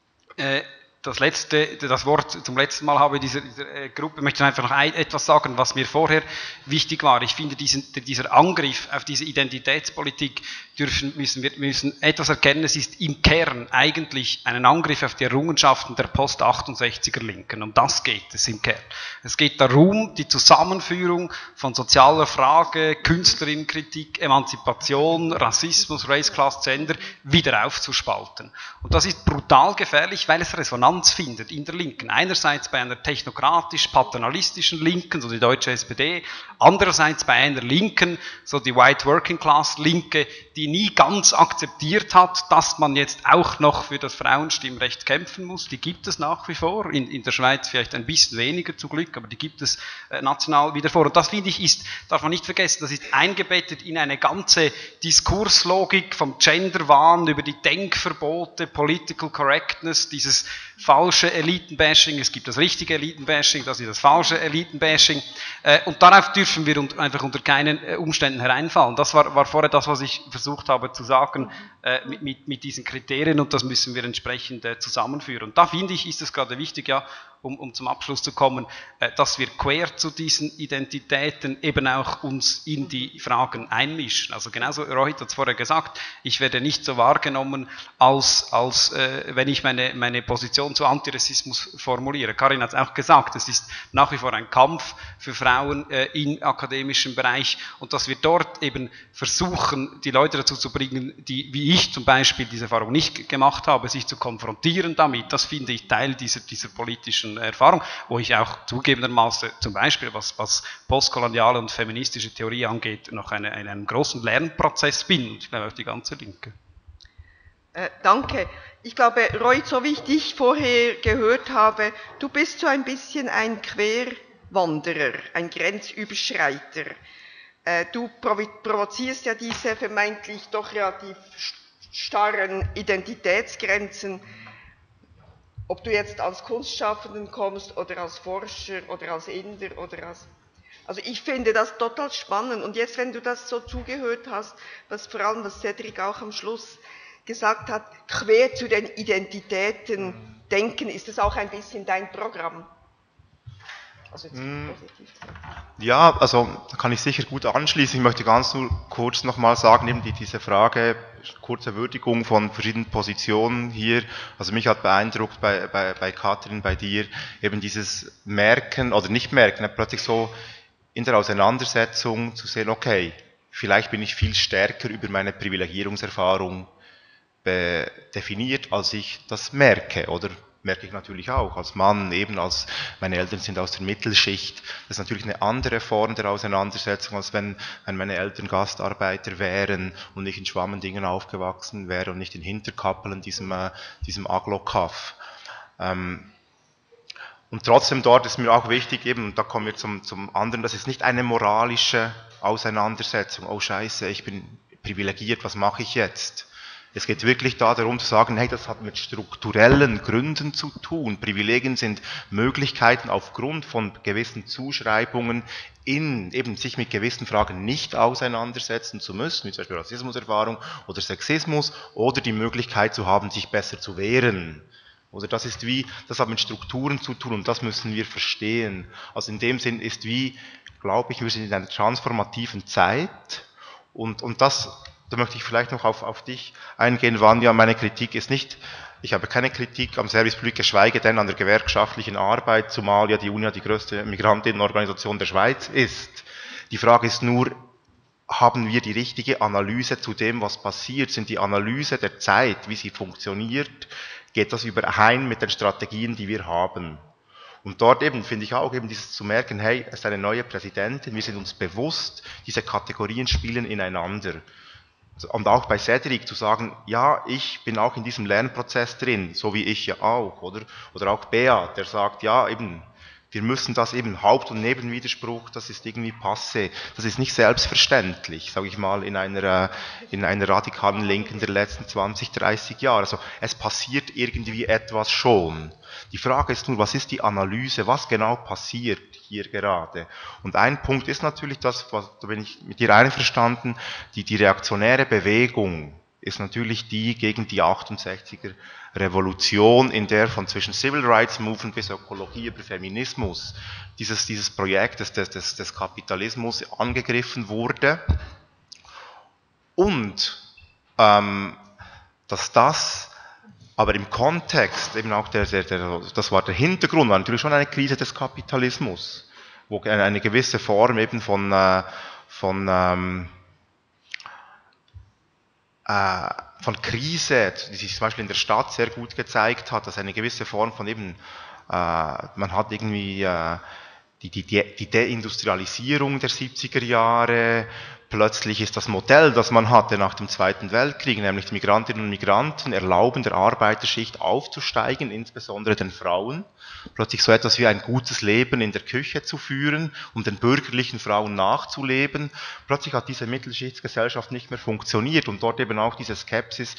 äh, das letzte, das Wort zum letzten Mal habe dieser, dieser äh, Gruppe, möchte ich einfach noch ein, etwas sagen, was mir vorher wichtig war. Ich finde, diesen, dieser Angriff auf diese Identitätspolitik dürfen, müssen wir müssen etwas erkennen, es ist im Kern eigentlich ein Angriff auf die Errungenschaften der Post-achtundsechziger Linken. Um das geht es im Kern. Es geht darum, die Zusammenführung von sozialer Frage, Künstlerinnenkritik, Emanzipation, Rassismus, Race, Class, Gender wieder aufzuspalten. Und das ist brutal gefährlich, weil es Resonanz findet in der Linken. Einerseits bei einer technokratisch-paternalistischen Linken, so die deutsche S P D, andererseits bei einer Linken, so die White Working Class Linke, die nie ganz akzeptiert hat, dass man jetzt auch noch für das Frauenstimmrecht kämpfen muss. Die gibt es nach wie vor, in, in der Schweiz vielleicht ein bisschen weniger zum Glück, aber die gibt es äh, national wieder vor. Und das, finde ich, ist, darf man nicht vergessen, das ist eingebettet in eine ganze Diskurslogik vom Genderwahn über die Denkverbote, Political Correctness, dieses falsche Elitenbashing, es gibt das richtige Elitenbashing, das ist das falsche Elitenbashing, äh, und darauf dürfen wir und einfach unter keinen äh, Umständen hereinfallen. Das war, war vorher das, was ich versucht habe zu sagen, äh, mit, mit, mit diesen Kriterien, und das müssen wir entsprechend äh, zusammenführen. Und da finde ich, ist es gerade wichtig, ja, um, um zum Abschluss zu kommen, äh, dass wir quer zu diesen Identitäten eben auch uns in die Fragen einmischen. Also genauso, Rohit hat es vorher gesagt, ich werde nicht so wahrgenommen, als, als äh, wenn ich meine, meine Position zu Antirassismus formuliere. Karin hat es auch gesagt, es ist nach wie vor ein Kampf für Frauen äh, im akademischen Bereich, und dass wir dort eben versuchen, die Leute dazu zu bringen, die, wie ich zum Beispiel, diese Erfahrung nicht gemacht habe, sich zu konfrontieren damit, das finde ich Teil dieser, dieser politischen Erfahrung, wo ich auch zugegebenermaßen zum Beispiel, was, was postkoloniale und feministische Theorie angeht, noch eine, in einem großen Lernprozess bin, und ich glaube auch die ganze Linke. Äh, danke. Ich glaube, Roy, so wie ich dich vorher gehört habe, du bist so ein bisschen ein Querwanderer, ein Grenzüberschreiter. Äh, du provozierst ja diese vermeintlich doch relativ starren Identitätsgrenzen, ob du jetzt als Kunstschaffenden kommst oder als Forscher oder als Inder oder als... Also ich finde das total spannend, und jetzt, wenn du das so zugehört hast, was vor allem, was Cedric auch am Schluss gesagt hat, quer zu den Identitäten denken, ist das auch ein bisschen dein Programm? Also jetzt mm, positiv. Ja, also da kann ich sicher gut anschließen. Ich möchte ganz nur kurz nochmal sagen, eben die, diese Frage, kurze Würdigung von verschiedenen Positionen hier. Also mich hat beeindruckt bei, bei, bei Katrin, bei dir, eben dieses Merken oder nicht Merken, plötzlich so in der Auseinandersetzung zu sehen, okay, vielleicht bin ich viel stärker über meine Privilegierungserfahrung definiert, als ich das merke, oder merke ich natürlich auch als Mann, eben als meine Eltern sind aus der Mittelschicht. Das ist natürlich eine andere Form der Auseinandersetzung, als wenn, wenn meine Eltern Gastarbeiter wären und ich in Schwammendingen aufgewachsen wäre und nicht in Hinterkappeln, diesem, äh, diesem Aglo-Kaff. Ähm, und trotzdem dort ist mir auch wichtig, eben, und da kommen wir zum, zum anderen, das ist nicht eine moralische Auseinandersetzung. Oh Scheiße, ich bin privilegiert, was mache ich jetzt? Es geht wirklich darum zu sagen, hey, das hat mit strukturellen Gründen zu tun. Privilegien sind Möglichkeiten aufgrund von gewissen Zuschreibungen, in eben sich mit gewissen Fragen nicht auseinandersetzen zu müssen, wie zum Beispiel Rassismuserfahrung oder Sexismus, oder die Möglichkeit zu haben, sich besser zu wehren. Oder das ist wie, das hat mit Strukturen zu tun und das müssen wir verstehen. Also in dem Sinn ist wie, glaube ich, wir sind in einer transformativen Zeit und, und das, da möchte ich vielleicht noch auf, auf dich eingehen, Vanja, meine Kritik ist nicht, ich habe keine Kritik am Service Public, geschweige denn an der gewerkschaftlichen Arbeit, zumal ja die UNIA die größte Migrantinnenorganisation der Schweiz ist. Die Frage ist nur, haben wir die richtige Analyse zu dem, was passiert? Sind die Analyse der Zeit, wie sie funktioniert, geht das überein mit den Strategien, die wir haben? Und dort eben finde ich auch eben dieses zu merken, hey, es ist eine neue Präsidentin, wir sind uns bewusst, diese Kategorien spielen ineinander. Und auch bei Cedric zu sagen, ja, ich bin auch in diesem Lernprozess drin, so wie ich ja auch, oder? Oder auch Bea, der sagt, ja, eben, wir müssen das eben, Haupt- und Nebenwiderspruch, das ist irgendwie passé. Das ist nicht selbstverständlich, sage ich mal, in einer, in einer radikalen Linken der letzten zwanzig, dreißig Jahre. Also es passiert irgendwie etwas schon. Die Frage ist nur, was ist die Analyse, was genau passiert hier gerade? Und ein Punkt ist natürlich das, was, da bin ich mit dir einverstanden, die, die reaktionäre Bewegung ist natürlich die gegen die achtundsechziger Revolution, in der von zwischen Civil Rights Movement bis Ökologie über Feminismus dieses, dieses Projekt des, des, des Kapitalismus angegriffen wurde. Und ähm, dass das aber im Kontext, eben auch der, der, der, das war der Hintergrund, war natürlich schon eine Krise des Kapitalismus, wo eine, eine gewisse Form eben von, äh, von, ähm, äh, von Krise, die sich zum Beispiel in der Stadt sehr gut gezeigt hat, dass eine gewisse Form von eben, äh, man hat irgendwie äh, die, die, die Deindustrialisierung der siebziger Jahre, plötzlich ist das Modell, das man hatte nach dem Zweiten Weltkrieg, nämlich die Migrantinnen und Migranten erlauben der Arbeiterschicht aufzusteigen, insbesondere den Frauen, plötzlich so etwas wie ein gutes Leben in der Küche zu führen, um den bürgerlichen Frauen nachzuleben. Plötzlich hat diese Mittelschichtsgesellschaft nicht mehr funktioniert und dort eben auch diese Skepsis,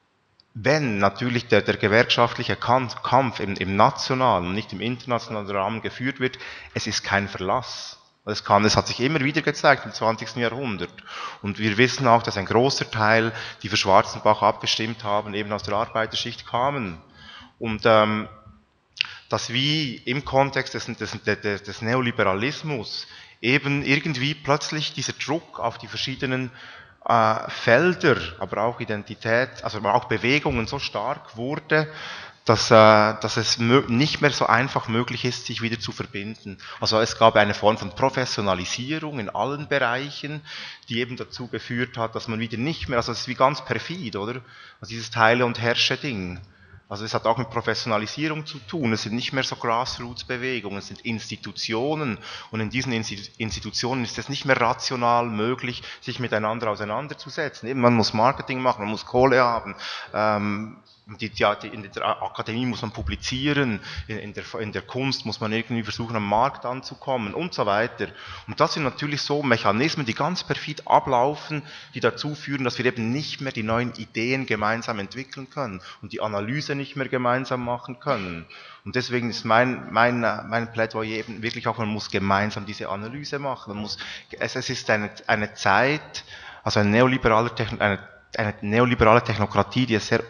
wenn natürlich der, der gewerkschaftliche Kampf im, im nationalen, nicht im internationalen Rahmen geführt wird, es ist kein Verlass. Das, kann, das hat sich immer wieder gezeigt im zwanzigsten Jahrhundert. Und wir wissen auch, dass ein großer Teil, die für Schwarzenbach abgestimmt haben, eben aus der Arbeiterschicht kamen. Und ähm, dass wie im Kontext des, des, des, des Neoliberalismus eben irgendwie plötzlich dieser Druck auf die verschiedenen äh, Felder, aber auch Identität, also auch Bewegungen so stark wurde, Dass, äh, dass es nicht mehr so einfach möglich ist, sich wieder zu verbinden. Also es gab eine Form von Professionalisierung in allen Bereichen, die eben dazu geführt hat, dass man wieder nicht mehr, also es ist wie ganz perfid, oder? Also dieses Teile- und Herrsche-Ding. Also es hat auch mit Professionalisierung zu tun. Es sind nicht mehr so Grassroots-Bewegungen, es sind Institutionen und in diesen Institutionen ist es nicht mehr rational möglich, sich miteinander auseinanderzusetzen. Eben, man muss Marketing machen, man muss Kohle haben, ähm, Die, die, in der Akademie muss man publizieren, in, in, der, in der Kunst muss man irgendwie versuchen, am Markt anzukommen und so weiter. Und das sind natürlich so Mechanismen, die ganz perfid ablaufen, die dazu führen, dass wir eben nicht mehr die neuen Ideen gemeinsam entwickeln können und die Analyse nicht mehr gemeinsam machen können. Und deswegen ist mein, mein, mein Plädoyer eben wirklich auch, man muss gemeinsam diese Analyse machen. Man muss, es, es ist eine, eine Zeit, also eine neoliberale, eine, eine neoliberale Technokratie, die es sehr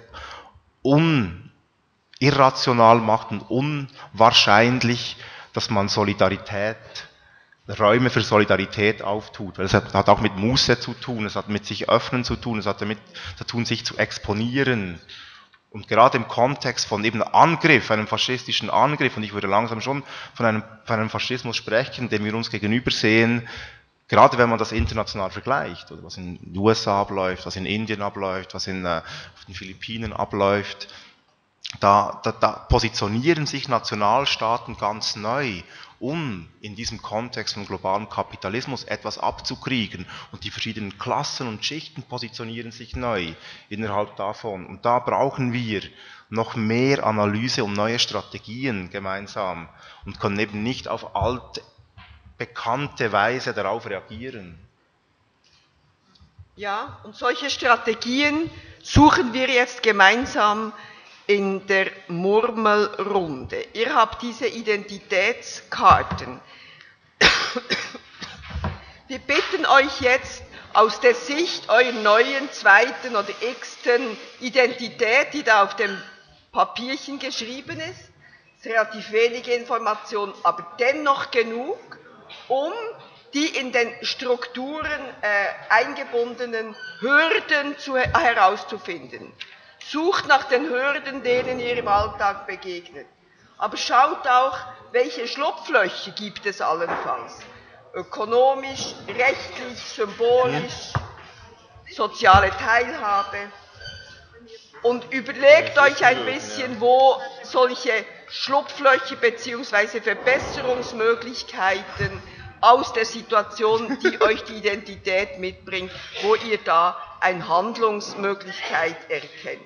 un, irrational macht und unwahrscheinlich, dass man Solidarität, Räume für Solidarität auftut. Weil es hat, hat auch mit Muße zu tun, es hat mit sich öffnen zu tun, es hat damit zu tun, sich zu exponieren. Und gerade im Kontext von eben Angriff, einem faschistischen Angriff, und ich würde langsam schon von einem, von einem Faschismus sprechen, dem wir uns gegenüber sehen, gerade wenn man das international vergleicht, oder was in den U S A abläuft, was in Indien abläuft, was in, äh, auf den Philippinen abläuft, da, da, da positionieren sich Nationalstaaten ganz neu, um in diesem Kontext von globalem Kapitalismus etwas abzukriegen. Und die verschiedenen Klassen und Schichten positionieren sich neu innerhalb davon. Und da brauchen wir noch mehr Analyse und neue Strategien gemeinsam und können eben nicht auf alte bekannte Weise darauf reagieren. Ja, und solche Strategien suchen wir jetzt gemeinsam in der Murmelrunde. Ihr habt diese Identitätskarten. Wir bitten euch jetzt aus der Sicht eurer neuen, zweiten oder x-ten Identität, die da auf dem Papierchen geschrieben ist, es ist relativ wenige Informationen, aber dennoch genug, um die in den Strukturen äh, eingebundenen Hürden zu, herauszufinden. Sucht nach den Hürden, denen ihr im Alltag begegnet. Aber schaut auch, welche Schlupflöcher gibt es allenfalls. Ökonomisch, rechtlich, symbolisch, soziale Teilhabe. Und überlegt euch ein bisschen, wo solche Schlupflöcher bzw. Verbesserungsmöglichkeiten aus der Situation, die euch die Identität mitbringt, wo ihr da eine Handlungsmöglichkeit erkennt.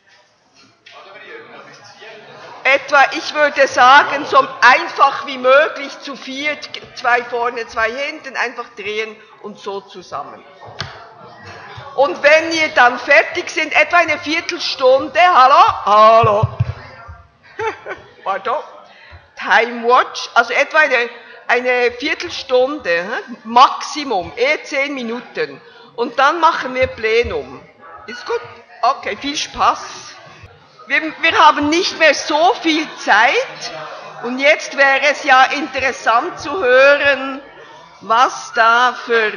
Etwa, ich würde sagen, so einfach wie möglich zu viert, zwei vorne, zwei hinten, einfach drehen und so zusammen. Und wenn ihr dann fertig sind, etwa eine Viertelstunde, hallo, hallo, pardon, Time Watch, also etwa eine, eine Viertelstunde, Maximum, eher zehn Minuten. Und dann machen wir Plenum. Ist gut? Okay, viel Spaß. Wir, wir haben nicht mehr so viel Zeit und jetzt wäre es ja interessant zu hören, was da für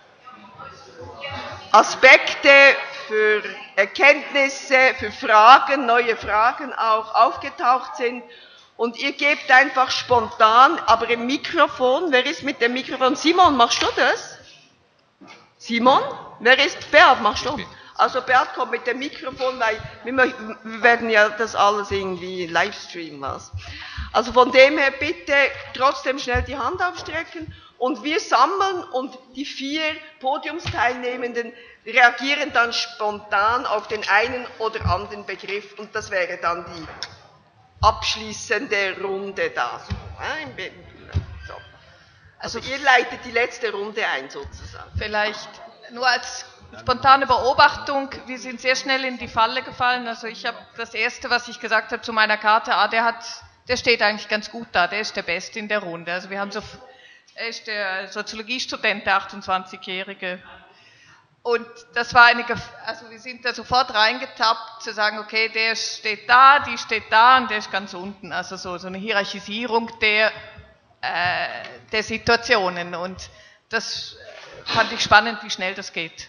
Aspekte, für Erkenntnisse, für Fragen, neue Fragen auch aufgetaucht sind. Und ihr gebt einfach spontan, aber im Mikrofon, wer ist mit dem Mikrofon? Simon, machst du das? Simon? Wer ist? Beat, machst du? Also Beat kommt mit dem Mikrofon, weil wir, möchten, wir werden ja das alles irgendwie livestreamen. Was. Also von dem her bitte trotzdem schnell die Hand aufstrecken und wir sammeln und die vier Podiumsteilnehmenden reagieren dann spontan auf den einen oder anderen Begriff und das wäre dann die abschließende Runde da. So. Also ihr leitet die letzte Runde ein sozusagen. Vielleicht nur als spontane Beobachtung, wir sind sehr schnell in die Falle gefallen. Also ich habe das Erste, was ich gesagt habe zu meiner Karte, ah, der, hat, der steht eigentlich ganz gut da, der ist der Beste in der Runde. Also wir haben so, er ist der Soziologiestudent, der achtundzwanzigjährige. Und das war eine, also wir sind da sofort reingetappt, zu sagen, okay, der steht da, die steht da und der ist ganz unten. Also so, so eine Hierarchisierung der, äh, der Situationen. Und das fand ich spannend, wie schnell das geht.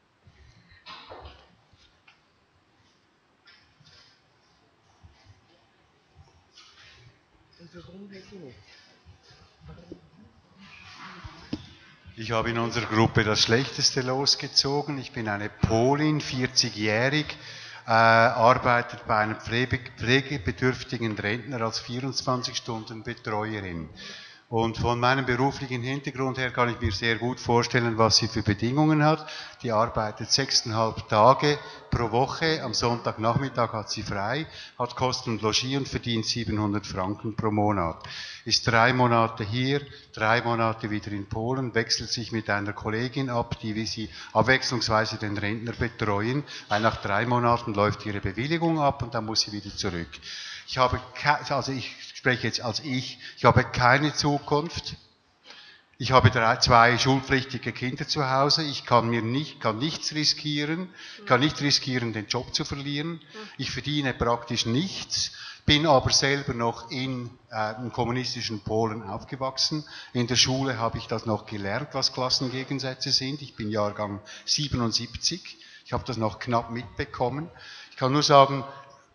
Ich habe in unserer Gruppe das Schlechteste losgezogen. Ich bin eine Polin, vierzigjährig, äh, arbeitet bei einem Pflege, pflegebedürftigen Rentner als vierundzwanzig-Stunden-Betreuerin. Und von meinem beruflichen Hintergrund her kann ich mir sehr gut vorstellen, was sie für Bedingungen hat. Die arbeitet sechseinhalb Tage pro Woche, am Sonntagnachmittag hat sie frei, hat Kosten und Logis und verdient siebenhundert Franken pro Monat. Ist drei Monate hier, drei Monate wieder in Polen, wechselt sich mit einer Kollegin ab, die wie sie abwechslungsweise den Rentner betreuen, weil nach drei Monaten läuft ihre Bewilligung ab und dann muss sie wieder zurück. Ich habe, also ich spreche jetzt als ich, ich habe keine Zukunft. Ich habe drei, zwei schulpflichtige Kinder zu Hause. Ich kann mir nicht, kann nichts riskieren, kann nicht riskieren, den Job zu verlieren. Ich verdiene praktisch nichts, bin aber selber noch in äh, im kommunistischen Polen aufgewachsen. In der Schule habe ich das noch gelernt, was Klassengegensätze sind. Ich bin Jahrgang siebenundsiebzig. Ich habe das noch knapp mitbekommen. Ich kann nur sagen,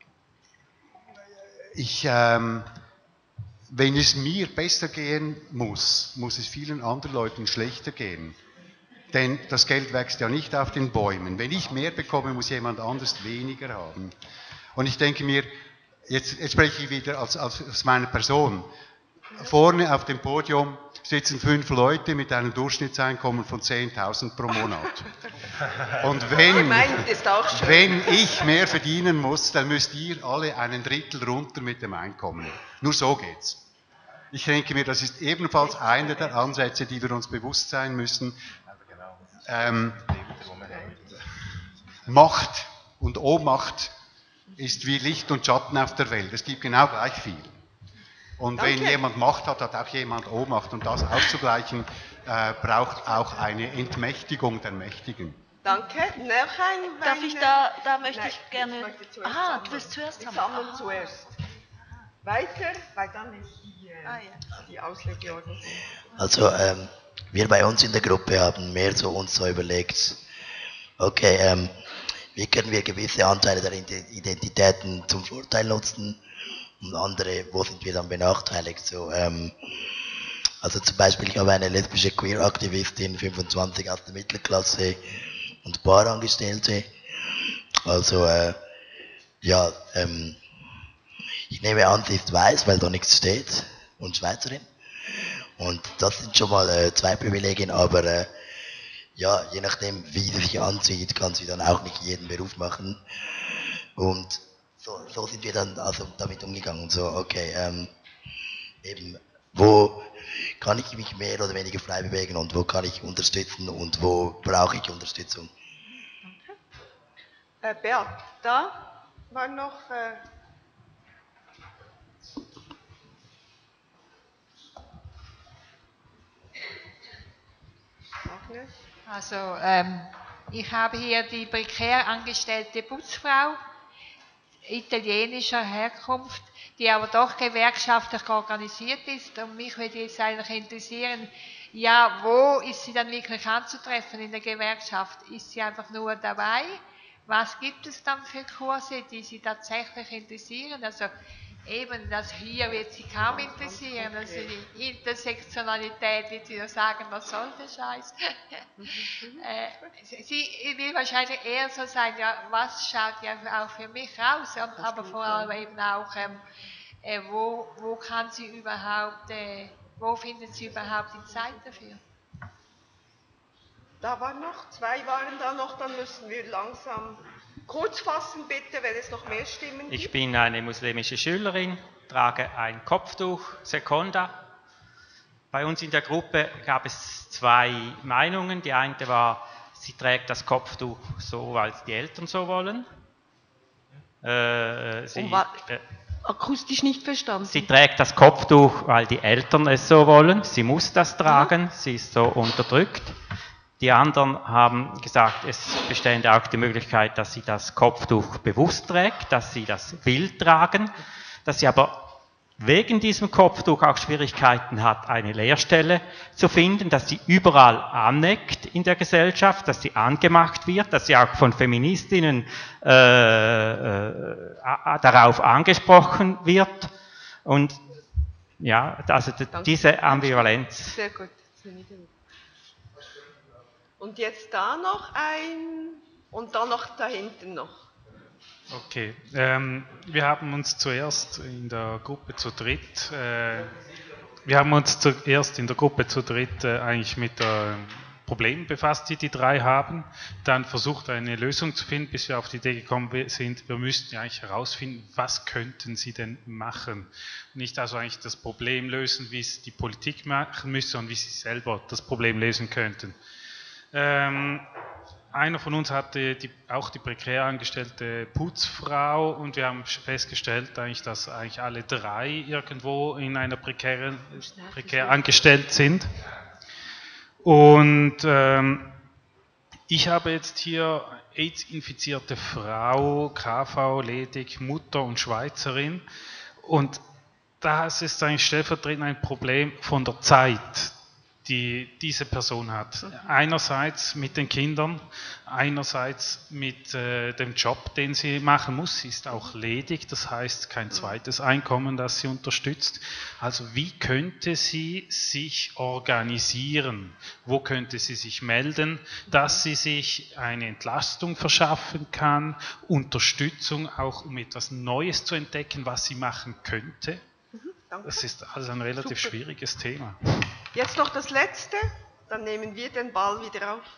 ich, ähm, wenn es mir besser gehen muss, muss es vielen anderen Leuten schlechter gehen. Denn das Geld wächst ja nicht auf den Bäumen. Wenn ich mehr bekomme, muss jemand anderes weniger haben. Und ich denke mir, jetzt, jetzt spreche ich wieder als, als, als meine Person. Vorne auf dem Podium sitzen fünf Leute mit einem Durchschnittseinkommen von zehntausend pro Monat. Und wenn, wenn ich mehr verdienen muss, dann müsst ihr alle einen Drittel runter mit dem Einkommen. Nur so geht's. Ich denke mir, das ist ebenfalls einer der Ansätze, die wir uns bewusst sein müssen. Ähm, Macht und Ohnmacht ist wie Licht und Schatten auf der Welt. Es gibt genau gleich viel. Und Danke. Wenn jemand Macht hat, hat auch jemand Ohnmacht. Und das auszugleichen, äh, braucht auch eine Entmächtigung der Mächtigen. Danke. Noch ein Darf ich da, da möchte Nein, ich gerne... Ich ah, sammeln. Du willst zuerst sammeln. Ich sammle zuerst. Weiter, weil dann ist die, äh, ah, ja. die Auslegeordnung. Also ähm, wir bei uns in der Gruppe haben mehr so uns so überlegt, okay, ähm, wie können wir gewisse Anteile der Identitäten zum Vorteil nutzen und andere, wo sind wir dann benachteiligt? So, ähm, also zum Beispiel, ich habe eine lesbische Queer-Aktivistin, fünfundzwanzig aus der Mittelklasse und Barangestellte. Also äh, ja, ähm, ich nehme an, sie ist weiß, weil da nichts steht und Schweizerin. Und das sind schon mal äh, zwei Privilegien, aber äh, ja, je nachdem, wie sie sich anzieht, kann sie dann auch nicht jeden Beruf machen. Und so, so sind wir dann also damit umgegangen. So, okay, ähm, eben, wo kann ich mich mehr oder weniger frei bewegen und wo kann ich unterstützen und wo brauche ich Unterstützung? Äh, Beat, da war noch... Äh Also ähm, ich habe hier die prekär angestellte Putzfrau italienischer Herkunft, die aber doch gewerkschaftlich organisiert ist. Und mich würde jetzt eigentlich interessieren, ja, wo ist sie dann wirklich anzutreffen in der Gewerkschaft? Ist sie einfach nur dabei? Was gibt es dann für Kurse, die sie tatsächlich interessieren? Also eben, das hier wird sie kaum interessieren, also die Intersektionalität wird sie ja sagen, was soll der Scheiß? äh, sie will wahrscheinlich eher so sein, ja, was schaut ja auch für mich raus, aber vor allem eben auch, ähm, äh, wo, wo kann sie überhaupt, äh, wo findet sie überhaupt die Zeit dafür? Da waren noch, zwei waren da noch, dann müssen wir langsam kurz fassen, bitte, wenn es noch mehr Stimmen gibt. Ich bin eine muslimische Schülerin, trage ein Kopftuch, Seconda. Bei uns in der Gruppe gab es zwei Meinungen. Die eine war, sie trägt das Kopftuch so, weil die Eltern so wollen. Äh, sie, oh, äh, akustisch nicht verstanden. Sie trägt das Kopftuch, weil die Eltern es so wollen. Sie muss das tragen, ja. Sie ist so unterdrückt. Die anderen haben gesagt, es bestände auch die Möglichkeit, dass sie das Kopftuch bewusst trägt, dass sie das will tragen, dass sie aber wegen diesem Kopftuch auch Schwierigkeiten hat, eine Lehrstelle zu finden, dass sie überall aneckt in der Gesellschaft, dass sie angemacht wird, dass sie auch von Feministinnen äh, äh, darauf angesprochen wird. Und ja, also Danke. Diese Ambivalenz. Sehr gut. Und jetzt da noch ein und dann noch da hinten noch. Okay, ähm, wir haben uns zuerst in der Gruppe zu dritt, äh, wir haben uns zuerst in der Gruppe zu dritt äh, eigentlich mit äh, Problemen befasst, die die drei haben, dann versucht eine Lösung zu finden, bis wir auf die Idee gekommen sind, wir müssten ja eigentlich herausfinden, was könnten sie denn machen. Nicht also eigentlich das Problem lösen, wie es die Politik machen müsste und wie sie selber das Problem lösen könnten. Ähm, einer von uns hatte die, auch die prekär angestellte Putzfrau und wir haben festgestellt, eigentlich, dass eigentlich alle drei irgendwo in einer prekären, prekär angestellt sind. Und ähm, ich habe jetzt hier AIDS-infizierte Frau, K V, ledig, Mutter und Schweizerin. Und das ist eigentlich stellvertretend ein Problem von der Zeit, die diese Person hat. Einerseits mit den Kindern, einerseits mit äh, dem Job, den sie machen muss. Sie ist auch ledig, das heißt kein zweites Einkommen, das sie unterstützt. Also wie könnte sie sich organisieren? Wo könnte sie sich melden, dass sie sich eine Entlastung verschaffen kann, Unterstützung auch, um etwas Neues zu entdecken, was sie machen könnte? Danke. Das ist also ein relativ Super. schwieriges Thema. Jetzt noch das Letzte, dann nehmen wir den Ball wieder auf.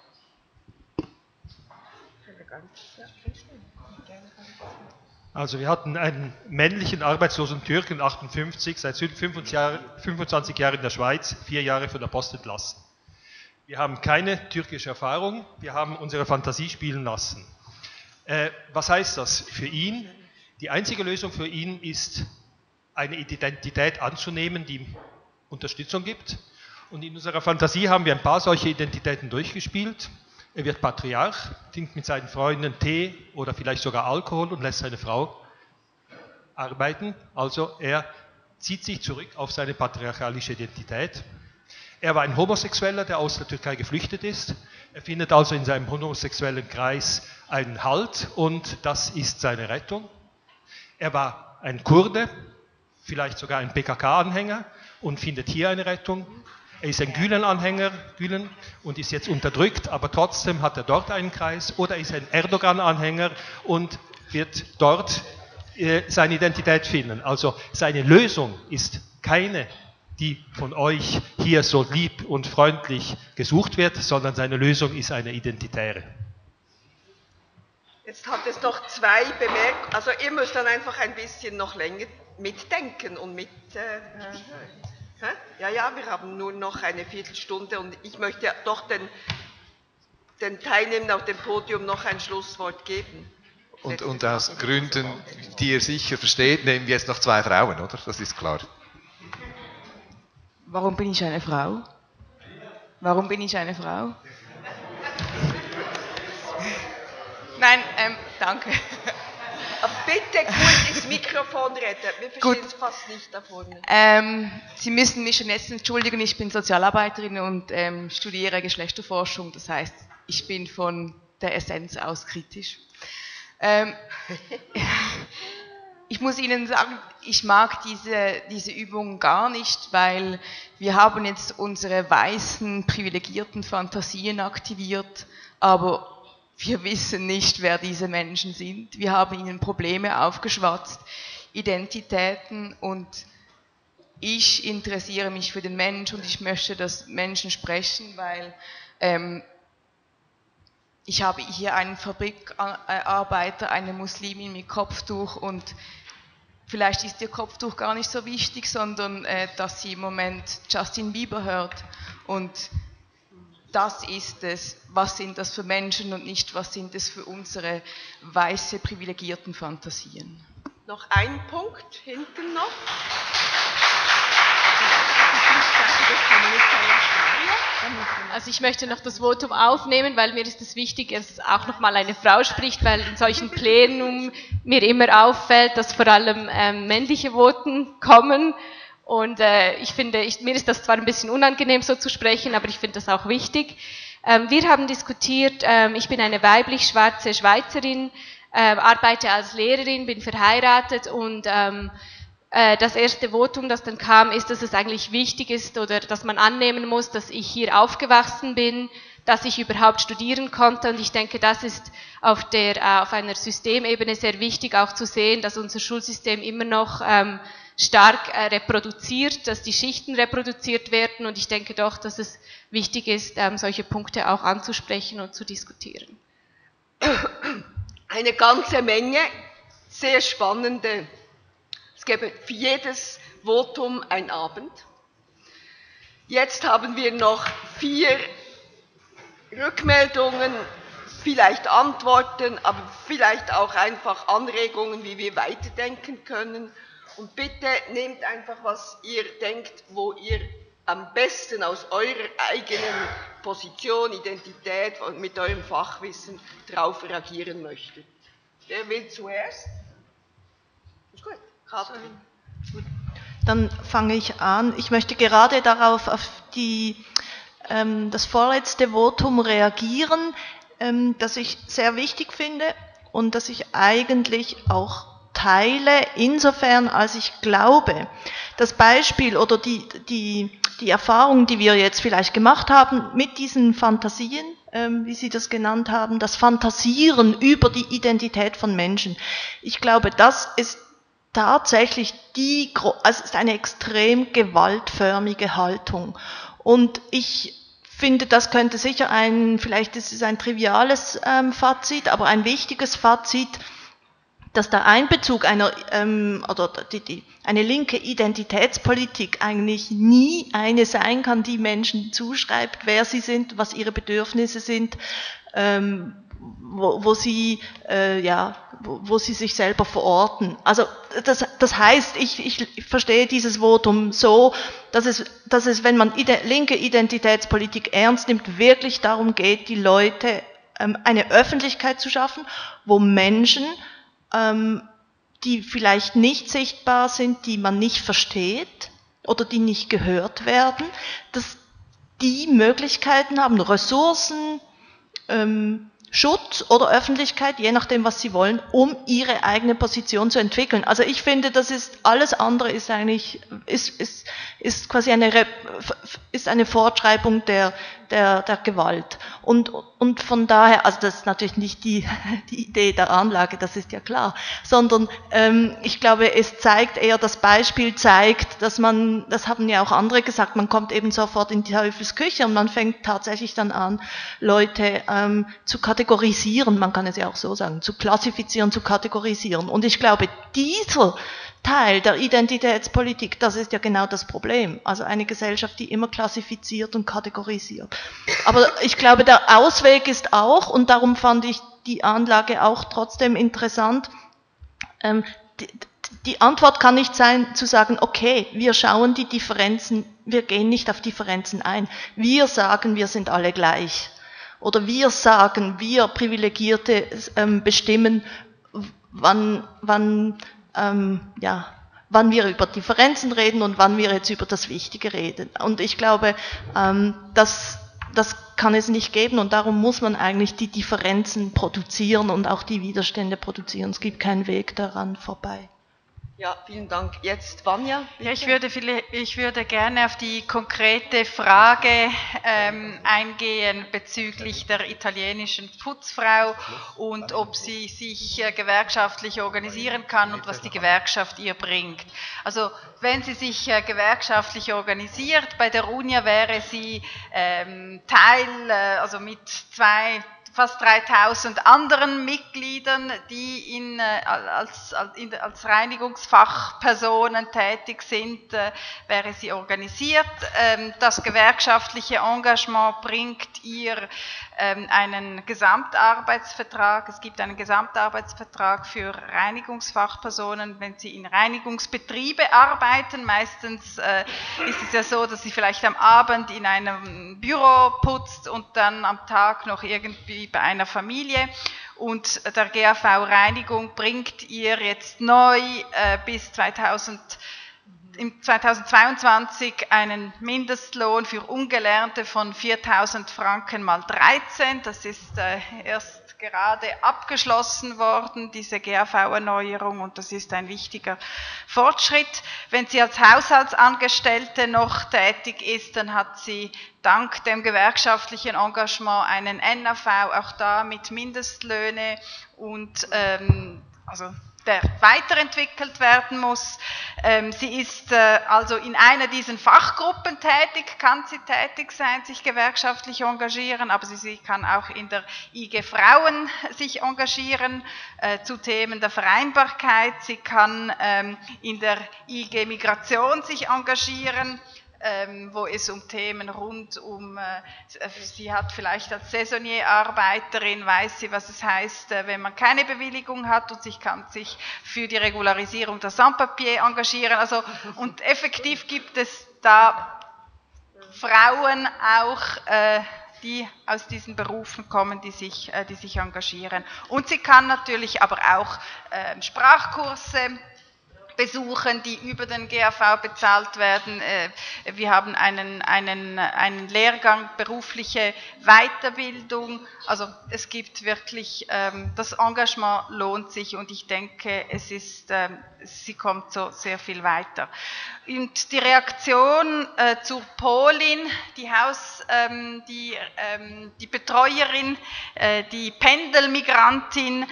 Also wir hatten einen männlichen arbeitslosen Türken, achtundfünfzig, seit fünfundzwanzig Jahren in der Schweiz, vier Jahre von der Post entlassen. Wir haben keine türkische Erfahrung, wir haben unsere Fantasie spielen lassen. Äh, was heißt das für ihn? Die einzige Lösung für ihn ist, eine Identität anzunehmen, die Unterstützung gibt. Und in unserer Fantasie haben wir ein paar solche Identitäten durchgespielt. Er wird Patriarch, trinkt mit seinen Freunden Tee oder vielleicht sogar Alkohol und lässt seine Frau arbeiten. Also er zieht sich zurück auf seine patriarchalische Identität. Er war ein Homosexueller, der aus der Türkei geflüchtet ist. Er findet also in seinem homosexuellen Kreis einen Halt und das ist seine Rettung. Er war ein Kurde, vielleicht sogar ein P K K-Anhänger und findet hier eine Rettung. Er ist ein Gülen-Anhänger Gülen, und ist jetzt unterdrückt, aber trotzdem hat er dort einen Kreis. Oder ist ein Erdogan-Anhänger und wird dort äh, seine Identität finden. Also seine Lösung ist keine, die von euch hier so lieb und freundlich gesucht wird, sondern seine Lösung ist eine identitäre. Jetzt hat es noch zwei bemerkt, also ihr müsst dann einfach ein bisschen noch länger mitdenken und mit... Äh, äh, ja, ja, wir haben nur noch eine Viertelstunde und ich möchte doch den, den Teilnehmern auf dem Podium noch ein Schlusswort geben. Und, und aus Gründen, die ihr sicher versteht, nehmen wir jetzt noch zwei Frauen, oder? Das ist klar. Warum bin ich eine Frau? Warum bin ich eine Frau? Nein, ähm, danke. Bitte gut ins Mikrofon reden, wir verstehen es fast nicht da vorne. Ähm, Sie müssen mich schon jetzt entschuldigen, ich bin Sozialarbeiterin und ähm, studiere Geschlechterforschung, das heißt, ich bin von der Essenz aus kritisch. Ähm, ich muss Ihnen sagen, ich mag diese, diese Übung gar nicht, weil wir haben jetzt unsere weißen, privilegierten Fantasien aktiviert, aber wir wissen nicht, wer diese Menschen sind. Wir haben ihnen Probleme aufgeschwatzt, Identitäten, und ich interessiere mich für den Mensch und ich möchte, dass Menschen sprechen, weil ähm, ich habe hier einen Fabrikarbeiter, eine Muslimin mit Kopftuch, und vielleicht ist ihr Kopftuch gar nicht so wichtig, sondern äh, dass sie im Moment Justin Bieber hört, und das ist es, was sind das für Menschen und nicht, was sind es für unsere weiße, privilegierten Fantasien. Noch ein Punkt hinten noch. Also ich möchte noch das Votum aufnehmen, weil mir ist es wichtig, dass auch nochmal eine Frau spricht, weil in solchen Plenum mir immer auffällt, dass vor allem ähm, männliche Voten kommen. Und äh, ich finde, ich, mir ist das zwar ein bisschen unangenehm, so zu sprechen, aber ich finde das auch wichtig. Ähm, wir haben diskutiert, ähm, ich bin eine weiblich-schwarze Schweizerin, äh, arbeite als Lehrerin, bin verheiratet, und ähm, äh, das erste Votum, das dann kam, ist, dass es eigentlich wichtig ist oder dass man annehmen muss, dass ich hier aufgewachsen bin, dass ich überhaupt studieren konnte, und ich denke, das ist auf, der, äh, auf einer Systemebene sehr wichtig, auch zu sehen, dass unser Schulsystem immer noch ähm, stark äh, reproduziert, dass die Schichten reproduziert werden, und ich denke doch, dass es wichtig ist, ähm, solche Punkte auch anzusprechen und zu diskutieren. Eine ganze Menge, sehr spannende. Es gäbe für jedes Votum ein Abend. Jetzt haben wir noch vier Rückmeldungen, vielleicht Antworten, aber vielleicht auch einfach Anregungen, wie wir weiterdenken können. Und bitte nehmt einfach, was ihr denkt, wo ihr am besten aus eurer eigenen Position, Identität und mit eurem Fachwissen darauf reagieren möchtet. Wer will zuerst? Ist gut. Katrin. Dann fange ich an. Ich möchte gerade darauf, auf die, ähm, das vorletzte Votum reagieren, ähm, das ich sehr wichtig finde und das ich eigentlich auch teile, insofern als ich glaube, das Beispiel oder die, die, die Erfahrung, die wir jetzt vielleicht gemacht haben mit diesen Fantasien, ähm, wie Sie das genannt haben, das Fantasieren über die Identität von Menschen, ich glaube, das ist tatsächlich die, also es ist eine extrem gewaltförmige Haltung. Und ich finde, das könnte sicher ein, vielleicht ist es ein triviales ähm, Fazit, aber ein wichtiges Fazit, dass der Einbezug einer ähm, oder die, die, eine linke Identitätspolitik eigentlich nie eine sein kann, die Menschen zuschreibt, wer sie sind, was ihre Bedürfnisse sind, ähm, wo, wo sie äh, ja wo, wo sie sich selber verorten. Also das, das heißt, ich, ich verstehe dieses Votum so, dass es, dass es, wenn man ide, linke Identitätspolitik ernst nimmt, wirklich darum geht, die Leute ähm, eine Öffentlichkeit zu schaffen, wo Menschen, ähm, die vielleicht nicht sichtbar sind, die man nicht versteht oder die nicht gehört werden, dass die Möglichkeiten haben, Ressourcen, ähm, Schutz oder Öffentlichkeit, je nachdem, was sie wollen, um ihre eigene Position zu entwickeln. Also ich finde, das ist, alles andere ist eigentlich, ist, ist, ist quasi eine, ist eine Fortschreibung der, der, der Gewalt. Und, und von daher, also das ist natürlich nicht die, die Idee der Anlage, das ist ja klar, sondern ähm, ich glaube, es zeigt eher, das Beispiel zeigt, dass man, das haben ja auch andere gesagt, man kommt eben sofort in die Teufelsküche und man fängt tatsächlich dann an, Leute ähm, zu kategorisieren, man kann es ja auch so sagen, zu klassifizieren, zu kategorisieren. Und ich glaube, dieser Teil der Identitätspolitik, das ist ja genau das Problem. Also eine Gesellschaft, die immer klassifiziert und kategorisiert. Aber ich glaube, der Ausweg ist auch, und darum fand ich die Anlage auch trotzdem interessant, ähm, die, die Antwort kann nicht sein, zu sagen, okay, wir schauen die Differenzen, wir gehen nicht auf Differenzen ein. Wir sagen, wir sind alle gleich. Oder wir sagen, wir Privilegierte ähm, bestimmen, wann, wann Ähm, ja, wann wir über Differenzen reden und wann wir jetzt über das Wichtige reden. Und ich glaube, ähm, das, das kann es nicht geben und darum muss man eigentlich die Differenzen produzieren und auch die Widerstände produzieren. Es gibt keinen Weg daran vorbei. Ja, vielen Dank. Jetzt Vanja. Ja, ich würde, ich würde gerne auf die konkrete Frage ähm, eingehen bezüglich der italienischen Putzfrau und ob sie sich äh, gewerkschaftlich organisieren kann und was die Gewerkschaft ihr bringt. Also wenn sie sich äh, gewerkschaftlich organisiert, bei der Unia wäre sie ähm, Teil, äh, also mit zwei fast dreitausend anderen Mitgliedern, die in, äh, als, als, in, als Reinigungsfachpersonen tätig sind, äh, wäre sie organisiert. Ähm, das gewerkschaftliche Engagement bringt ihr ähm, einen Gesamtarbeitsvertrag. Es gibt einen Gesamtarbeitsvertrag für Reinigungsfachpersonen, wenn sie in Reinigungsbetriebe arbeiten. Meistens äh, ist es ja so, dass sie vielleicht am Abend in einem Büro putzt und dann am Tag noch irgendwie bei einer Familie, und der G A V Reinigung bringt ihr jetzt neu äh, bis zweitausend, im zweitausendzweiundzwanzig einen Mindestlohn für Ungelernte von viertausend Franken mal dreizehn. Das ist äh, erst gerade abgeschlossen worden, diese G A V-Erneuerung, und das ist ein wichtiger Fortschritt. Wenn sie als Haushaltsangestellte noch tätig ist, dann hat sie dank dem gewerkschaftlichen Engagement einen N A V, auch da mit Mindestlöhne, und ähm, also der weiterentwickelt werden muss. Ähm, sie ist äh, also in einer dieser Fachgruppen tätig, kann sie tätig sein, sich gewerkschaftlich engagieren, aber sie, sie kann auch in der I G Frauen sich engagieren äh, zu Themen der Vereinbarkeit. Sie kann ähm, in der I G Migration sich engagieren, Ähm, wo es um Themen rund um, äh, sie hat vielleicht als Saisonierarbeiterin, weiß sie, was es heißt, äh, wenn man keine Bewilligung hat, und sich kann sich für die Regularisierung der Sans-Papier engagieren. Also, und effektiv gibt es da Frauen auch, äh, die aus diesen Berufen kommen, die sich, äh, die sich engagieren. Und sie kann natürlich aber auch äh, Sprachkurse besuchen, die über den G A V bezahlt werden. Wir haben einen, einen, einen Lehrgang berufliche Weiterbildung. Also es gibt wirklich, das Engagement lohnt sich, und ich denke, es ist, sie kommt so sehr viel weiter. Und die Reaktion zur Polin, die Haus, die, die Betreuerin, die Pendelmigrantin,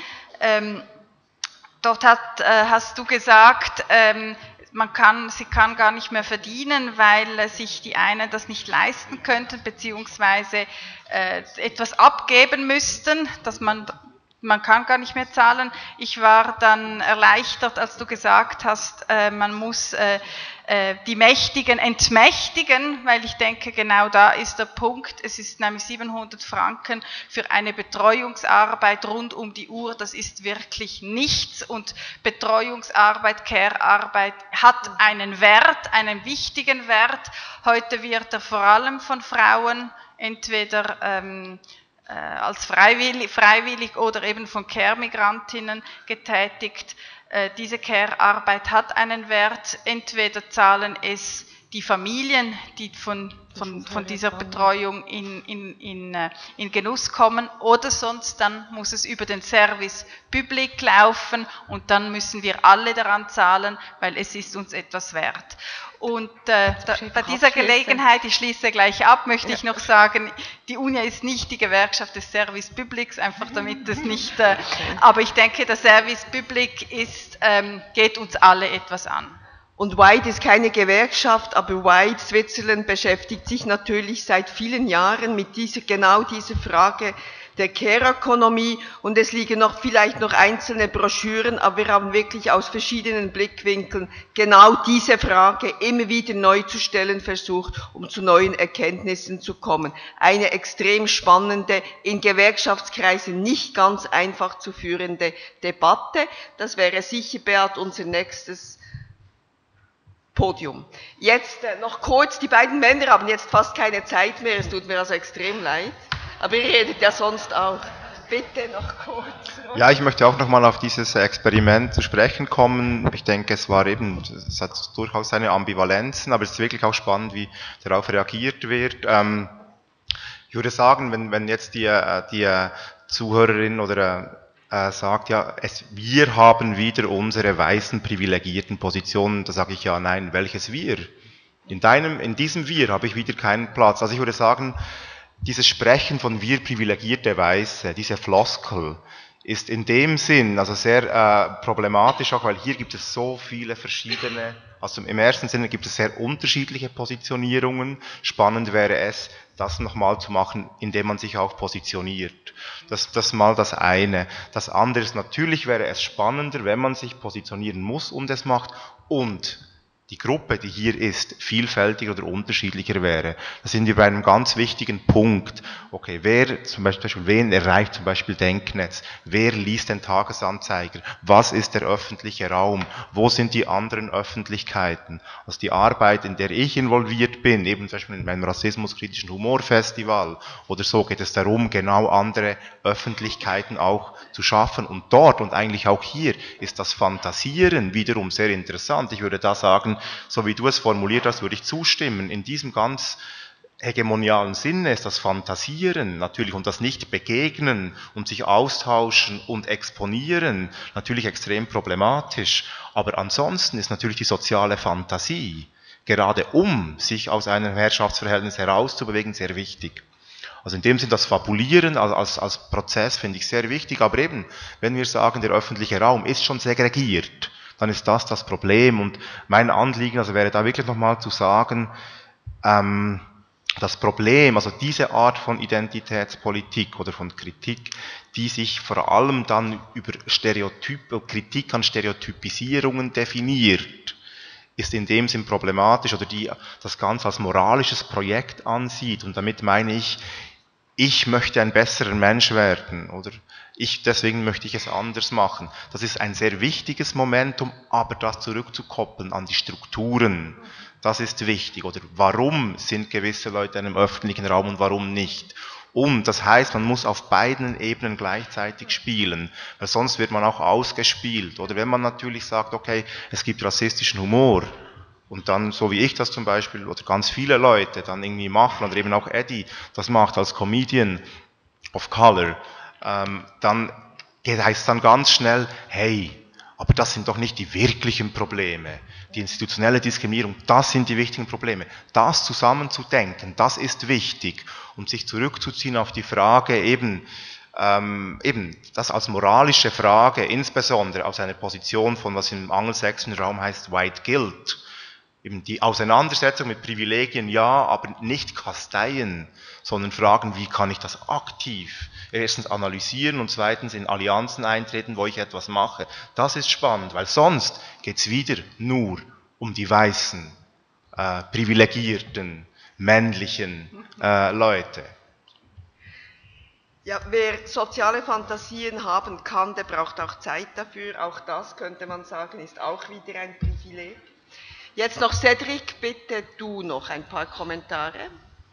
dort hat, äh, hast du gesagt, ähm, man kann, sie kann gar nicht mehr verdienen, weil äh, sich die einen das nicht leisten könnten, beziehungsweise äh, etwas abgeben müssten, dass man man kann gar nicht mehr zahlen. Ich war dann erleichtert, als du gesagt hast, äh, man muss äh, äh, die Mächtigen entmächtigen, weil ich denke, genau da ist der Punkt. Es ist nämlich siebenhundert Franken für eine Betreuungsarbeit rund um die Uhr. Das ist wirklich nichts und Betreuungsarbeit, Care-Arbeit hat einen Wert, einen wichtigen Wert. Heute wird er vor allem von Frauen entweder ähm, als freiwillig, freiwillig oder eben von Care-Migrantinnen getätigt. Äh, diese Care-Arbeit hat einen Wert. Entweder zahlen es die Familien, die von, von, von dieser Betreuung in, in, in, in Genuss kommen, oder sonst dann muss es über den Service Public laufen und dann müssen wir alle daran zahlen, weil es ist uns etwas wert. Und äh, da, bei dieser Gelegenheit, ich schließe gleich ab, möchte ja. ich noch sagen, die UNIA ist nicht die Gewerkschaft des Service Publics, einfach damit es nicht, äh, aber ich denke, der Service Public ist, ähm, geht uns alle etwas an. Und White ist keine Gewerkschaft, aber White Switzerland beschäftigt sich natürlich seit vielen Jahren mit dieser, genau dieser Frage der Care-Ökonomie, und es liegen noch vielleicht noch einzelne Broschüren, aber wir haben wirklich aus verschiedenen Blickwinkeln genau diese Frage immer wieder neu zu stellen versucht, um zu neuen Erkenntnissen zu kommen. Eine extrem spannende, in Gewerkschaftskreisen nicht ganz einfach zu führende Debatte. Das wäre sicher, Beat, unser nächstes Podium. Jetzt äh, noch kurz, die beiden Männer haben jetzt fast keine Zeit mehr, es tut mir also extrem leid. Aber ihr redet ja sonst auch. Bitte noch kurz. Ja, ich möchte auch nochmal auf dieses Experiment zu sprechen kommen. Ich denke, es war eben, es hat durchaus seine Ambivalenzen, aber es ist wirklich auch spannend, wie darauf reagiert wird. Ähm, ich würde sagen, wenn, wenn jetzt die, die Zuhörerin oder äh, sagt, ja, es, wir haben wieder unsere weißen privilegierten Positionen, da sage ich ja, nein, welches wir? In deinem, in diesem Wir habe ich wieder keinen Platz. Also ich würde sagen, dieses Sprechen von wir privilegierte Weiße, diese Floskel, ist in dem Sinn also sehr äh, problematisch, auch weil hier gibt es so viele verschiedene, also im ersten Sinne gibt es sehr unterschiedliche Positionierungen. Spannend wäre es, das nochmal zu machen, indem man sich auch positioniert. Das, das mal das eine. Das andere ist, natürlich wäre es spannender, wenn man sich positionieren muss und es macht und die Gruppe, die hier ist, vielfältiger oder unterschiedlicher wäre. Da sind wir bei einem ganz wichtigen Punkt. Okay, wer zum Beispiel, wen erreicht zum Beispiel Denknetz? Wer liest den Tagesanzeiger? Was ist der öffentliche Raum? Wo sind die anderen Öffentlichkeiten? Also die Arbeit, in der ich involviert bin, eben zum Beispiel in meinem rassismuskritischen Humorfestival oder so, geht es darum, genau andere Öffentlichkeiten auch zu schaffen. Und dort und eigentlich auch hier ist das Fantasieren wiederum sehr interessant. Ich würde da sagen, so wie du es formuliert hast, würde ich zustimmen. In diesem ganz hegemonialen Sinne ist das Fantasieren natürlich und das Nicht-Begegnen und sich austauschen und exponieren natürlich extrem problematisch. Aber ansonsten ist natürlich die soziale Fantasie, gerade um sich aus einem Herrschaftsverhältnis herauszubewegen, sehr wichtig. Also in dem Sinn, das Fabulieren als, als, als Prozess finde ich sehr wichtig. Aber eben, wenn wir sagen, der öffentliche Raum ist schon segregiert, dann ist das das Problem. Und mein Anliegen also wäre da wirklich nochmal zu sagen, ähm, das Problem, also diese Art von Identitätspolitik oder von Kritik, die sich vor allem dann über Stereotype, Kritik an Stereotypisierungen definiert, ist in dem Sinn problematisch, oder die das Ganze als moralisches Projekt ansieht. Und damit meine ich, ich möchte ein besserer Mensch werden, oder ich, deswegen möchte ich es anders machen. Das ist ein sehr wichtiges Momentum, aber das zurückzukoppeln an die Strukturen, das ist wichtig. Oder warum sind gewisse Leute in einem öffentlichen Raum und warum nicht? Und das heißt, man muss auf beiden Ebenen gleichzeitig spielen, weil sonst wird man auch ausgespielt. Oder wenn man natürlich sagt, okay, es gibt rassistischen Humor, und dann, so wie ich das zum Beispiel, oder ganz viele Leute dann irgendwie machen, oder eben auch Eddie das macht als Comedian of Color, ähm, dann heißt es dann ganz schnell, hey, aber das sind doch nicht die wirklichen Probleme. Die institutionelle Diskriminierung, das sind die wichtigen Probleme. Das zusammenzudenken, das ist wichtig. Und sich zurückzuziehen auf die Frage eben, ähm, eben das als moralische Frage, insbesondere aus einer Position von, was im angelsächsischen Raum heißt, White Guilt, eben die Auseinandersetzung mit Privilegien, ja, aber nicht kasteien, sondern fragen, wie kann ich das aktiv erstens analysieren und zweitens in Allianzen eintreten, wo ich etwas mache. Das ist spannend, weil sonst geht es wieder nur um die weißen, äh, privilegierten, männlichen äh, Leute. Ja, wer soziale Fantasien haben kann, der braucht auch Zeit dafür. Auch das, könnte man sagen, ist auch wieder ein Privileg. Jetzt noch Cedric, bitte du noch ein paar Kommentare.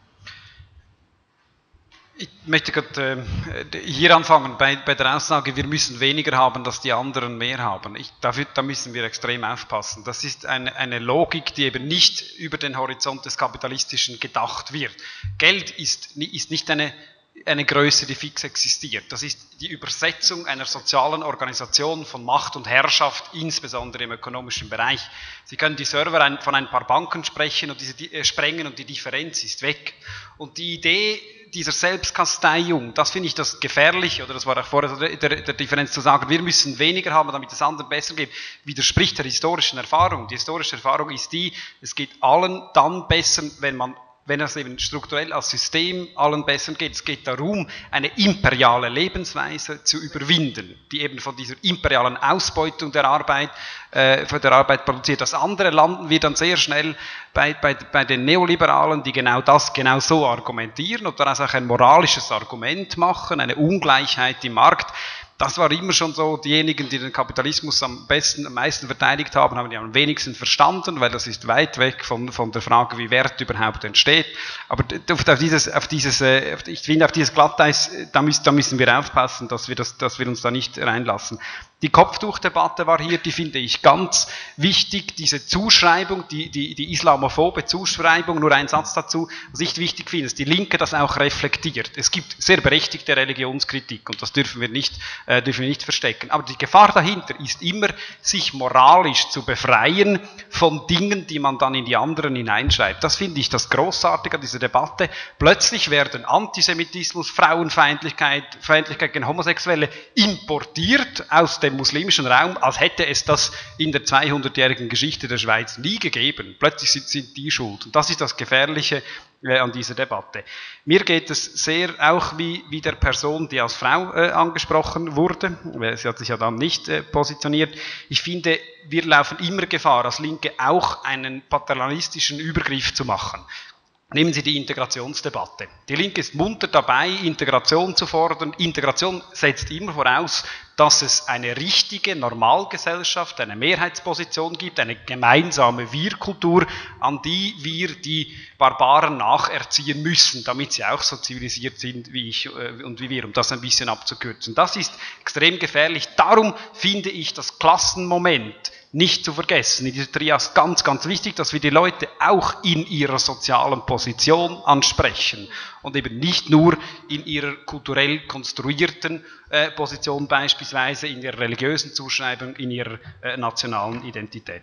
Ich möchte gerade äh, hier anfangen, bei, bei der Aussage, wir müssen weniger haben, dass die anderen mehr haben. Ich, dafür, da müssen wir extrem aufpassen. Das ist eine, eine Logik, die eben nicht über den Horizont des Kapitalistischen gedacht wird. Geld ist, ist nicht eine, eine Größe, die fix existiert. Das ist die Übersetzung einer sozialen Organisation von Macht und Herrschaft, insbesondere im ökonomischen Bereich. Sie können die Server ein, von ein paar Banken sprechen und diese, die, äh, sprengen und die Differenz ist weg. Und die Idee dieser Selbstkasteiung, das finde ich das Gefährliche, oder das war auch vorher der, der, der Differenz zu sagen, wir müssen weniger haben, damit es anderen besser geht, widerspricht der historischen Erfahrung. Die historische Erfahrung ist die, es geht allen dann besser, wenn man wenn es eben strukturell als System allen besser geht. Es geht darum, eine imperiale Lebensweise zu überwinden, die eben von dieser imperialen Ausbeutung der Arbeit, äh, von der Arbeit produziert. Das andere landen wir dann sehr schnell bei, bei, bei den Neoliberalen, die genau das genau so argumentieren und daraus auch ein moralisches Argument machen, eine Ungleichheit im Markt. Das war immer schon so, diejenigen, die den Kapitalismus am besten, am meisten verteidigt haben, haben die am wenigsten verstanden, weil das ist weit weg von, von der Frage, wie Wert überhaupt entsteht. Aber auf dieses, auf dieses, ich finde, auf dieses Glatteis, da müssen, da müssen wir aufpassen, dass wir, das, dass wir uns da nicht reinlassen. Die Kopftuchdebatte war hier, die finde ich ganz wichtig, diese Zuschreibung, die, die, die islamophobe Zuschreibung, nur ein Satz dazu, was ich wichtig finde, ist, die Linke das auch reflektiert. Es gibt sehr berechtigte Religionskritik und das dürfen wir nicht, äh, dürfen wir nicht verstecken. Aber die Gefahr dahinter ist immer, sich moralisch zu befreien von Dingen, die man dann in die anderen hineinschreibt. Das finde ich das Großartige an dieser Debatte. Plötzlich werden Antisemitismus, Frauenfeindlichkeit, Feindlichkeit gegen Homosexuelle importiert aus dem muslimischen Raum, als hätte es das in der zweihundertjährigen Geschichte der Schweiz nie gegeben. Plötzlich sind, sind die schuld. Und das ist das Gefährliche äh, an dieser Debatte. Mir geht es sehr auch wie, wie der Person, die als Frau äh, angesprochen wurde. Sie hat sich ja dann nicht äh, positioniert. Ich finde, wir laufen immer Gefahr, als Linke auch einen paternalistischen Übergriff zu machen. Nehmen Sie die Integrationsdebatte. Die Linke ist munter dabei, Integration zu fordern. Integration setzt immer voraus, dass es eine richtige Normalgesellschaft, eine Mehrheitsposition gibt, eine gemeinsame Wir-Kultur, an die wir die Barbaren nacherziehen müssen, damit sie auch so zivilisiert sind wie ich und wie wir, um das ein bisschen abzukürzen. Das ist extrem gefährlich. Darum finde ich das Klassenmoment nicht zu vergessen. In dieser Trias ganz, ganz wichtig, dass wir die Leute auch in ihrer sozialen Position ansprechen und eben nicht nur in ihrer kulturell konstruierten äh, Position, beispielsweise in ihrer religiösen Zuschreibung, in ihrer äh, nationalen Identität.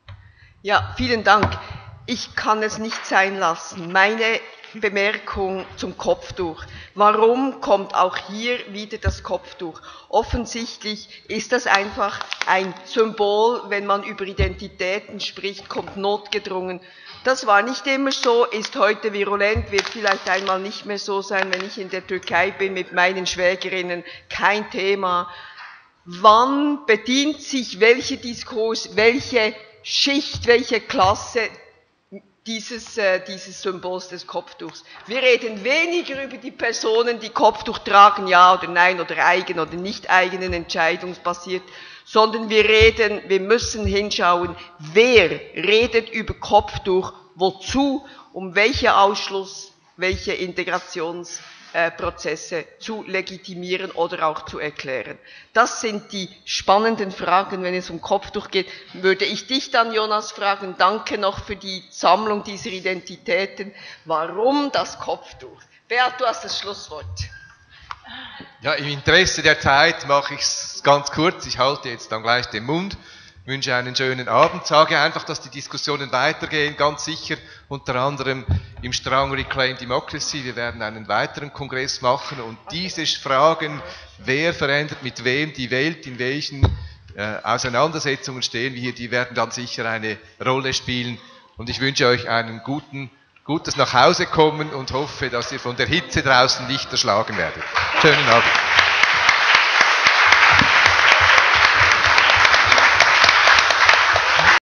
Ja, vielen Dank. Ich kann es nicht sein lassen. Meine Bemerkung zum Kopftuch. Warum kommt auch hier wieder das Kopftuch? Offensichtlich ist das einfach ein Symbol, wenn man über Identitäten spricht, kommt notgedrungen. Das war nicht immer so, ist heute virulent, wird vielleicht einmal nicht mehr so sein, wenn ich in der Türkei bin mit meinen Schwägerinnen, kein Thema. Wann bedient sich welche Diskurs, welche Schicht, welche Klasse Dieses, äh, dieses Symbols des Kopftuchs. Wir reden weniger über die Personen, die Kopftuch tragen, ja oder nein, oder eigen oder nicht eigenen entscheidungsbasiert, sondern wir reden, wir müssen hinschauen, wer redet über Kopftuch, wozu, um welche Ausschluss, welche Integrations Prozesse zu legitimieren oder auch zu erklären. Das sind die spannenden Fragen, wenn es um Kopftuch geht. Würde ich dich dann, Jonas, fragen, danke noch für die Sammlung dieser Identitäten. Warum das Kopftuch? Beat, du hast das Schlusswort. Ja, im Interesse der Zeit mache ich es ganz kurz. Ich halte jetzt dann gleich den Mund. Wünsche einen schönen Abend, sage einfach, dass die Diskussionen weitergehen, ganz sicher, unter anderem im Strang Reclaim Democracy. Wir werden einen weiteren Kongress machen und diese Fragen, wer verändert mit wem die Welt, in welchen äh, Auseinandersetzungen stehen wir hier, die werden dann sicher eine Rolle spielen Und ich wünsche euch einen guten, gutes Nachhausekommen und hoffe, dass ihr von der Hitze draußen nicht erschlagen werdet. Schönen Abend.